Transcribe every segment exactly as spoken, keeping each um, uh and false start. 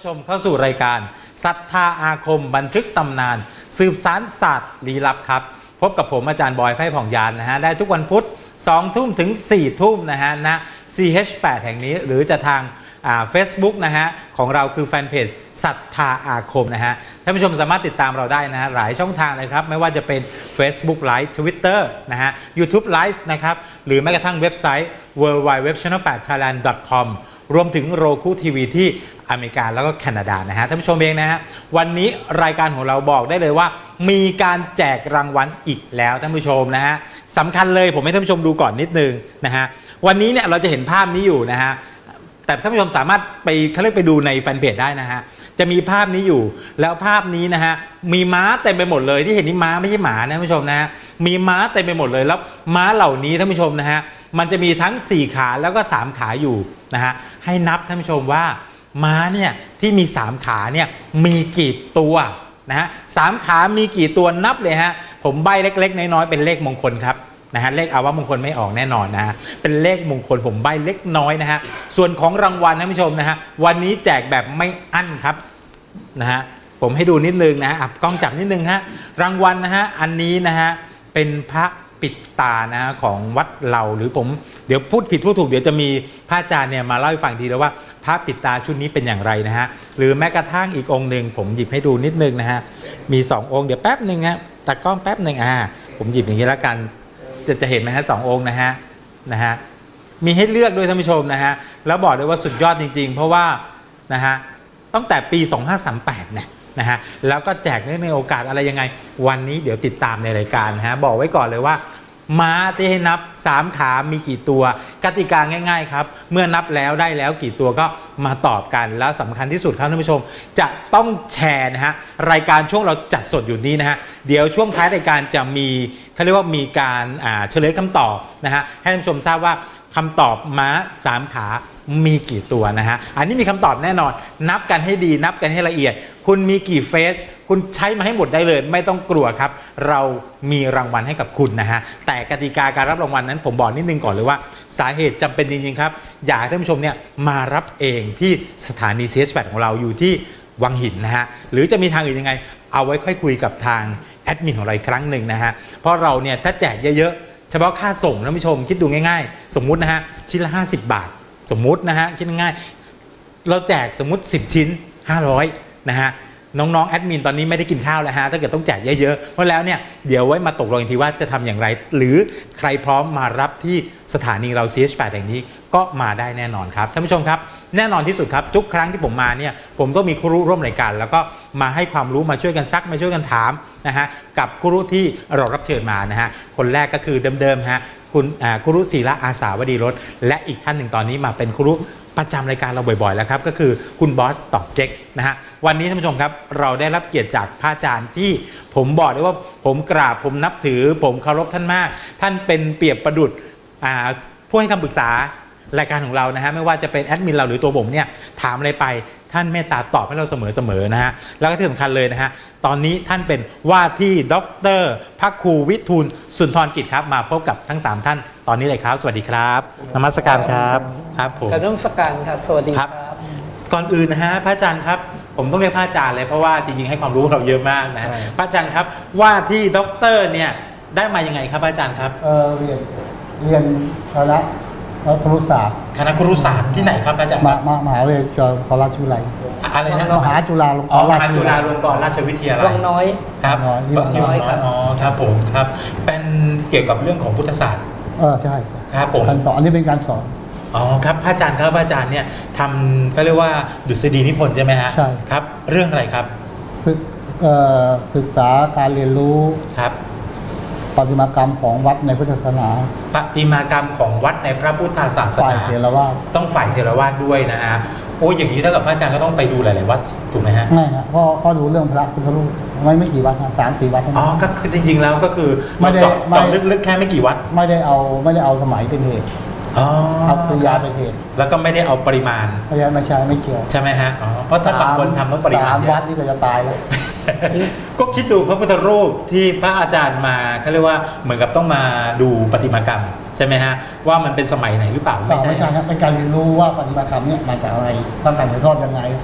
ชมเข้าสู่รายการศรัทธาอาคมบันทึกตำนานสืบสานศาสตร์ลี้ลับครับพบกับผมอาจารย์บอยไพ่ผ่องยานนะฮะได้ทุกวันพุธสองทุ่มถึงสี่ทุ่มนะฮะณ ซี เอช แปด แห่งนี้หรือจะทางเฟซบุ๊กนะฮะของเราคือแฟนเพจศรัทธาอาคมนะฮะท่านผู้ชมสามารถติดตามเราได้นะฮะหลายช่องทางเลยครับไม่ว่าจะเป็น Facebook Live Twitter นะฮะ YouTube Live นะครับหรือแม้กระทั่งเว็บไซต์ ดับเบิลยู ดับเบิลยู ดับเบิลยู ดอท ชาแนล แปด ไทยแลนด์ ดอท คอม รวมถึงโรคูทีวีที่อเมริกาแล้วก็แคนาดานะฮะท่านผู้ชมเองนะฮะวันนี้รายการของเราบอกได้เลยว่ามีการแจกรางวัลอีกแล้วท่านผู้ชมนะฮะสำคัญเลยผมให้ท่านผู้ชมดูก่อนนิดนึงนะฮะวันนี้เนี่ยเราจะเห็นภาพนี้อยู่นะฮะแต่ท่านผู้ชมสามารถไปเขาเรียกไปดูในแฟนเพจได้นะฮะจะมีภาพนี้อยู่แล้วภาพนี้นะฮะมีม้าเต็มไปหมดเลยที่เห็นนี่ม้าไม่ใช่หมานะท่านผู้ชมนะฮะมีม้าเต็มไปหมดเลยแล้วม้าเหล่านี้ท่านผู้ชมนะฮะมันจะมีทั้งสี่ขาแล้วก็สามขาอยู่นะฮะให้นับท่านผู้ชมว่าม้าเนี่ยที่มีสามขาเนี่ยมีกี่ตัวนะฮะสามขามีกี่ตัวนับเลยฮะผมใบ้เล็กๆน้อยๆเป็นเลขมงคลครับนะฮะเลขอาวะมงคลไม่ออกแน่นอนนะฮะเป็นเลขมงคลผมใบ้เล็กน้อยนะฮะส่วนของรางวัลท่านผู้ชมนะฮะวันนี้แจกแบบไม่อั้นครับนะฮะผมให้ดูนิดนึงนะฮะกล้องจับนิดนึงฮะรางวัลนะฮะอันนี้นะฮะเป็นพระปิดตานะฮะของวัดเราหรือผมเดี๋ยวพูดผิดพูดถูกเดี๋ยวจะมีพระอาจารย์เนี่ยมาเล่าให้ฟังทีแล้วว่าพระปิดตาชุดนี้เป็นอย่างไรนะฮะหรือแม้กระทั่งอีกองค์หนึ่งผมหยิบให้ดูนิดนึงนะฮะมีสององค์เดี๋ยวแป๊บหนึ่งฮะตัดกล้องแป๊บหนึ่งอ่าผมหยิบอย่างนี้แล้วกันจะจะเห็นไหมฮะสององค์นะฮะนะฮะมีให้เลือกด้วยท่านผู้ชมนะฮะแล้วบอกเลยว่าสุดยอดจริงๆเพราะว่านะฮะตั้งแต่ปีสองห้าสามแปดเนี่ยนะฮะแล้วก็แจกในโอกาสอะไรยังไงวันนี้เดี๋ยวติดตามในรายการนะฮะบอกไว้ก่อนเลยว่าม้าที่ให้นับสามขามีกี่ตัวกติกาง่ายๆครับเมื่อนับแล้วได้แล้วกี่ตัวก็มาตอบกันแล้วสำคัญที่สุดครับท่านผู้ชมจะต้องแชร์นะฮะรายการช่วงเราจัดสดอยู่นี้นะฮะเดี๋ยวช่วงท้ายรายการจะมีเขาเรียกว่ามีการเฉลยคำตอบนะฮะให้ท่านผู้ชมทราบว่าคำตอบม้าสามขามีกี่ตัวนะฮะอันนี้มีคำตอบแน่นอนนับกันให้ดีนับกันให้ละเอียดคุณมีกี่เฟสคุณใช้มาให้หมดได้เลยไม่ต้องกลัวครับเรามีรางวัลให้กับคุณนะฮะแต่กติกาการรับรางวัลนั้นผมบอกนิดนึงก่อนเลยว่าสาเหตุจำเป็นจริงๆครับอยากให้ท่านผู้ชมเนี่ยมารับเองที่สถานี ซี เอช แปด ของเราอยู่ที่วังหินนะฮะหรือจะมีทางอื่นยังไงเอาไว้ค่อยคุยกับทางแอดมินของเราอีกครั้งหนึ่งนะฮะเพราะเราเนี่ยถ้าแจกเยอะๆเฉพาะค่าส่งท่านผู้ชมคิดดูง่ายๆสมมุตินะฮะชิ้นละห้าสิบบาทสมมุตินะฮะคิดง่ายๆเราแจกสมมุติสิบชิ้นห้าร้อยนะฮะน้องๆแอดมินตอนนี้ไม่ได้กินข้าวแล้วฮะถ้าเกิดต้องแจกเยอะๆเพราะแล้วเนี่ยเดี๋ยวไว้มาตกลงอีกทีว่าจะทำอย่างไรหรือใครพร้อมมารับที่สถานีเรา ซี เอช แปด แห่งนี้ก็มาได้แน่นอนครับท่านผู้ชมครับแน่นอนที่สุดครับทุกครั้งที่ผมมาเนี่ยผมต้องมีครูร่วมรายการแล้วก็มาให้ความรู้มาช่วยกันซักมาช่วยกันถามนะฮะกับครูที่เรารับเชิญมานะฮะคนแรกก็คือเดิมๆฮะคุณครูศิระอาสาวดีรสและอีกท่านหนึ่งตอนนี้มาเป็นครูประจำรายการเราบ่อยๆแล้วครับก็คือคุณบอสตอบเจ๊กนะฮะวันนี้ท่านผู้ชมครับเราได้รับเกียรติจากพระอาจารย์ที่ผมบอกได้ว่าผมกราบผมนับถือผมเคารพท่านมากท่านเป็นเปรียบประดุจผู้ให้คำปรึกษารายการของเรานะฮะไม่ว่าจะเป็นแอดมินเราหรือตัวผมเนี่ยถามอะไรไปท่านเมตตาตอบให้เราเสมอๆนะฮะแล้วก็ที่สำคัญเลยนะฮะตอนนี้ท่านเป็นว่าที่ด็อกเตอร์พระครูวิทูลสุนทรกิจครับมาพบกับทั้งสามท่านตอนนี้เลยครับสวัสดีครับนมัสการครับครับผมการนมัสการครับสวัสดีครับก่อนอื่นนะฮะพระอาจารย์ครับผมต้องเรียกพระอาจารย์เลยเพราะว่าจริงๆให้ความรู้เราเยอะมากนะพระอาจารย์ครับว่าที่ด็อกเตอร์เนี่ยได้มายังไงครับพระอาจารย์ครับเออเรียนเรียนคณะครุศาสตร์คณะครุศาสตร์ที่ไหนครับอาจารย์มหาวิทยาลัยจุฬาราชวิทยาลัยอะไรนะมหาจุฬาลงกรณมหาจุฬาลงกรณราชวิทยาลัยวังน้อยครับวังน้อยครับอ๋อครับผมครับเป็นเกี่ยวกับเรื่องของพุทธศาสตร์เออใช่ครับผมการสอนอันนี้เป็นการสอนอ๋อครับพระอาจารย์ครับพระอาจารย์เนี่ยทำเขาเรียกว่าดุษฎีนิพนธ์ใช่ไหมฮะใช่ครับเรื่องอะไรครับศึกษาการเรียนรู้ครับประติมากรรมของวัดในพุทธศาสนาประติมากรรมของวัดในพระพุทธศาสนาฝ่ายเถรวาทต้องฝ่ายเถรวาทด้วยนะฮะโอ้อย่างนี้ถ้ากับพระอาจารย์ก็ต้องไปดูหลายๆวัดถูกไหมฮะไม่ฮะเพราะเพราะดูเรื่องพระพุทธรูปไม่ไม่กี่วัดสามสี่วัดอ๋อก็คือจริงๆแล้วก็คือไม่ได้เจาะลึกๆแค่ไม่กี่วัดไม่ได้เอาไม่ได้เอาสมัยเป็นเหตุเอาปริยาเป็นเหตุแล้วก็ไม่ได้เอาปริมาณไม่ใช่ไม่ใช่ไม่เกี่ยวใช่ไหมฮะอ๋อเพราะถ้าบางคนทำต้องปริมาณเยอะสามวัดนี่ก็จะตายแล้วก็คิดดูพระพุทธรูปที่พระอาจารย์มาเขาเรียกว่าเหมือนกับต้องมาดูประติมากรรมใช่ไหมฮะว่ามันเป็นสมัยไหนหรือเปล่าไม่ใช่ไม่ใช่ครับเป็นการเรียนรู้ว่าประติมากรรมเนี่ยมาจากอะไรต้องการถ่ายทอดยังไงครับ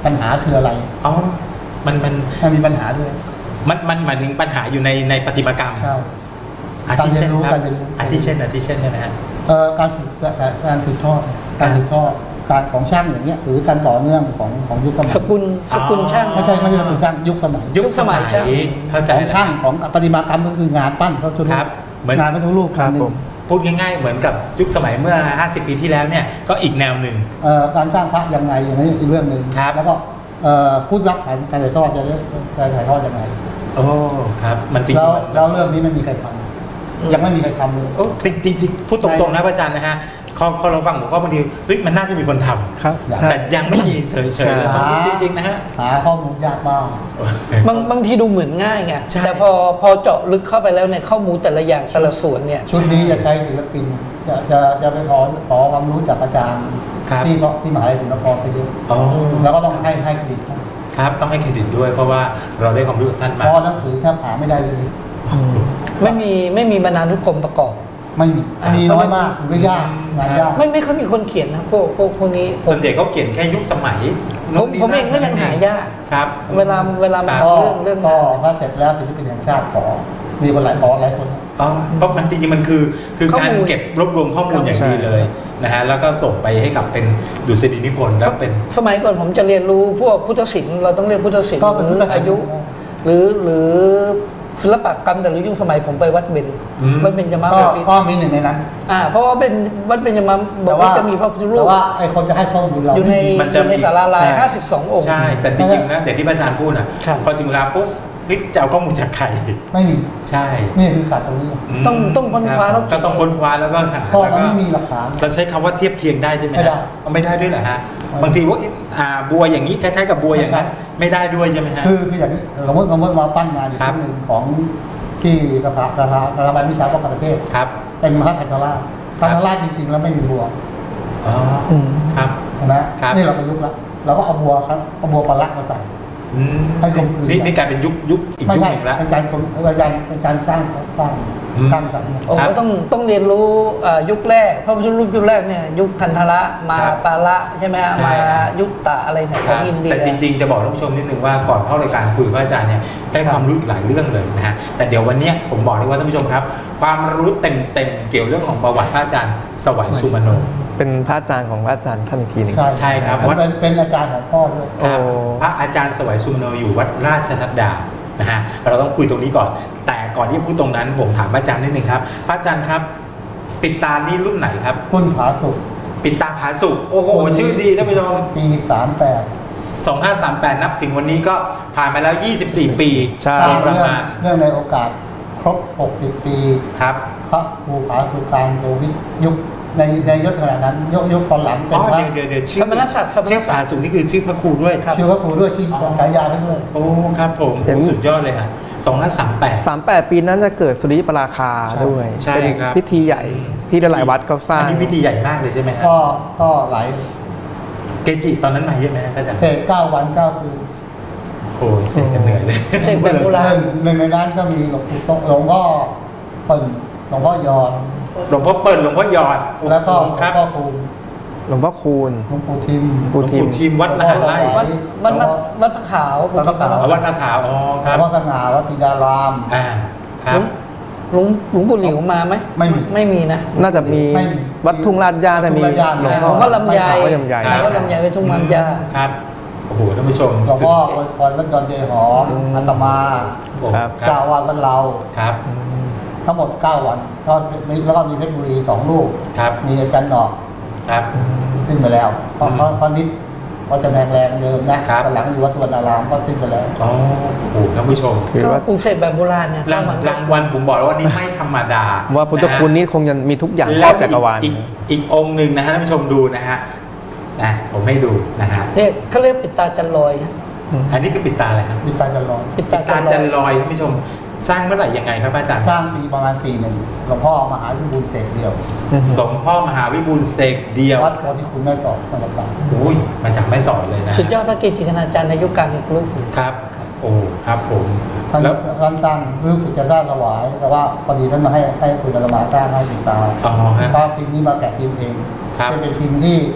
ปัญหาคืออะไรอ๋อมันมันมันมีปัญหาด้วยมันมันหมายถึงปัญหาอยู่ในในประติมากรรมใช่อาทิเช่นครับการเรียนรู้อาทิเช่นอาทิเช่นใช่ไหมฮะเอ่อการสืบการสืบทอดการสืบทอดการของช่างอย่างเงี้ยหรือการต่อเนื่องของของยุคสมัยสกุลสกุลช่างไม่ใช่ไม่ใช่สกุลช่างยุคสมัยยุคสมัยยุคสมัยเข้าใจของแล้วช่างของประติมากรรมก็คืองานปั้นพระพุทธรูปครับเหมือนงานพระพุทธรูปครับหนึ่ผงมพูดง่ายๆเหมือนกับยุคสมัยเมื่อ ห้าสิบ ปีที่แล้วเนี่ยก็อีกแนวหนึ่งเอ่อการสร้างพระยังไงอย่างนี้อีกเรื่องหนึ่งครับแล้วก็เอ่อผู้รับการการถ่ายทอดจะได้จะถ่ายทอดยังไงโอ้ครับมันจริงแล้วๆมันแล้วเรื่องนี้ไม่มีใครทำยังไม่มีใครทำเลยโอ้จริงจริงๆพูดตรงๆนะพระอาจารย์นะฮะพอพอเราฟังผมก็บางทีเฮ้ยมันน่าจะมีคนทำครับแต่ยังไม่มีเฉยๆเลยหาจริงๆนะฮะหาข้อมูลยากมากบางบางทีดูเหมือนง่ายไงใช่แต่พอพอเจาะลึกเข้าไปแล้วเนี่ยข้อมูลแต่ละอย่างแต่ละส่วนเนี่ยชุดนี้จะใช้ศิลปินจะจะจะไปขอขอความรู้จากอาจารย์ครับที่ที่มหาวิทยาลัยศิลปากรไปเยอะอ๋อแล้วก็ต้องให้ให้เครดิตท่านครับต้องให้เครดิตด้วยเพราะว่าเราได้ความรู้จากท่านเพมาราะหนังสือแทบหาไม่ได้เลยไม่มีไม่มีบรรณานุกรมประกอบไม่มีมีน้อยมากหรือไม่ยากงานยากไม่ไม่ค่อยมีคนเขียนนะพวกพวกพวกนี้ผส่มวนใหญ่เขาเขียนแค่ยุคสมัยผมผมเองก็ยังหายากครับเวลาเวลามาครับเรื่องเรื่องก็งานถ้าเสร็จแล้วศิลปินแห่งชาติขอ มีคนหลายขอหลายคนอ๋อเพราะมันจริงๆมันคือคือข้อการมูลเก็บรวบรวมข้อมูลอย่างดีเลยนะฮะแล้วก็ส่งไปให้กับเป็นดุษฎีนิพนธ์แล้วเป็นสมัยก่อนผมจะเรียนรู้พวกพุทธศิลป์เราต้องเรียนพุทธศิลป์ก็หเป็นรือพุทธศิลป์อายุ หรือหรือศิลปกรรมแต่ละยุคสมัยผมไปวัดเบญอืมวัดเบญจมาก็บพิตรก็มีหนึ่งในนั้นอ่าเพราะว่าเป็นวัดเบญจมาบแต่อกว่าว่าจะมีพระพุทธรูแต่ปว่าไอ้คนจะให้ข้อมูลเราอยู่ในมันอจะยู่ในมีศาลาลายใช่ห้าสิบสององค์ใช่แต่จริงๆนะแต่ที่พระอาจารย์พูดอ่ะครับพอถึงเวลาปุ๊บนี่จะเอาข้อมูลจากใครไม่มีใช่นี่คือขาดตรงนี้มต้องต้องค้นคว้าแล้วก็ต้องค้นคว้าแล้วก็หาเพราะแล้วมันก็ไม่มีหลักฐานเราใช้คำว่าเทียบเทียงได้ใช่ไหมไม่ได้ฮะเอาไม่ได้ด้วยเหรอฮะไม่บางทีว่าอ่าบัวอย่างนี้คล้ายๆกับบัวอย่างนั้นไม่ใช่ไม่ได้ด้วยใช่ไหมฮะคือคืออย่างนี้สมมติสมมติมาปั้นงานอยู่ครับที่หนึ่งของที่สภาสภาสถาบันวิชาป้องกันประเทศครับเป็นมหาคันธราชคันธราชจริงๆแล้วไม่มีบัวอ๋ออืมครับเห็นไหมครับนี่เราประยุกต์แล้วเราก็เอาบัวครับเอาบัวปลาลักมาใส่อืมให้กลมกลืนนี่นี่กลายเป็นยุคยุคอีกไม่ยุคใช่หนึ่งแล้วเป็นการคนเป็นการเป็นการสร้างสรรค์สร้างอืมสร้างสรรค์โอ้ครับก็ต้องต้องเรียนรู้เอ่อยุคแรกพระพุทธรูปยุคแรกเนี่ยยุคคันธระมาครับปาละใช่ไหมฮะใช่มายุคตะอะไรเนี่ยคขอรับงอินเดียแต่จริงๆ จะบอกท่านผู้ชมนิดนึงว่าก่อนเข้ารายการคุยกับพระอาจารย์เนี่ยได้ความรู้อีกหลายเรื่องเลยนะฮะแต่เดี๋ยววันเนี้ยผมบอกเลยว่าท่านผู้ชมครับ ความรู้เต็มๆเกี่ยวเรื่องของประวัติพระอาจารย์สวัยสุมโนเป็นพระอาจารย์ของพระอาจารย์ท่านอีกทีหนึงใช่ใช่ครับเป็นเป็นเป็นอาจารย์ของพ่อด้วยครับโอ้พระอาจารย์สวัยสุมโนอยู่วัดราชนัดดานะฮะเราต้องคุยตรงนี้ก่อน แต่ก่อนที่จะพูดตรงนั้นผมถามพระอาจารย์นิดนึงครับพระอาจารย์ครับ ปิดตานี่รุ่นไหนครับรุ่นผาสุกปิดตาผาสุกโอ้โหชื่อดีท่านผู้ชมปีสามแปดสองห้าสามแปดนับถึงวันนี้ก็ผ่านมาแล้วยี่สิบสี่ปีใช่โดยประมาณเรื่องในโอกาสครบหกสิบปีครับพระครูผาสุการโกวิทยุคในในยุคขณะนั้นยุคยุคตอนหลังเป็อ๋นอพระเดี๋ยวเดี๋ยวเดี๋ยวชื่อสมณศักดิ์สมณศักดิ์ชื่อผาสุกนี่คือชื่อพระครูด้วยชื่อพระครูด้วยชื่ออ๋อฉายาท่านด้วยโอ้ครับผมเห็นโอ้สุดยอดเลยอ่ะสองห้าสามแปดสามแปดปีนั้นจะเกิดสุริยปราคาใช่ด้วยใช่เป็นครับพิธีใหญ่ที่หลายๆวัดเขาสร้างอันนี้พิธีใหญ่มากเลยใช่ไหมฮะก็ก็หลายเกจิตอนนั้นมาเยอะไหมฮะอาจารย์เสกเก้าวันเก้าคืนโอ้ยเสกกันเหนื่อยเลยเสกแบบโบราณหนึ่งหนึ่งในนั้นก็มีหลวงปู่โตหลวงพ่อเปิ่นหลวงพ่อยอนหลวงพ่อเปิดหลวงพ่อหยอดโอ้โหแล้วก็หลวงครับพ่อคูณหลวงพ่อคูณหลวงปู่ทิมหลวงปู่ทีมวัดมหาไร่วัดวัดวัดวัดพระขาววัดพระขาวอ๋อวัดนาขาวอ๋อหคลวรังบพ่อสง่าวัดปิดารามอ่าคหรับลวงหลวงหลวงปู่หลิวมาไหมไม่มีไม่มีนะน่าจะมีไม่มีวัดทุ่งลาดย่าแต่มีวัดทุ่งลาดย่าหลวงหลพ่อวงพ่อลำไยวัดลำไยครับวัดลำไยไปทุ่งมันยาครับโอ้โหท่านผู้ชมหลวงพ่อคอยวัดดอนเจหอมอาตมาโอ้ครับเจ้าอาวาดวัดเราครับทั้งหมดเก้าวันก็มีแล้วก็มีเพชรบุรีสองลูกครับมีอาจารย์หนอกครับขึ้นไปแล้วเพราะอืมเพราะเพราะนิดก็จะแรงแรงเดิมนะครับ ตอนหลังอยู่วัดสวนอารามก็ขึ้นไปแล้วอ๋อโอ้โหท่านผู้ชมถือก็ว่าปลูกเสกแบบโบราณเนี่ยรางมันรางวัลผมบอกแล้วว่านี่ไม่ธรรมดาว่าพุทธคุณนี่คงจะมีทุกอย่างครแล้อวบจักรวาลอีกอีกองค์หนึ่งนะฮะท่านผู้ชมดูนะฮะอ่ะผมให้ดูนะฮะเนี่ยเขาเรียกปิดตาจันลอยนะอันนี้คือปิดตาอะไรครับดิตาจันลอยปิดปิตาดจัตานลจัอยนลอยท่านผู้ชม สร้างเมื่อไหร่ยังไงครับอาจารย์สร้างปีประมาณสี่หนึ่งหลวงพ่อมหาวิบูลย์เสกเดียวหลวงพ่อมหาวิบูลย์เสกเดียววัดโพธิคุณแม่สอนจังหวัดตากอุ้ยมาจากแม่สอดเลยนะสุดยอดพระเกจิคณาจารย์ในยุคกลางอีกรูปหนึ่งครับโอ้ครับผมท่านแล้วท่านตั้งรู้สึกจะได้ถวาย แต่ว่าพอดีท่านมาให้ให้คุณอาตมาสร้างให้ติดตาอ๋อฮะถ้าพิมพ์นี้มาแกะพิมพ์เองครับจะเป็นพิมพ์ที่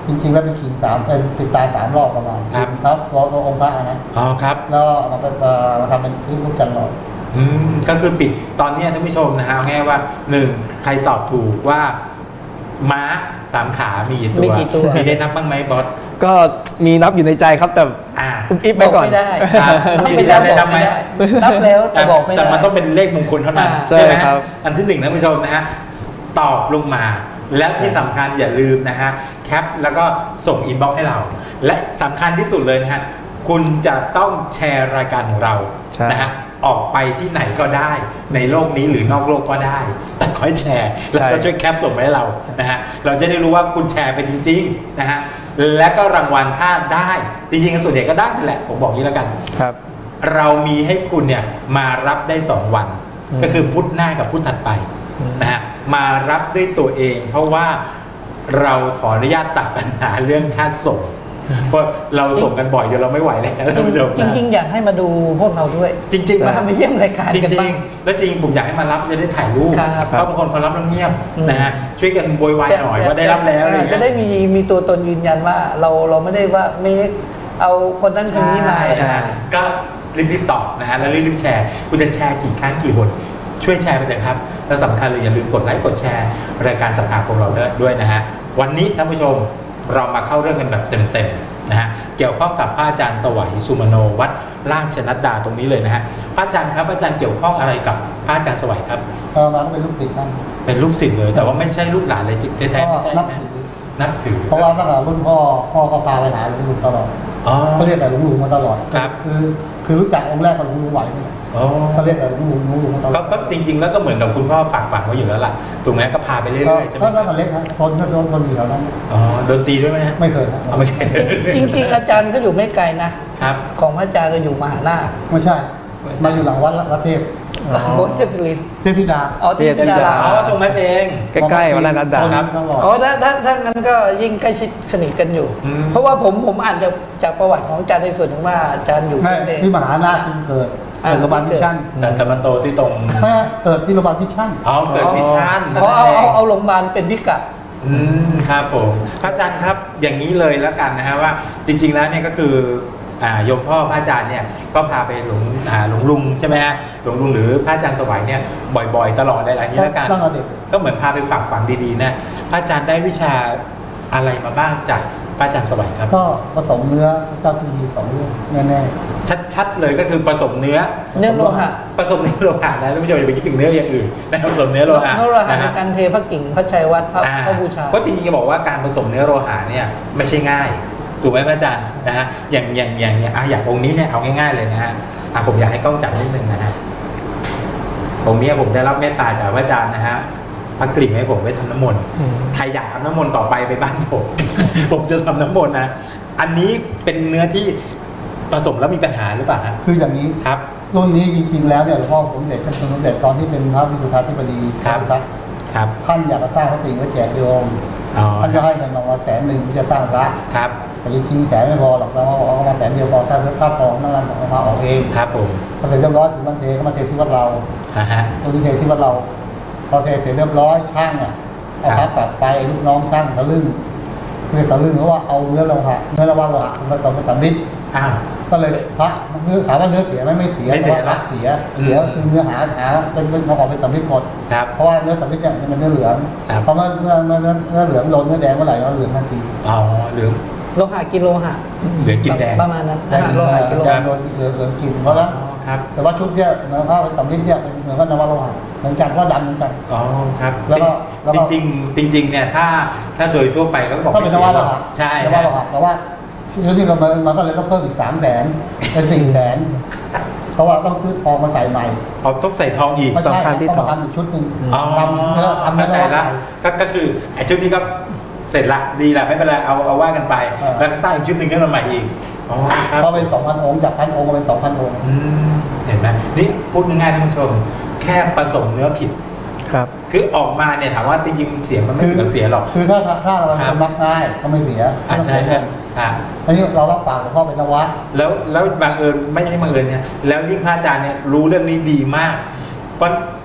จริงๆแล้วเป็นขิงสามเป็นปิดตาสามรอบประมาณครับครับรอตัวองค์พระนะอ๋อครับแล้วมาเป็นมาทำเป็นที่ลูกจันทร์หล่ออืมก็คือปิดตอนเนี้ยท่านผู้ชมนะฮะเอาง่ายว่าหนึ่งใครตอบถูกว่าม้าสามขามีกี่ตัวมีกี่ตัวมีได้นับบ้างไหมบอสก็มีนับอยู่ในใจครับแต่อ่าอุบอิบไปก่อนไม่ได้ครับไม่ได้ได้นับไหมนับแล้วแต่บอกไม่ได้แต่มันต้องเป็นเลขมงคลเท่านั้นอ่าใช่ไหมใช่ครับอันที่หนึ่งท่านผู้ชมนะฮะตอบลงมา และที่สำคัญอย่าลืมนะฮะแคปแล้วก็ส่งอินบ็อกซ์ให้เรา และสำคัญที่สุดเลยนะฮะคุณจะต้องแชร์รายการของเราใช่นะฮะออกไปที่ไหนก็ได้ ในโลกนี้หรือนอกโลกก็ได้ แต่ขอให้แชร์แล้วก็ช่วยแคปส่งมาให้เรานะฮะเราจะได้รู้ว่าคุณแชร์ไปจริงๆนะฮะและก็รางวัลถ้าได้จริงๆส่วนใหญ่ก็ได้นั่นแหละผมบอกนี้แล้วกันครับเรามีให้คุณเนี่ยมารับได้สองวันอืมก็คือพุธหน้ากับพุธถัดไปอืมนะฮะมารับด้วยตัวเอง เพราะว่าเราขออนุญาตตัดปัญหาเรื่องค่าส่งเพราะเราส่งกันบ่อยจนเราไม่ไหวแล้วท่านผู้ชมจริงๆ อยากให้มาดูพวกเราด้วยจริงๆมามาเยี่ยมรายการจกันริบ้าง งๆแล้วจริงผมอยากให้มารับจะได้ถ่ายรูปครับเพราะบางคนพอรับแล้วเงียบอืมนะฮะช่วยกันโวยวายหน่อยว่าได้รับแล้วอะไรอย่างจะเงี้ยได้มีมีตัวตนยืนยันว่าเราเราไม่ได้ว่าไม่เอาคนนั้นคนนี้มาใช่นะฮะก็รีบๆตอบนะฮะแล้วรีบๆแชร์คุณจะแชร์กี่ครั้งกี่หนช่วยแชร์ไปเถอะครับแล้วสำคัญเลยอย่าลืมกดไลค์กดแชร์รายการสัมภาษณ์ของเราด้วยนะฮะวันนี้ท่านผู้ชมเรามาเข้าเรื่องกันแบบเต็มๆนะฮะเกี่ยวข้องกับพระอาจารย์สวัยสุมโนวัดราชนัดดาตรงนี้เลยนะฮะพระอาจารย์ครับพระอาจารย์เกี่ยวข้องอะไรกับพระอาจารย์สวัยครับตอนนั้นก็เป็นลูกศิษย์ท่านเป็นลูกศิษย์เลยแต่ว่าไม่ใช่ลูกหลานเลยแท้ๆไม่ใช่นับนะถือนับถือเพราะว่าตั้งแต่รุ่นพ่อพ่อก็พาไปหาหลวงลุงตลอดอ๋อเขาเรียกแต่หลวงลุงมาตลอดครับคือคือรู้จักองค์แรกกับหลวงลุงไหวนี่แหละอ๋อเขาเรียกแต่หลวงลุงหลวงลุงมาตลอดก็ก็จริงๆแล้วก็เหมือนกับคุณพ่อฝากฝังไว้อยู่แล้วล่ะถูกไหมก็พาไปเรื่อยๆใช่ไหมก็ตั้งแต่เล็กครับชนก็ชนชนอยู่แถวนั้นอ๋อโดนตีด้วยไหมฮะไม่เคยครับเอาไม่เคยจริงจริงๆอาจารย์ก็อยู่ไม่ไกลนะครับของพระอาจารย์ก็อยู่มหานาคไม่ใช่ไม่ใช่มาอยู่หลังวัดละเทพอ๋อโบสถ์เทพศิรินทร์เทพธิดาอ๋อที่เทพธิดาดาราอ๋อตรงนั้นเองใกล้ๆวัดราชนัดดาครับตลอดอ๋อถ้าถ้าถ้างั้นก็ยิ่งใกล้ชิดสนิทกันอยู่อืมเพราะว่าผมผมอ่านจากจากประวัติของอาจารย์ในส่วนหนึ่งว่าอาจารย์อยู่ไม่ที่ที่มหานาคที่เกิดอ่าเกิดโรงพยาบาลพิชชั่นแต่แต่มันโตที่ตรงไม่เกิดที่โรงพยาบาลพิชชั่นอ๋อเกิดมิชชั่นเพราะเอาเอาเอาโรงพยาบาลเป็นพิกัดอืมครับผมพระอาจารย์ครับอย่างนี้เลยแล้วกันนะฮะว่าจริง ๆแล้วเนี่ยก็คืออ่าโยมพ่อพระอาจารย์เนี่ยก็พาไปหลวงอ่าหลวงลุงใช่ไหมฮะหลวงลุงหรือพระอาจารย์สวัยเนี่ยบ่อยๆ ตลอดหลายๆนี้แล้วกันตั้งแต่เด็กก็เหมือนพาไปฝากฝังดีๆนะพระอาจารย์ได้วิชาอะไรมาบ้างจากพระอาจารย์สวัยครับก็ผสมเนื้อเจ้าที่มีสองเรื่องแน่ชัดๆเลยก็คือผสมเนื้อเนื้อโลหะผสมเนื้อโลหะนะท่านผู้ชมอย่าไปคิดถึงเนื้ออย่างอื่นนะผสมเนื้อโลหะเนื้อโลหะนะในฮะการเทพระกิ่งพระชัยวัดพระอ่าพระบูชาเพราะจริงๆจะบอกว่าการผสมเนื้อโลหะเนี่ยไม่ใช่ง่ายถูกไหมพระอาจารย์นะฮะอย่างอย่างอย่างอย่างอ่ะอย่างองค์นี้เนี่ยเอาง่ายๆเลยนะฮะอ่ะผมอยากให้กล้องจับนิดนึงนะฮะองค์เนี้ยผมได้รับเมตตาจากพระอาจารย์นะฮะพระกลิ่งให้ผมไปทำน้ำมนต์อืมใครอยากทำน้ำมนต์ต่อไปไปบ้านผม ผมจะทำน้ำมนต์นะอันนี้เป็นเนื้อที่ผสมแล้วมีปัญหาหรือเปล่าฮะๆคืออย่างนี้ครับรุ่นนี้จริงๆแล้วเนี่ยหลวงพ่อสมเด็จท่านสมเด็จตอนที่เป็นพระวิสุทธาธิบดีครับครับครับท่านอยากจะสร้างพระติ่งไว้แจกโยมอ๋อท่านจะให้เงินมาแสนหนึ่งที่จะสร้างพระครับแต่จริงๆแสนไม่พอหรอกเราเอามาแสนเดียวพอถ้าเลือกค่าทองนั่นนั่นเอามาออกเองครับผมพอเสร็จเรียบร้อยถึงวันเทก็มาเทที่วัดเราอ่าฮะตรงที่เทที่วัดเรา พอเทเสร็จเรียบร้อยช่างอ่ะเอาพระปัดไปลูกน้องช่างทะลึ่งเรียกทะลึ่งเพราะว่าเอาเนื้อโลหะเนื้อระวางโลหะผสมผสมนิดอ้าวก็เลยพระเนื้อถามว่าเนื้อเสียไหมไม่เสียไม่เสียพราะว่าพระเสียอืมเสียคือเนื้อหาหาเป็นเป็นมาออกเป็นสำลิดหมดครับเพราะว่าเนื้อสำลิดเนี่ยมันเนื้อเหลืองครับเพราะว่าเนื้อเนื้อเนื้อเนื้อเหลืองโดนเนื้อแดงเมื่อไหร่ก็เหลืองทันทีอ๋อหรือโลหะกิโลหะเหลือกินแดงประมาณนั้นแดงโลหะกิโลแดหะงโดนเหลืองเหลืองกินเพราะฉะนั้นอ๋อครับแต่ว่าชุดเนี่ยเนื้อผ้าเป็นสำลิดเนี่ยเป็นเหมือนกับนวโลหะเหมือนกันเพราะดำเหมือนกันอ๋อครับแล้วก็แล้วจก็ริงๆจริงๆเนี่ยถ้าถ้าโดยทั่วไปก็บอกก็เป็นนไม่วสียโลหรอกหะใช่นวโลหะแต่ว่าชุดที่เรามามันก็เลยต้องเพิ่มอีกสามแสนเป็นสี่แสนเพราะว่าต้องซื้อทองมาใส่ใหม่เอาต้องใส่ทองอีกไม่ใช่สำคัญที่ต้องทองมาทำอีกชุดหนึ่งอ๋อทำเนื้อทำเนื้เข้าอใจละก็ก็คือไอ้ชุดนี้ก็เสร็จละดีละไม่เป็นไรเอาเอาว่ากันไป แล้วก็สร้างอีกชุดหนึ่งขึ้นมาใหม่อีกอ๋อครับก็เป็นสองพันองค์จากพันองค์มาเป็นสองพันองค์อืมเห็นไหมนี่พูดง่ายๆท่านผู้ชม แค่ผสมเนื้อผิดครับคือออกมาเนี่ยถามว่าจริงๆเสียงมันไม่ถึงกับเสียหรอกคือถ้าถ้าเราครับเป็นมักง่ายก็ไม่เสียอ่ะไม่ต้องใช่เสียคเงิรับนอ่ะทีนี้เรารับปากหลวงพ่อเป็นนวะแล้วแล้วบังเอิญไม่ใช่บังเอิญเนี่ยแล้วยิ่งพระอาจารย์เนี่ยรู้เรื่องนี้ดีมากเพราะ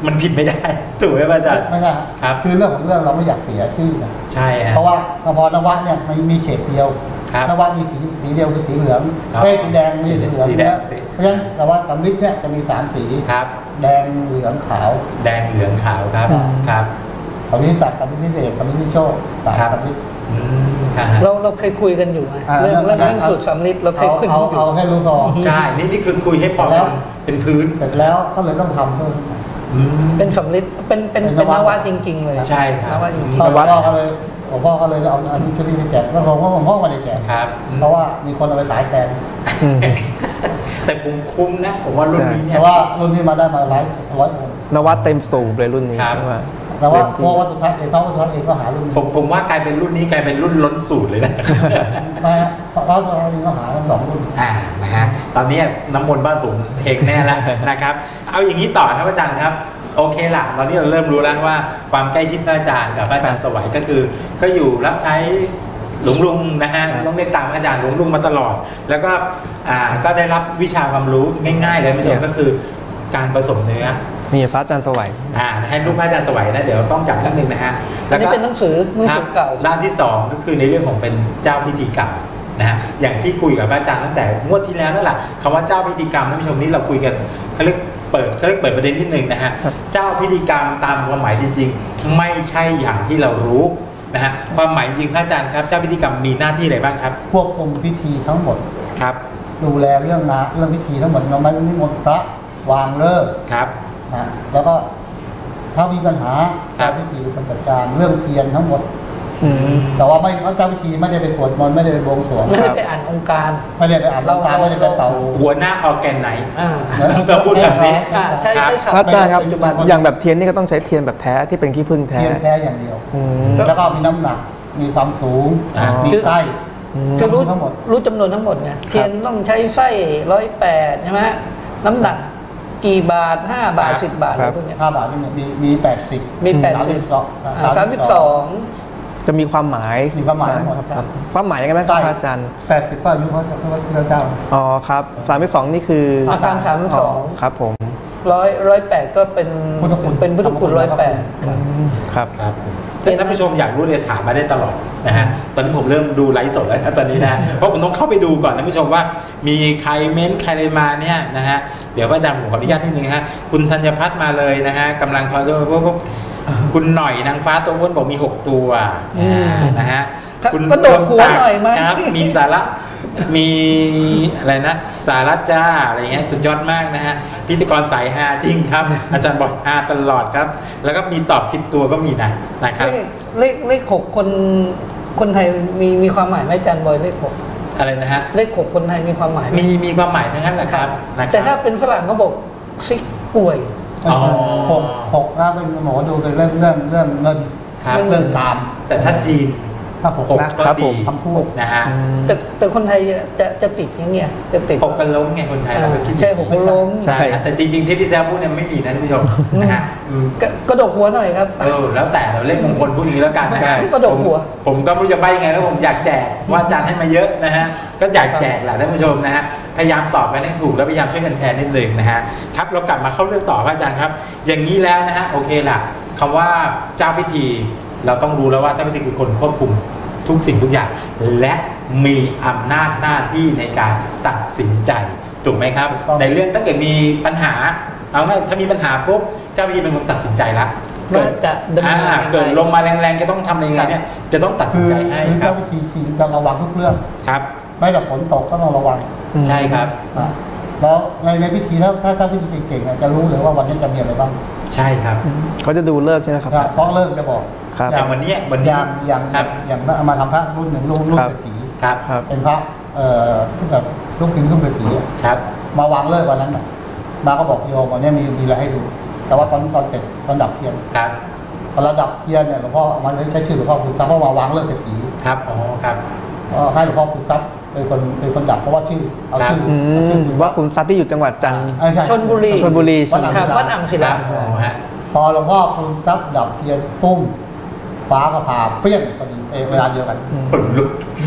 มันผิดไม่ได้ถูกไหมอาจารย์ไม่ใช่ครับคือเรื่องของเรื่องเราไม่อยากเสียชื่อนะใช่ฮะเพราะว่ากระเพาะนวัดเนี่ยมันมีเฉดเดียวครับนวัดมีสีสีเดียวคือสีเหลืองอ๋อเอ้ยสีแดงมีสีเหลืองสีแดงเนี่ยสีเพราะฉะนั้นนวัดสำลิดเนี่ยจะมีสามสีครับแดงเหลืองขาวแดงเหลืองขาวครับครับครับสำลิดสัตว์สำลิดนิเดชสำลิดนิโชคสามครับสำลิดอืมครับเราเราเคยคุยกันอยู่ไหมอ่าเรื่องเรื่องแล้วเรื่องสูตรสำลิดเราเคยเอาคุยเอากันอยู่เอาให้รู้พอใช่นี่นี่คือคุยให้พอแล้วเป็นพื้นเสร็จแล้วก็เลยต้องทำเพิ่มอืมเป็นสำลิดเป็นเป็นเป็นเป็นนนวัวัตตจริง ๆ เลยใช่ครับนวัตจริงหลวงพ่อก็เลยหลวงพ่อก็เลยเอาอันนี้ชุดนี้ไปแจกแล้วผมก็หลวงพ่อไมาได้แจกครับเพราะว่ามีคนเอาไปสายแทนอืมแต่ผมคุ้มนะผมว่ารุ่นนี้เนี่ยแต่ว่ารุ่นนี้มาได้มาหลายร้อยองค์นวัดเต็มสูบเลยรุ่นนี้ครับว่าแต่ว่าเต็มพที่วกวัตถุทัศน์เองพระวัตถุทัศน์เองก็หารุ่นนี้ผมผมว่ากลายเป็นรุ่นนี้กลายเป็นรุ่นล้นสูตรเลยนะมาพระวัตถุทัศน์เองก็หาทั้งสองรุ่นอ่านะฮะตอนนี้น้ำมนต์บ้านผมเฮงแน่แล้ว นะครับ เอาอย่างนี้ต่อครับอาจารย์ครับ โอเคละตอนนี้เราเริ่มรู้แล้วว่าความใกล้ชิดพระอาจารย์กับพระอาจารย์สวัยก็คือ ก็อยู่รับใช้หลวงลุงนะฮะต้องเรียกตามอาจารย์หลวงลุงมาตลอด แล้วก็อ่าก็ได้รับวิชาความรู้ง่าย ๆ เลยไม่ใช่ก็คือการผสมเนื้อมีพระอาจารย์สวัยอ่าให้รูปพระอาจารย์สวัยนะเดี๋ยวต้องจับท่านหนึ่งนะฮะอันนี้เป็นหนังสือหนังสือเก่าด้านที่สองก็คือในเรื่องของเป็นเจ้าพิธีกรรมนะฮะอย่างที่คุยกับพระอาจารย์ตั้งแต่งวดที่แล้วนั่นแหละคำว่าเจ้าพิธีกรรมท่านผู้ชมนี่เราคุยกันเขาเรียกเปิดเขาเรียกเปิดประเด็นนิดนึงนะฮะครับเจ้าพิธีกรรมตามความหมายจริงๆ ไม่ใช่อย่างที่เรารู้นะฮะความหมายจริงพระอาจารย์ครับเจ้าพิธีกรรมมีหน้าที่อะไรบ้างครับควบคุมพิธีทั้งหมดครับดูแลเรื่องงานเรื่องพิธีทั้งหมดน้องไม้นิมนต์พระวางเลิกษ์ครับนะแล้วก็ถ้ามีปัญหาครัเจ้าบพิธีเป็นคนจัดการเรื่องเทียนทั้งหมดอืมแต่ว่าไม่เจ้าพิธีไม่ได้ไปสวดมนต์ไม่ได้ไปบวงสรวงไม่ได้ไปอ่านองค์การไม่ได้ไปอ่านเราการเราไม่ได้ไปเป่าหัวหน้าออร์แกนไหนอ่าก็พูดแบบนี้อ่าใช่ใช่พระอาจารย์ครับปัจจุบันอย่างแบบเทียนนี่ก็ต้องใช้เทียนแบบแท้ที่เป็นขี้ผึ้งแท้เทียนแท้อย่างเดียวอืมแล้วก็มีน้ำหนักมีความสูงอ่ามีมีไส้อืมคือรู้ทั้งหมดรู้จำนวนทั้งหมดไงเทียนต้องใช้ไส้ร้อยแปดใช่ไหมน้ำหนักกี่บาทห้าบาทครับสิบบาทครับอะไรพวกเนี้ยห้าบาทนี่มีมีแปดสิบมีแปดสิบสองสามสิบสองจะมีความหมายมีความหมายทั้งหมดครับความหมายยังไงบ้างครับพระอาจารย์แปดสิบก็อายุพระเจ้าเจ้าอ๋อครับสามสิบสองนี่คืออาการสามสิบสองครับผมร้อยร้อยแปดก็เป็นพุทธคุณเป็นพุทธคุณร้อยแปดอืมครับครับถ้าท่านผู้ชมอยากรู้เนี่ยถามมาได้ตลอดนะฮะ ตอนนี้ผมเริ่มดูไลฟ์สดแล้วนะตอนนี้นะ เพราะผมต้องเข้าไปดูก่อนท่านผู้ชมว่ามีใครเม้นต์ใครอะไรมาเนี่ยนะฮะ เดี๋ยวพระอาจารย์ผมขออนุญาตที่หนึ่งฮะ คุณธัญพัฒน์มาเลยนะฮะกำลังคอยดูพวกคุณหน่อยนางฟ้าตัวอ้วนบอกมีหกตัวนะฮะก็โดดหัวหน่อยไหมครับ มีสาระ มีอะไรนะ สาระจ้าอะไรเงี้ยสุดยอดมากนะฮะ พิธีกรสายฮาจริงครับ อาจารย์บอกฮาตลอดครับ แล้วก็มีตอบสิบตัวก็มีนะนะครับเลขเลขเลขหกคนคนไทยมีมีความหมายไหมอาจารย์บอยเลขหกอะไรนะฮะเลขหกคนไทยมีความหมายไหมมีมีความหมายทั้งนั้นแหละครับนะคแต่ถ้ารับเป็นฝรั่งเขาบอกซิกป่วยอ๋อหกหกนะเป็นหมอดูเป็นเรื่องเรื่องเรื่องเงินครับเรื่องการแต่ถ้าจีนถ้าหกหกนะก็ครับดีผมคำพูดนะฮะอืมแต่แต่คนไทยจะจะติดอย่างเงี้ยจะติดหกกันล้มไงคนไทยเราไปคิดใช่หกกันล้มใช่ฮะแต่จริงๆที่พี่แซมพูดเนี่ยไม่มีนะท่านผู้ชมนะฮะอืมกระกระดกหัวหน่อยครับเออแล้วแต่เราเล่นมงคลพูดอย่างนี้แล้วกันนะฮะก็ดกหัวผมผมก็ไม่รู้จะใบ้ยังไงแล้วผมอยากแจกว่าอาจารย์ให้มาเยอะนะฮะก็อยากแจกแหละท่านผู้ชมนะฮะพยายามตอบกันให้ถูกแล้วพยายามช่วยกันแชร์นิดนึงนะฮะครับเรากลับมาเข้าเรื่องต่อครับอาจารย์ครับ อย่างนี้แล้วนะฮะโอเคล่ะคำว่าเจ้าพิธีเราต้องรู้แล้วว่าเจ้าพิธีคือคนควบคุมทุกสิ่งทุกอย่าง และมีอำนาจหน้าที่ในการตัดสินใจถูกไหมครับถูกต้องในเรื่องถ้าเกิดมีปัญหาเอาง่ายถ้ามีปัญหาปุ๊บเจ้าพิธีเป็นคนตัดสินใจละว่าจะดำเนินอ่ายังไงเกิดลงมาแรงๆจะต้องทำยังไงเนี่ยจะต้องตัดสิคืนอใจให้คือครัเจ้าบวิธีจริงจะระวังทุกเรื่องครับไม่แต่ฝนตกก็ต้องระวังใช่ครับอ่ะแล้วในในพิธีถ้าถ้าถ้าพิธีเก่งๆอ่ะจะรู้เลยว่าวันนี้จะมีอะไรบ้างใช่ครับเขาจะดูเลิกษ์ใช่ไหมครับเพราะเริ่มจะบอกครับอย่างวันเนี้ยวันอนี้ย่างอย่างครับอย่างเอามาทำพระรุ่นหนึ่งรุ่นรุ่นครับเศรษฐีครับครับเป็นพระเอ่อที่แบบลูกพิมพ์รุ่นเศรษฐีอ่ะครับมาวางเลิกวันนั้นน่ะมาก็บอกโยมวันนี้มีมีอะไรให้ดู แต่ว่าตอนตอนเสร็จตอนดับเทียนครับตอนระดับเทียนเนี่ยหลวงพ่อเอามาใช้ใช้ชื่อหลวงพ่อคุณทรัพย์เพราะมาวางเลิกเศรษฐีครับอ๋อครับก็ให้หลวงพ่อคุณทรัพย์เป็นคนเป็นคนดับเพราะว่าชื่อเอาชื่ออืเอาชื่อมคุณทรัว่าพย์คุณทรัพย์ที่อยู่จังหวัดจันทร์อ่าใช่ชลบุรีชลบุรีวัดอ่างครับศิลาวัดอ่างศิคลารับอ๋อฮะพอหลวงพ่อคุณทรัพย์ดับเทียนปุ้มฟ้าก็ผ่าเปรี้ยงพอดีเออเวลาเดียวกันขนลุก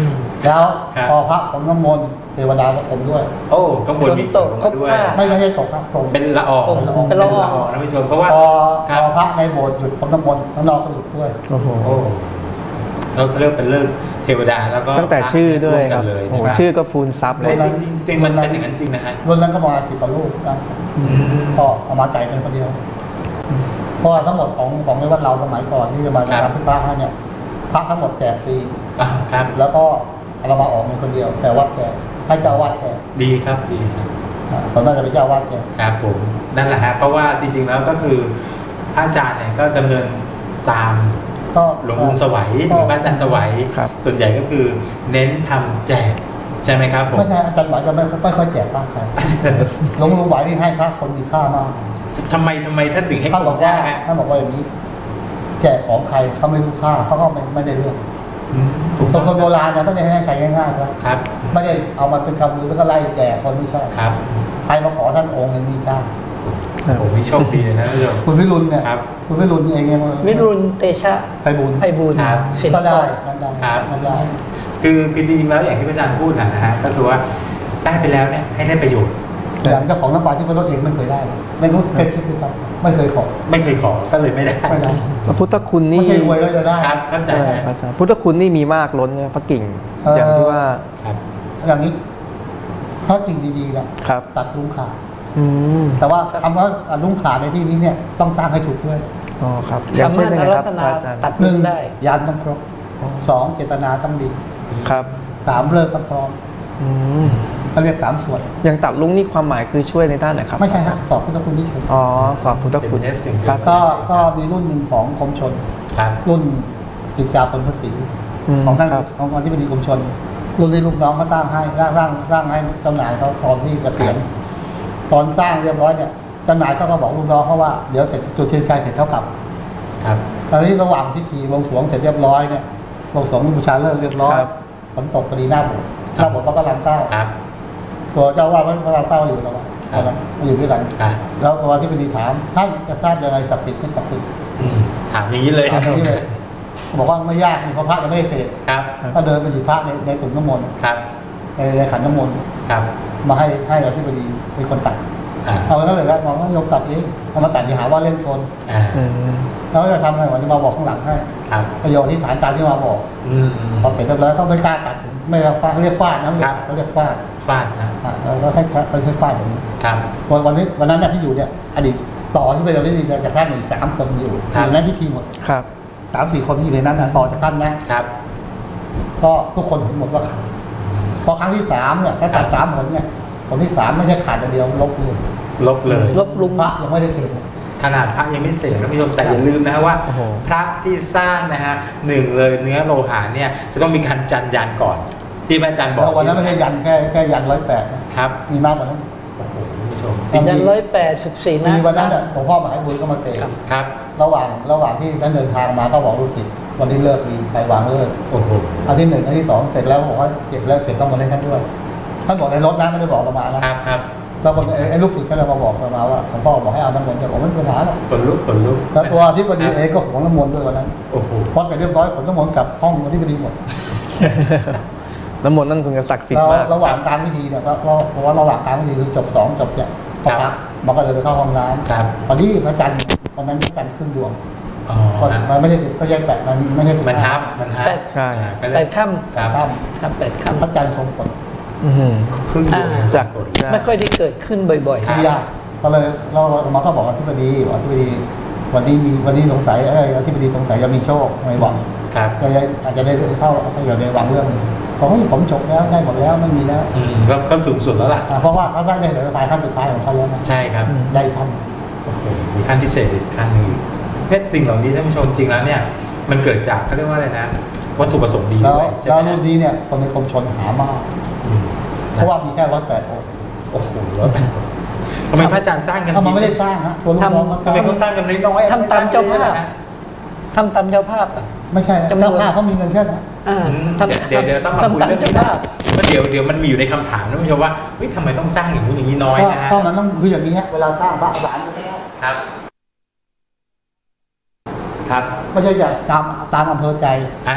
แล้วครับพอพระผมน้ำมนต์เทวดาก็ผมด้วยโอ้ข้างบนมีฝนลงมาด้วยฝนตกครบคราไม่ไม่ใช่ตกครับผมเป็นละอองเป็นละอองเป็นละอองนะผู้ชมเพราะว่าพอคพรับอพระในโบสถ์หยุดผมน้ำมนต์ข้างนอกก็หยุดด้วยโอ้โหโอ้เราเรียกเป็นเลิกเทวดาแล้วก็ตั้งแต่ชื่อด้วยวมคกัรับนเลยโอ้โหนะครับชื่อก็พูนซับเลยจริงจริงๆจริงๆมันเป็นอย่างนั้นจริงนะฮะรุ่นนั้นก็ประมาณสิบกว่าลูกนะอืมก็เอามาจ่ายเป็นคนเดียว เพราะว่าทั้งหมดของของในวัดเราสมัยก่อนที่จะมาครับทำพิพระให้เนี่ยพระทั้งหมดแจกฟรีอ่าครับแล้วก็เรามาออกเงินคนเดียว แต่วัดแจกให้เจ้าอาวาดแจกดีครับดีครับอ่าตอนนั้นจะเป็นเจ้าอาวาดแจกครับผมนั่นแหละฮะเพราะว่าจริง ๆ แล้วก็คือพระอาจารย์เนี่ยก็ดำเนินตามก็หลวงลุงสวัยหรือพระอาจารย์สวัยครับส่วนใหญ่ก็คือเน้นทำแจกใช่ไหมครับผมไม่ใช่อาจารย์หมายจะไม่ไม่ค่อยแจกพระใครหลวงลุงหมายที่ให้พระคนมีค่ามากทำไมทำไมท่านถึงให้ท่านคบอน กแจว่ากฮะท่านบอกว่าอย่างนี้ แจกของใครเขาไม่รู้ค่าเขาก็ไม่ไม่ได้เรื่องอืมถูกคต้อน งคนโบราณเนี่ยไม่ได้ให้ใครง่ายๆครับครับไม่ได้เอามาเป็นคำลือแล้วก็ไล่แจกคนไม่ใช่ครับใครมาขอท่านองค์หนึ่งมีค่าผมนี่โชคดีเลยนะท่านผู้ชมคุณวิรุณเนี่ยครับคุณวิรุณเองยังวิรุณเตชะไพบูลย์ไพบูลย์ครับสินก็ทได้รนั่นได้ครับนั่นได้คือคือจริงๆแล้วอย่างที่พระอาจารย์พูดนะฮะก็คือว่าได้ไปแล้วเนี่ยให้ได้ประโยชน์อย่างเจ้าของน้ำปลาที่เป็นรถเองไม่เคยได้เลยไม่รู้เคยคิดหรือเปล่าไม่เคยขอไม่เคยขอก็เลยไม่ได้ไม่ได้พระพุทธคุณนี่ไม่ใช่รวยแล้วจะได้ครับเข้าใจใช่ฮะอาจารย์พุทธคุณนี่มีมากล้นเนี่ยพระกิ่งเอ่ออย่างที่ว่าครับอย่างนี้ถ้าจริงดีๆนะครับ ตัดลุงขาดอืมแต่ว่าคำว่าลุงขาดในที่นี้เนี่ยต้องสร้างให้ถูกด้วยอ๋อครับอย่าสางเช่นมารถยังไงอาครัรับธนาอาจารย์ตัดหนึ่งได้ยานต้องครบสองเจตนาต้องดีครับสามเลิกต้องพร้อมอืมเขาเรียกสามส่วนอย่างตัดลุงนี่ความหมายคือช่วยในด้านไหนครับไม่ใช่ฮะสอบพุทธคุณที่เฉยอ๋อสอบพุทธคุณเป็น testing ครับก็ก็มีรุ่นหนึ่งของกรมชนครับรุ่นกิจจาพลภาษีอืมของท่านครับของอธิบดีกรมชน รุ่นนี้ลูกน้องเขาสร้างให้ร่างร่างร่างให้จำหน่ายเขาตอนที่เกษียณตอนสร้างเรียบร้อยเนี่ยจำหน่ายเขาก็บอกลูกน้องเขาว่าเดี๋ยวเสร็จจุดเทียนชัยเสร็จเท่ากับครับตอนนี้ระหว่างพิธีบวงสรวงเสร็จเรียบร้อยเนี่ยบวงสรวงบูชาเลิกษ์เรียบร้อยครับฝนตกพอดีหน้าโบสถ์หน้าโบสถ์พระพระรามเก้าครับตัวเจ้าว่าพระรามเก้าอยู่แล้วตอนนั้นอยู่ด้วยกันครับแล้วตัวที่ปดีถามท่านจะทราบยังไงศักดิ์สิทธิ์ไม่ศักดิ์สิทธิ์อืมถามอย่างนี้เลยถามอย่างนี้เลยบอกว่าไม่ยากนี่เพราะพระยังไม่ได้เสร็จครับก็เดินไปหยิบพระในในถุงน้ำมนต์ครับในในขันน้ำมนต์ครับมาให้ให้อธิบดีเป็นคนตัดอ่าเอาแล้วเลยครับบอกว่าโยมตัดเองเอามาตัดอย่าหาว่าเล่นคนอ่าอืมแล้วจะทำอะไรวันนี้มาบอกข้างหลังให้ครับประโยชน์ที่ฐานตามที่มาบอกอืมพอเสร็จเรียบร้อยเขาไม่กล้าตัดไม่เอาฟาดเรียกฟาดนะครับ เขาเรียกฟาดฟาดนะอ่าแล้วก็ให้เขาใช้ฟาดอย่างนี้ครับวันวันนี้วันนั้นน่ะที่อยู่เนี่ยอดีตต่อที่เป็นอธิบดีจากท่านอีกสามคนอยู่อยู่ในพิธีหมดครับสามสี่คนที่อยู่ในนั้นนะต่อจากท่านนะครับ ก็ทุกคนเห็นหมดว่าขาดพอครั้งที่สามเนี่ยถ้าตัดสามผลเนี่ยผลที่สามไม่ใช่ขาดอย่างเดียวลบเลยลบเลยลบลุงพระยังไม่ได้เสร็จเลยขนาดพระยังไม่เสร็จนะผู้ชมแต่อย่าลืมนะฮะว่าโอ้โหพระที่สร้างนะฮะหนึ่งเลยเนื้อโลหะเนี่ยจะต้องมีการจันยันก่อน ที่พระอาจารย์บอกแล้ววันนั้นไม่ใช่ยันแค่แค่ยันร้อยแปดนะครับ มีมากกว่านั้นโอ้โหคุณผู้ชมจริงยันร้อยแปดสิบสี่นะมีวันนั้นน่ะหลวงพ่อมหาบุญก็มาเสกครับระหว่างระหว่างที่ท่านเดินทางมาก็บอกลูกศิษย์วันนี้เลิกดีใครวางเลิกโอ้โหอันที่หนึ่งอันที่สองเสร็จแล้วบอกว่าเจ็ดแล้วเสร็จต้องมาเล่นท่านด้วยท่านบอกในรถนะไม่ได้บอกเรามานะครับครับแล้วคนไอ้ไอ้ลูกศิษย์ก็เลยมาบอกเรามาว่าหลวงพ่อบอกให้เอาน้ำมนต์แต่ผมไม่มีปัญหาหรอกขนลุกขนลุกแล้วตัวที่ปดีเองก็ของน้ำมนต์ด้วยวันนั้นโอ้โหพอเสร็จเรียบร้อยขนน้ำมนต์กลับห้องที่ปดีหมดน้ำมนต์นั่นคงจะศักดิ์สิทแล้ธิ์วมากระหว่างกลารพิธีเนี่ยเราเราเพราะว่าระหว่างกลารพิธีคือจบสองจบเนี่ยพอพักมันก็เลยไปเข้าห้องน้ครับำพอดีพระจันทร์วันนั้นพระจันทร์ขึ้นดวงอ๋อก็นะมันไม่ใช่ไม่ใช่แปดมันไม่ใช่มันทับมันทับแปดใช่อ่าก็เลแปยดค่ครับข้ามำครับแปดพระค่ำจันทร์ทรงฝนอื้อหือครึ่งดวงอ่าจากกฎใช่ไม่ค่อยได้เกิดขึ้นบ่อยครับที่ยากก็เลยเรามาก็บอกอธิบดีบอกอธิบดี วันนี้มีวันนี้สงสัยเอออธิบดีสงสัยจะมีโชคในหวังครับจะอาจจะได้เข้าไปอยู่ในหวังเรื่องนี้ผมว่าผมจบแล้วได้หมดแล้วไม่มีแล้วอืมก็ก็สูงสุดแล้วล่ะอ่าเพราะว่าเขาได้ในเหลือตายขั้นสุดท้ายของเขาแล้วนะใช่ครับได้ขั้นโอ้โหมีขั้นพิเศษอีกขั้นหนึงอีกเนี่ยสิ่งเหล่านี้ท่านผู้ชมจริงแล้วเนี่ย มันเกิดจากเขาเรียกว่าอะไรนะ วัตถุประสงค์ดีแล้วด้วยใช่แล้วไหมรุ่นนี้เนี่ยคนในกรมชนหามากอืมเพราะว่ามีแค่ร้อยแปดองค์โอ้โหแล้วทำไมพระอาจารย์สร้างกันถ้ามันไม่ได้สร้างฮะตัวลูกน้องมันสทำไมร้างเขาสร้างกันน้อยๆทำตามเจ้าภาพไม่สร้งยอะๆนะทำตามเจ้าภาพอ่ะไม่ใช่จำนวนเจ้าภาพเขามีเงินแค่นั้นอ่าอืมทำเดี๋ยวเดี๋ยวต้องมาคุยทำตามเรื่องเจ้านี้นะภาพเพราะเดี๋ยวเดี๋ยวมันมีอยู่ในคำถามท่านผู้ชมว่าเฮ้ยทำไมต้องสร้างอย่างนี้อย่างนี้น้อยนะฮะเพราะมันต้องคืออย่างนี้ฮะเวลาสร้างพระสารไม่ใช่ครับ ครับไม่ใช่จะตามตามอำเภอใจอ่า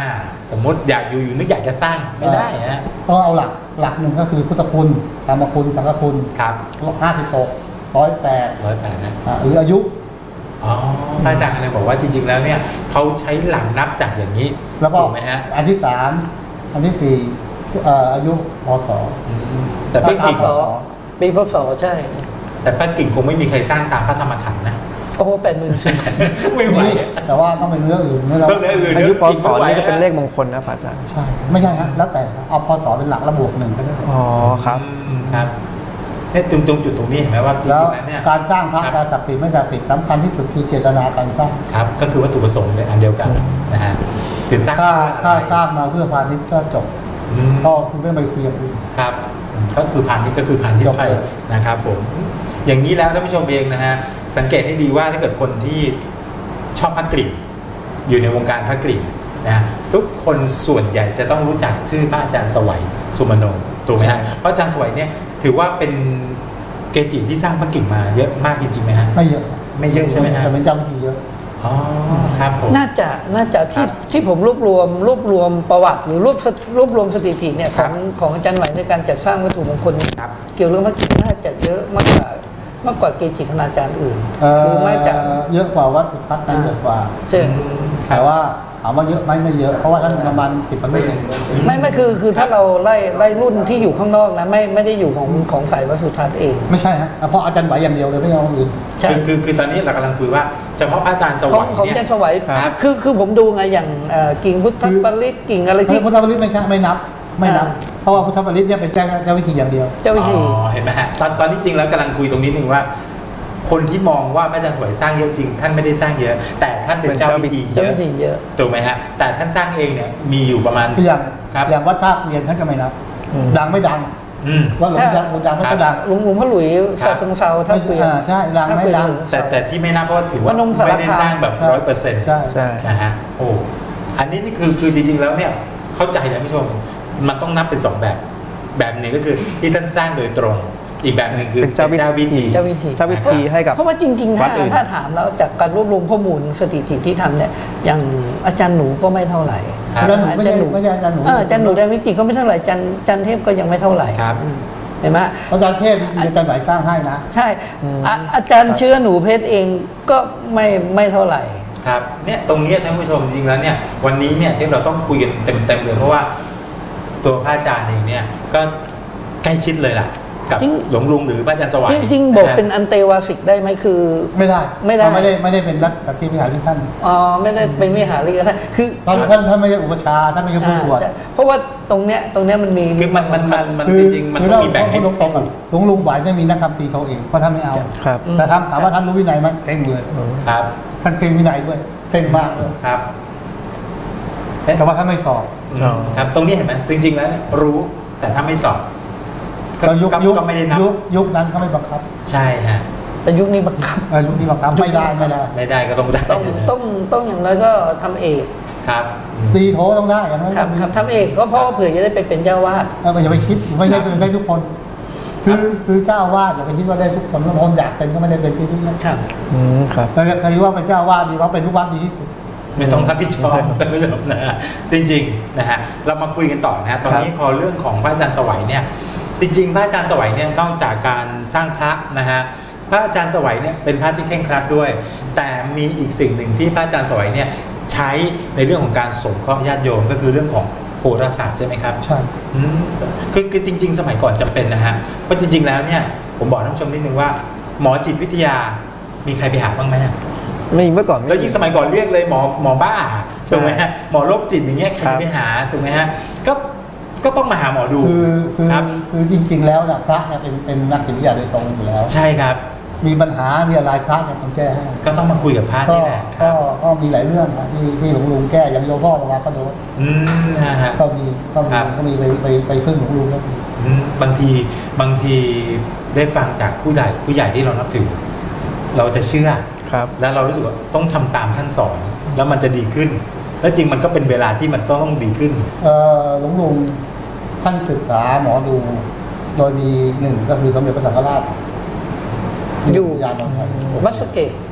สมมติอยากอยู่อยู่นึกอยากจะสร้างไม่ได้ฮะต้องเอาหลักหลักหนึ่งก็คือพุทธคุณธรรมคุณสังฆคุณครับห้าสิบหกร้อยแปดร้อยแปดนะหรืออายุอ๋อพระอาจารย์เลยบอกว่าจริง ๆ แล้วเนี่ยเขาใช้หลังนับจากอย่างนี้แล้วก็ถูกไหมฮะอันที่สามอันที่สี่เอ่ออายุพศอืมแต่ป้ากิ่งพศ ปีพศใช่แต่ป้ากิ่งคงไม่มีใครสร้างตามพระธรรมขันธ์นะโอ้โหแปดหมื่นสี่ไม่ไหวนี่แต่ว่าต้องเป็นเรื่องอื่นไม่เราต้องเนื้ออื่นอายุพกิ่งศไม่ไหวนี่ก็เป็นฮะเลขมงคลนะพระอาจารย์ใช่ไม่ใช่ฮะแล้วแต่เอาพศเป็นหลักระบวกหนึ่งก็ได้อ๋อครับอืมครับเนี่ยตรงตรงจุดตรงนี้เห็นไหมว่าจแล้วริงๆแล้วเนี่ยการสร้างพระครับการศักดิ์สิทธิ์ไม่ศักดิ์สิทธิ์สำคัญที่สุดคือเจตนาการสร้างครับก็คือวัตถุประสงค์เป็นอันเดียวกันนะฮะคือสร้างถ้าเพื่อถ้าอะไรสร้างมาเพื่อพาณิชย์ก็จบอืมก็คือไม่ไปคุยอย่างอื่นครับก็คือผ่านนี้ก็คือผ่านที่จบไทยเลยนะครับผมอย่างนี้แล้วท่านผู้ชมเองนะฮะสังเกตให้ดีว่าถ้าเกิดคนที่ชอบพระกริ่งอยู่ในวงการพระกริ่งนะฮะทุกคนส่วนใหญ่จะต้องรู้จักชื่อพระอาจารย์สวัยสุมโนถูกไหมฮะเพราะอาจารย์สวัยเนี่ยถือว่าเป็นเกจิที่สร้างพระกริ่งมาเยอะมากจริงๆไหมฮะไม่เยอะไม่เยอะใช่ไหมฮะแต่เป็นเจ้าพิธีเยอะอ๋อครับผมน่าจะน่าจะที่ครับที่ผมรวบรวมรวบรวมประวัติหรือรวบสรวบรวมสถิติเนี่ยคขรัอบ งของอาจารย์ไหวในการจัดสร้างวัตถุมงคลครับเกี่ยวเรื่องพระกิ่งน่าจะเยอะมากกว่ามากกว่าเกจิคณาจารย์อื่นเอ่หรือไม่จะอเยอะกว่าวัดสุทัศน์นะอ่าเยอะกว่าเจอแต่ว่าถามว่าเยอะไหมไม่เยอะเพราะว่าท่านประมาณสิบปีเองไม่ไม่คือคือถ้าเราไล่ไล่รุ่นที่อยู่ข้างนอกนะไม่ไม่ได้อยู่ของของสายวัดสุทัศน์เองไม่ใช่ฮะเพราะอาจารย์ไหวอย่างเดียวเลยไม่เอาอื่นใช่คือคือคือตอนนี้เรากำลังคุยว่าเฉพาะพระอาจารย์สของวัยของเนี่ยอาจารย์สวัยครับคือคือผมดูไงอย่างเอ่อกิ่งพุทธปริตกิ่งอะไรเฮ้ยที่พุทธบริตไม่ใช่ไม่นับไม่นับอ่าเพราะว่าพุทธบริตเนี่ยเป็นเจ้าเจ้าวิธีอย่างเดียวเจ้าวิธีอ๋อเห็นไหมฮะตอนตอนนี้จริงแล้วกำลังคุยตรงนี้นึงว่า คนที่มองว่าพระอาจารย์สวยสร้างเยอะจริง ท่านไม่ได้สร้างเยอะ แต่ท่านเป็นเจ้าพิธีเยเจ้าอะวิธีเยอะถูกไหมฮะแต่ท่านสร้างเองเนี่ยมีอยู่ประมาณอย่างครับอย่างวัดท่าเรียนท่านก็ไม่นับอืมดังไม่ดังอืมว่าหลวงถ้าดังหลวงดังมันก็ดังหลวงหลวงพ่อหลุยครัซาบเซิงเซาท่าไม่เกวียนอ่าใช่ดังท่าไม่เกวียนดังหลวงแต่แต่ที่ไม่นับเพราะว่าถือว่าพนมสารคามไม่ได้สร้างแบบใช่ร้อยเปอร์เซ็นต์ใช่ใช่นะฮะโอ้อันนี้นี่คือคือจริงๆแล้วเนี่ยเข้าใจนะผู้ชมมันต้องนับเป็นสองแบบ แบบหนึ่งก็คือที่ท่านสร้างโดยตรง อีกแบบหนึ่งคือเป็นเจ้าเป็นเจ้าวิธีเจ้าวิธีเจ้าพิธีให้กับเพราะว่าจริงๆวัถ้าดอื่นถ้าถามแล้วจากการรวบรวมข้อมูลสถิติที่ทำเนี่ยอย่างอาจารย์หนูก็ไม่เท่าไหร่ครับอาจารย์หนูไม่ใช่ไม่ใช่อาจารย์หนูเอออาจารย์หนูแดงวิจิตรก็ไม่เท่าไหร่อาจารย์อาจารย์เทพก็ยังไม่เท่าไหร่ครับเห็นไหมอาจารย์เทพจริงๆอาจารย์ไหวสร้างให้นะใช่อืมอ่ะอาจารย์เชื้อหนูเพชรเองก็ไม่ไม่เท่าไหร่ครับเนี่ยตรงนี้ท่านผู้ชมจริงๆแล้วเนี่ยวันนี้เนี่ยที่เราต้องคุยกันเต็มๆเลยเพราะว่าตัวพระอาจารย์เองเนี่ยก็ใกล้ชิดเลยล่ะกับจริงหลวงลุงหรือพระอาจารย์สวัยจริงๆบอกะฮะเป็นอันเตวาสิกได้ไหมคือไม่ได้ไม่ได้เพราะไม่ได้ไม่ได้เป็นรัฐที่พิหารที่ท่านอ๋อไม่ได้เป็นวิหาริกท่านคือตอนท่านท่านไม่ใช่อุปชฌาย์ท่านไม่ใช่ผู้สวดอ่าใช่เพราะว่าตรงเนี้ยตรงเนี้ยมันมีคือมันมันมันมันคือจริงๆมันคือต้อเรางมีแบ่งให้พูดตรงๆก่อนหลวงลุงไหวไม่มีนักธรรมตีเขาเองเพราะท่านไม่เอาครับแต่ถามถามว่าท่านรู้วินัยไหมเข่งเลยครับท่านเข่งวินัยด้วยเข่งมากเลยครับแต่ว่าท่านไม่สอบอ๋อครับตรงนี้เห็นไหมจริง ๆ แล้วเนี่ยรู้แต่ถ้าไม่สอบก็แล้วยุคก็ยุคก็ไม่ได้นับยุคยุคนั้นเขาไม่บังคับใช่ฮะแต่ยุคนี้บังคับเออยุคนี้บังคับไม่ได้ไม่ได้ไม่ได้ก็ต้องได้ต้องต้องต้องอย่างน้อยก็ทำเอกครับอืมตีโถต้องได้อย่างนั้นครับครับทำเอกก็เพราะว่าเผื่อจะได้ไปเป็นเจ้าวาดเอออย่าไปคิดไม่ได้เป็นได้ทุกคน คือคือเจ้าอาวาสอย่าไปคิดว่าได้ทุกคนบางคนอยากเป็นก็ไม่ได้เป็นที่นี่นะครับอืมครับแต่ใครว่าเป็นเจ้าอาวาสดีว่าเป็นทุกวัดดีที่สุดไม่ต้องรับผิดชอบท่านผู้ชมนะฮะจริงๆนะฮะเรามาคุยกันต่อนะฮะตอนนี้พอเรื่องของพระอาจารย์สวัยเนี่ยจริงๆพระอาจารย์สวัยเนี่ยนอกจากการสร้างพระนะฮะพระอาจารย์สวัยเนี่ยเป็นพระที่เคร่งครัดด้วย แต่มีอีกสิ่งหนึ่งที่พระอาจารย์สวัยเนี่ยใช้ในเรื่องของการสงเคราะห์ญาติโยมก็คือเรื่องของโหราศาสตร์ใช่ไหมครับใช่อืมคือคือจริง ๆ สมัยก่อนจำเป็นนะฮะเพราะจริง ๆ แล้วเนี่ยผมบอกท่านผู้ชมนิดนึงว่า หมอจิตวิทยามีใครไปหาบ้างไหมอะไม่เมื่อก่อนไม่แล้วยิ่งสมัยก่อนเรียกเลยหมอหมอบ้าถูกไหมฮะหมอโรคจิตอย่างเงี้ยใครครับจะไปหาถูกไหมฮะก็ก็ต้องมาหาหมอดูคือคือครับคือจริง ๆ แล้วนะพระเนี่ยเป็นเป็นนักจิตวิทยาโดยตรงอยู่แล้วใช่ครับมีปัญหามีอะไรพระเนี่ยมันแก้ให้ก็ต้องมาคุยกับพระก็นี่แหละคก็รับก็มีหลายเรื่องนะที่ที่หลวงลุงแก้อย่างโยมพ่อลงมาก็โดนอืมนะฮะก็มีก็มีครับก็มีไปไปไปพึ่งหลวงลุงก็มีอืมบางทีบางทีได้ฟังจากผู้ใหญ่ผู้ใหญ่ที่เรานับถือ เราจะเชื่อครับแล้วเรารู้สึกว่าต้องทำตามท่านสอน แล้วมันจะดีขึ้น แล้วจริงมันก็เป็นเวลาที่มันต้องต้องดีขึ้นเอ่อหลวงลุงท่านศึกษาหมอดู โดยมีหนึ่งก็คือสมเด็จพระสังฆราชอยู่ยานนท์ไทยวัดสะเกต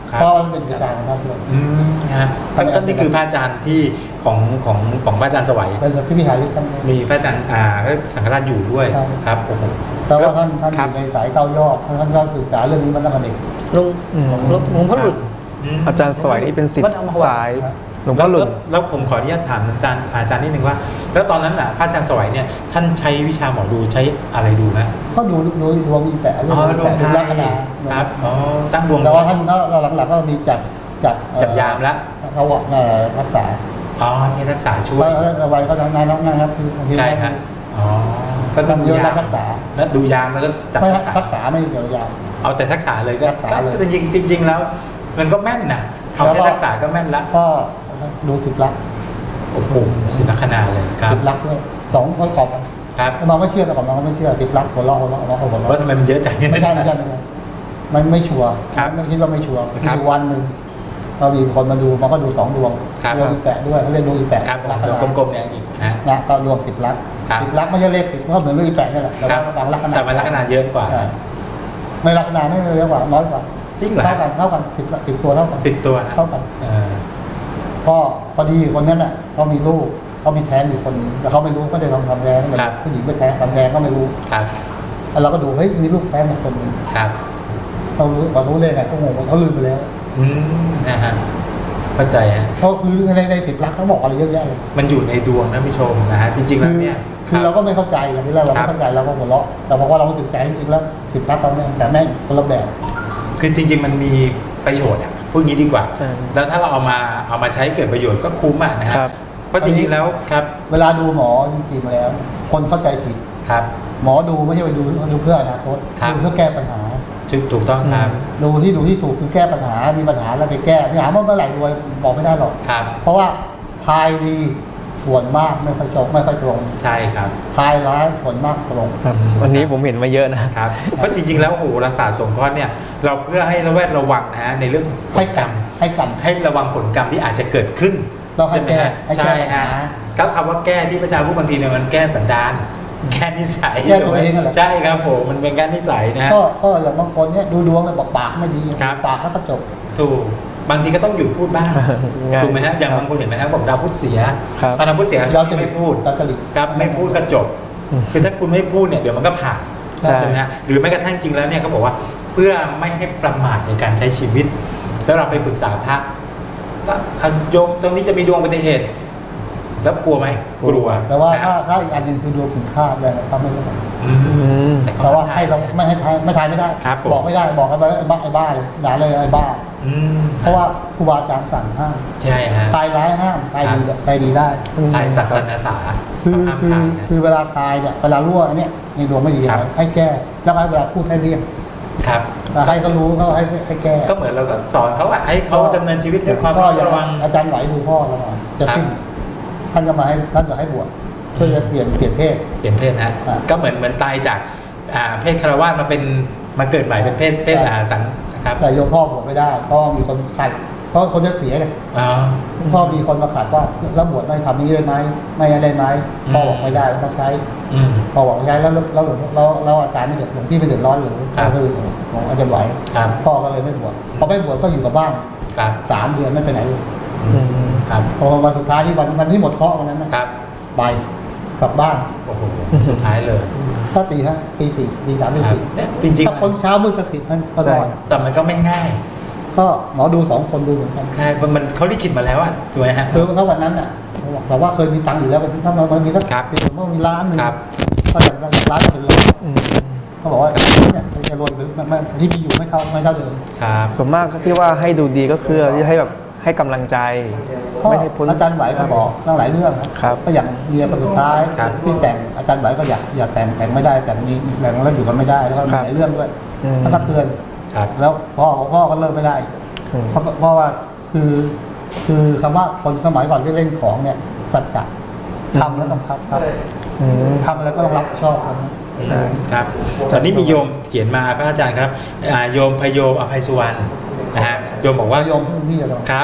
ครับเพราะว่าเป็นวิชาของท่านเลยอืมนะฮะก็ก็นี่คือพระอาจารย์ที่ของของของพระอาจารย์สวัยเป็นที่วิหารที่ท่านเลยมีพระอาจารย์อ่าสังฆราชอยู่ด้วยใช่ครับโอ้โหแต่ว่าท่านท่านอครับยู่ในสายเก้ายอดท่านก็ศึกษาเรื่องนี้มาตั้งแต่เด็กลุงอืมลุงหลวงพ่อหลุดมอาจารย์สวัยนี่เป็นศิษวัดย์อัมพวันสายหลวงแล้พ่อวหลุแล้วนแล้วผมขออนุญาตถามอาจารย์อาจารย์นิดนึงว่า แล้วตอนนั้นน่ะพระอาจารย์สวัยเนี่ยท่านใช้วิชาหมอดูใช้อะไรดูไหมก็ดูดูดวงอีแปะเรื่อ๋อดวงอีไทแปะดูลัคนายครับอ๋อตั้งดวงแต่ว่าท่านก็หลังๆก็มีจัดจัดเอ่อจับยามละเขาว่าเอ่อรักษาอ๋อใช้รักษาช่วยแล้วแล้วไว้ก็นายน้องนะครับที่ที่ใช่ครับอ๋อก็ท่านดูเยอะยามรักษาแล้วดูยามแล้วก็จับไม่รักษารักษาไม่เกี่ยวกับยาเอาแต่ทักษะเลยก็รักษาเลยก็จริงจริงๆแล้ว มันก็แม่นนะเอาแล้วแค่ก็ทักษะก็แม่นละก็ดูสิบลักษณ์โอ้โหศิลปนาเลยครับสิบลักษณ์ด้วยสองประกอบกันครับมองไม่เชื่อแต่ก่อนมองไม่เชื่อสิบลักษณ์หัวเราะหัวเราะหัวเราะหัวเราะว่าทำไมมันเยอะจังไม่ใช่ไม่ใช่ไม่ใช่มันไม่ชัวร์ครับไม่คิดว่าไม่ชัวร์ครับมีวันหนึ่งเรามีคนมาดูมันก็ดูสองดวงครับดวงอีแปะด้วยเขาเรียกดวงอีแปะครับผมลัคเดี๋ยวนากลมๆเนี่ยอีกนะนะก็รวมสิบลักษณ์ครับสิบลักษณ์ไม่ใช่เลขสิบก็เหมือนเลขอีแปะนี่แหละแต่ครัว่าบบางลัคนาแต่มันลัคนาเยอะกว่าใช่ไม่ลัคนาไม่เยอะกว่าน้อยกว่าจริงเหรอเท่ากันเท่ากันสิบสิบตัวเท่ากันสิบตัวฮะเท่ากันเออก็พอดีคนนั้นน่ะเขามีลูกเขามีแท้งอยู่คนหนึงแต่เขาไม่รู้เขาได้ทำทำแท้งเหมือนผู้หญิงไปแท้งทำแท้งก็ไม่รู้ครับแล้วเราก็ดูเฮ้ยมีลูกแท้งมาคนหนึงครับเรารู้เรารู้เลยไงเขางงเขาลืมไปแล้วอืมนะฮะเข้าใจฮะเขาคือในในสิบลักษณ์เขาบอกอะไรเยอะแยะเลยมันอยู่ในดวงนะผู้ชมนะฮะจริงๆแล้วเนี่ยคือเราก็ไม่เข้าใจอย่างที่แรกเราครัไม่บเข้าใจเราก็หัวเราะแต่พอว่าเราศึกษาจริงๆแล้วสิบลักษณ์เราแม่งแต่แม่งคนละแบบคือจริง ๆ มันมีประโยชน์อ่ะพูดงี้ดีกว่าใช่แล้วถ้าเราเอามาเอามาใช้เกิดประโยชน์ก็คุ้มอ่ะนะฮะครับเพราะจริงๆแล้วครับเวลาดูหมอจริงๆแล้ว คนเข้าใจผิดครับหมอดูไม่ใช่ไปดูดูเพื่ออนาคตครับดูเพื่อแก้ปัญหาถูกถูกต้องครับดูที่ดูที่ถูกคือแก้ปัญหา มีปัญหาแล้วไปแก้ปัญหาเมื่อไหร่รวยบอกไม่ได้หรอกครับเพราะว่าทายดีส่วนมากไม่ค่อยตรงไม่ค่อยตรงใช่ครับทายร้ายส่วนมากตรงครับอืมวันนี้ผมเห็นมาเยอะนะครับเพราะจริงๆแล้วโหราศาสตร์สงเคราะห์เนี่ยเราเพื่อให้ระแวดระวังนะฮะในเรื่องผให้ลกกัรรนมให้กันให้ระวังผลกรรมที่อาจจะเกิดขึ้นเราให้ใช่ไหมฮะแก้ให้แก้ใช่ปัญหาฮะครับคำว่าแก้ที่พระอาจารย์พูดบางทีเนี่ยมันแก้สันดานแก้นิสัยแก้ตัวเองนั่นแหละใช่ครับผมมันเป็นแก้นิสัยนะฮะก็ก็อย่างบางคนเนี่ยดูดวงเลยบอกปากไม่ดีครับปากแล้วก็จบถูกบางทีก็ต้องหยุดพูดบ้างง่ายถูกไหมฮะอย่างบางคนเห็นไหมครับบอกดาวพุธเสียครับพอดาวพุธเสียเราจะไม่พูดเราจะหลีกครับไม่พูดก็จบอืมคือถ้าคุณไม่พูดเนี่ยเดี๋ยวมันก็ผ่านใช่ใช่ไหมฮะหรือแม้กระทั่งจริงแล้วเนี่ยเขาบอกว่าเพื่อไม่ให้ประมาทในการใช้ชีวิต แล้วเราไปปรึกษาพระก็อ่ะโยมตรงนี้จะมีดวงอุบัติเหตุ แล้วกลัวไหมกลัวแต่ว่านะถ้าถ้าอีกอันหนึ่งคือดวงผิดคาดเลยนะครับไม่รู้อืมอืมก็แต่ว่าให้เราไม่ให้ทายไม่ทายไม่ได้ครับผมบอกไม่ได้บอกไอ้บ้าไอ้บ้าไอ้บ้าเลยด่าเลยไอ้บ้าอืมเพราะว่าครูบาอาจารย์สั่งห้ามใช่ฮะทายร้ายห้ามทายดีทายดีได้ทายตัดสนสาคือห้ามคือทายนะคือเวลาทายเนี่ยเวลารั่วอันเนี้ยในดวงไม่ดีครับให้แก้แล้วก็เวลาพูดให้เรียกครับแต่ให้เขารู้เขาให้ให้แก้ก็เหมือนเราก็สอนเขาว่าให้เขาดำเนินชีวิตด้วยความก็ระมัดอย่างระวังอาจารย์ไหวดูพ่อเรามาจะครับสิ้นท่านจะมาให้ท่านจะให้บวชเพื่อจะเปลี่ยนเปลี่ยนเพศเปลี่ยนเพศนะอ่าก็เหมือนเหมือนตายจากอ่าเพศคารวะมาเป็นมาเกิดใหม่เป็นเพศเพศใช่อ่าสังครับแต่โยมพ่อบวชไม่ได้เพราะมีคนขัดเพราะคนจะเสียไงอ๋อคุณพ่อมีคนมาขัดว่าแล้วบวชไม่ทำนี้ได้ไหมไม่ได้ไหมอืมพ่อบอกไม่ได้ต้องใช้อืมพ่อบอกใช้แล้วแล้วแล้วแล้วแล้วอาจารย์ไม่เดือดหลวงพี่ไม่เดือดร้อนหรือครับก็คือของอาจารย์ไหวครับพ่อก็เลยไม่บวชพอไม่บวชก็อยู่กับบ้านครับสามเดือนไม่ไปไหนเลยอืมครับพอวันสุดท้ายที่วันวันที่หมดเคราะห์วันนั้นนะครับ ไปกลับบ้านโอ้โหสุดท้ายเลยก็ตีฮะตีสี่ตีสามตีครับสี่เนี่ยจริงถ้าคนเช้ามืดก็สิท่านก็นอนๆแต่มันก็ไม่ง่ายก็หมอดูสองคนดูเหมือนกันใช่มันเขาลิขิตมาแล้วอะถูกไหมฮะคือถ้าวันนั้นอ่ะแต่ว่าเคยมีตังค์อยู่แล้วถ้ามันมีสักครับปีผมว่ามีล้านหนึ่งครับก็จะล้านเป็นร้อยอืมเขาบอกว่าเนี่ยจะรวยเป็นมันที่มีอยู่ไม่เท่าไม่เท่าเดิมครับส่วนมากที่ว่าให้ดูดีก็คือจะให้แบบให้กำลังใจก็ไม่ให้พ้นอาจารย์ไหวก็บอกตั้งหลายเรื่องนะครับ ก็อย่างเมียคนสุดท้ายครับที่แต่งอาจารย์ไหวก็อยากอยากแต่งแต่งไม่ได้แต่งมีแต่งแล้วอยู่กันไม่ได้แล้วก็มีครับหลายเรื่องด้วยอืมท่านก็เตือนครับแล้วพ่อของพ่อก็เลิกไม่ได้อืมเพราะเพราะว่าคือคือคำว่าคนสมัยก่อนที่เล่นของเนี่ยสัจจะทำแล้วต้องทำครับอืมทำแล้วก็ต้องรับผิดชอบกันนะอ่าครับตอนนี้มีโยมเขียนมาพระอาจารย์ครับอ่าโยมพโยมอภัยสุวรรณนะฮะโยมบอกว่าว่าโยมพี่จะลองครับ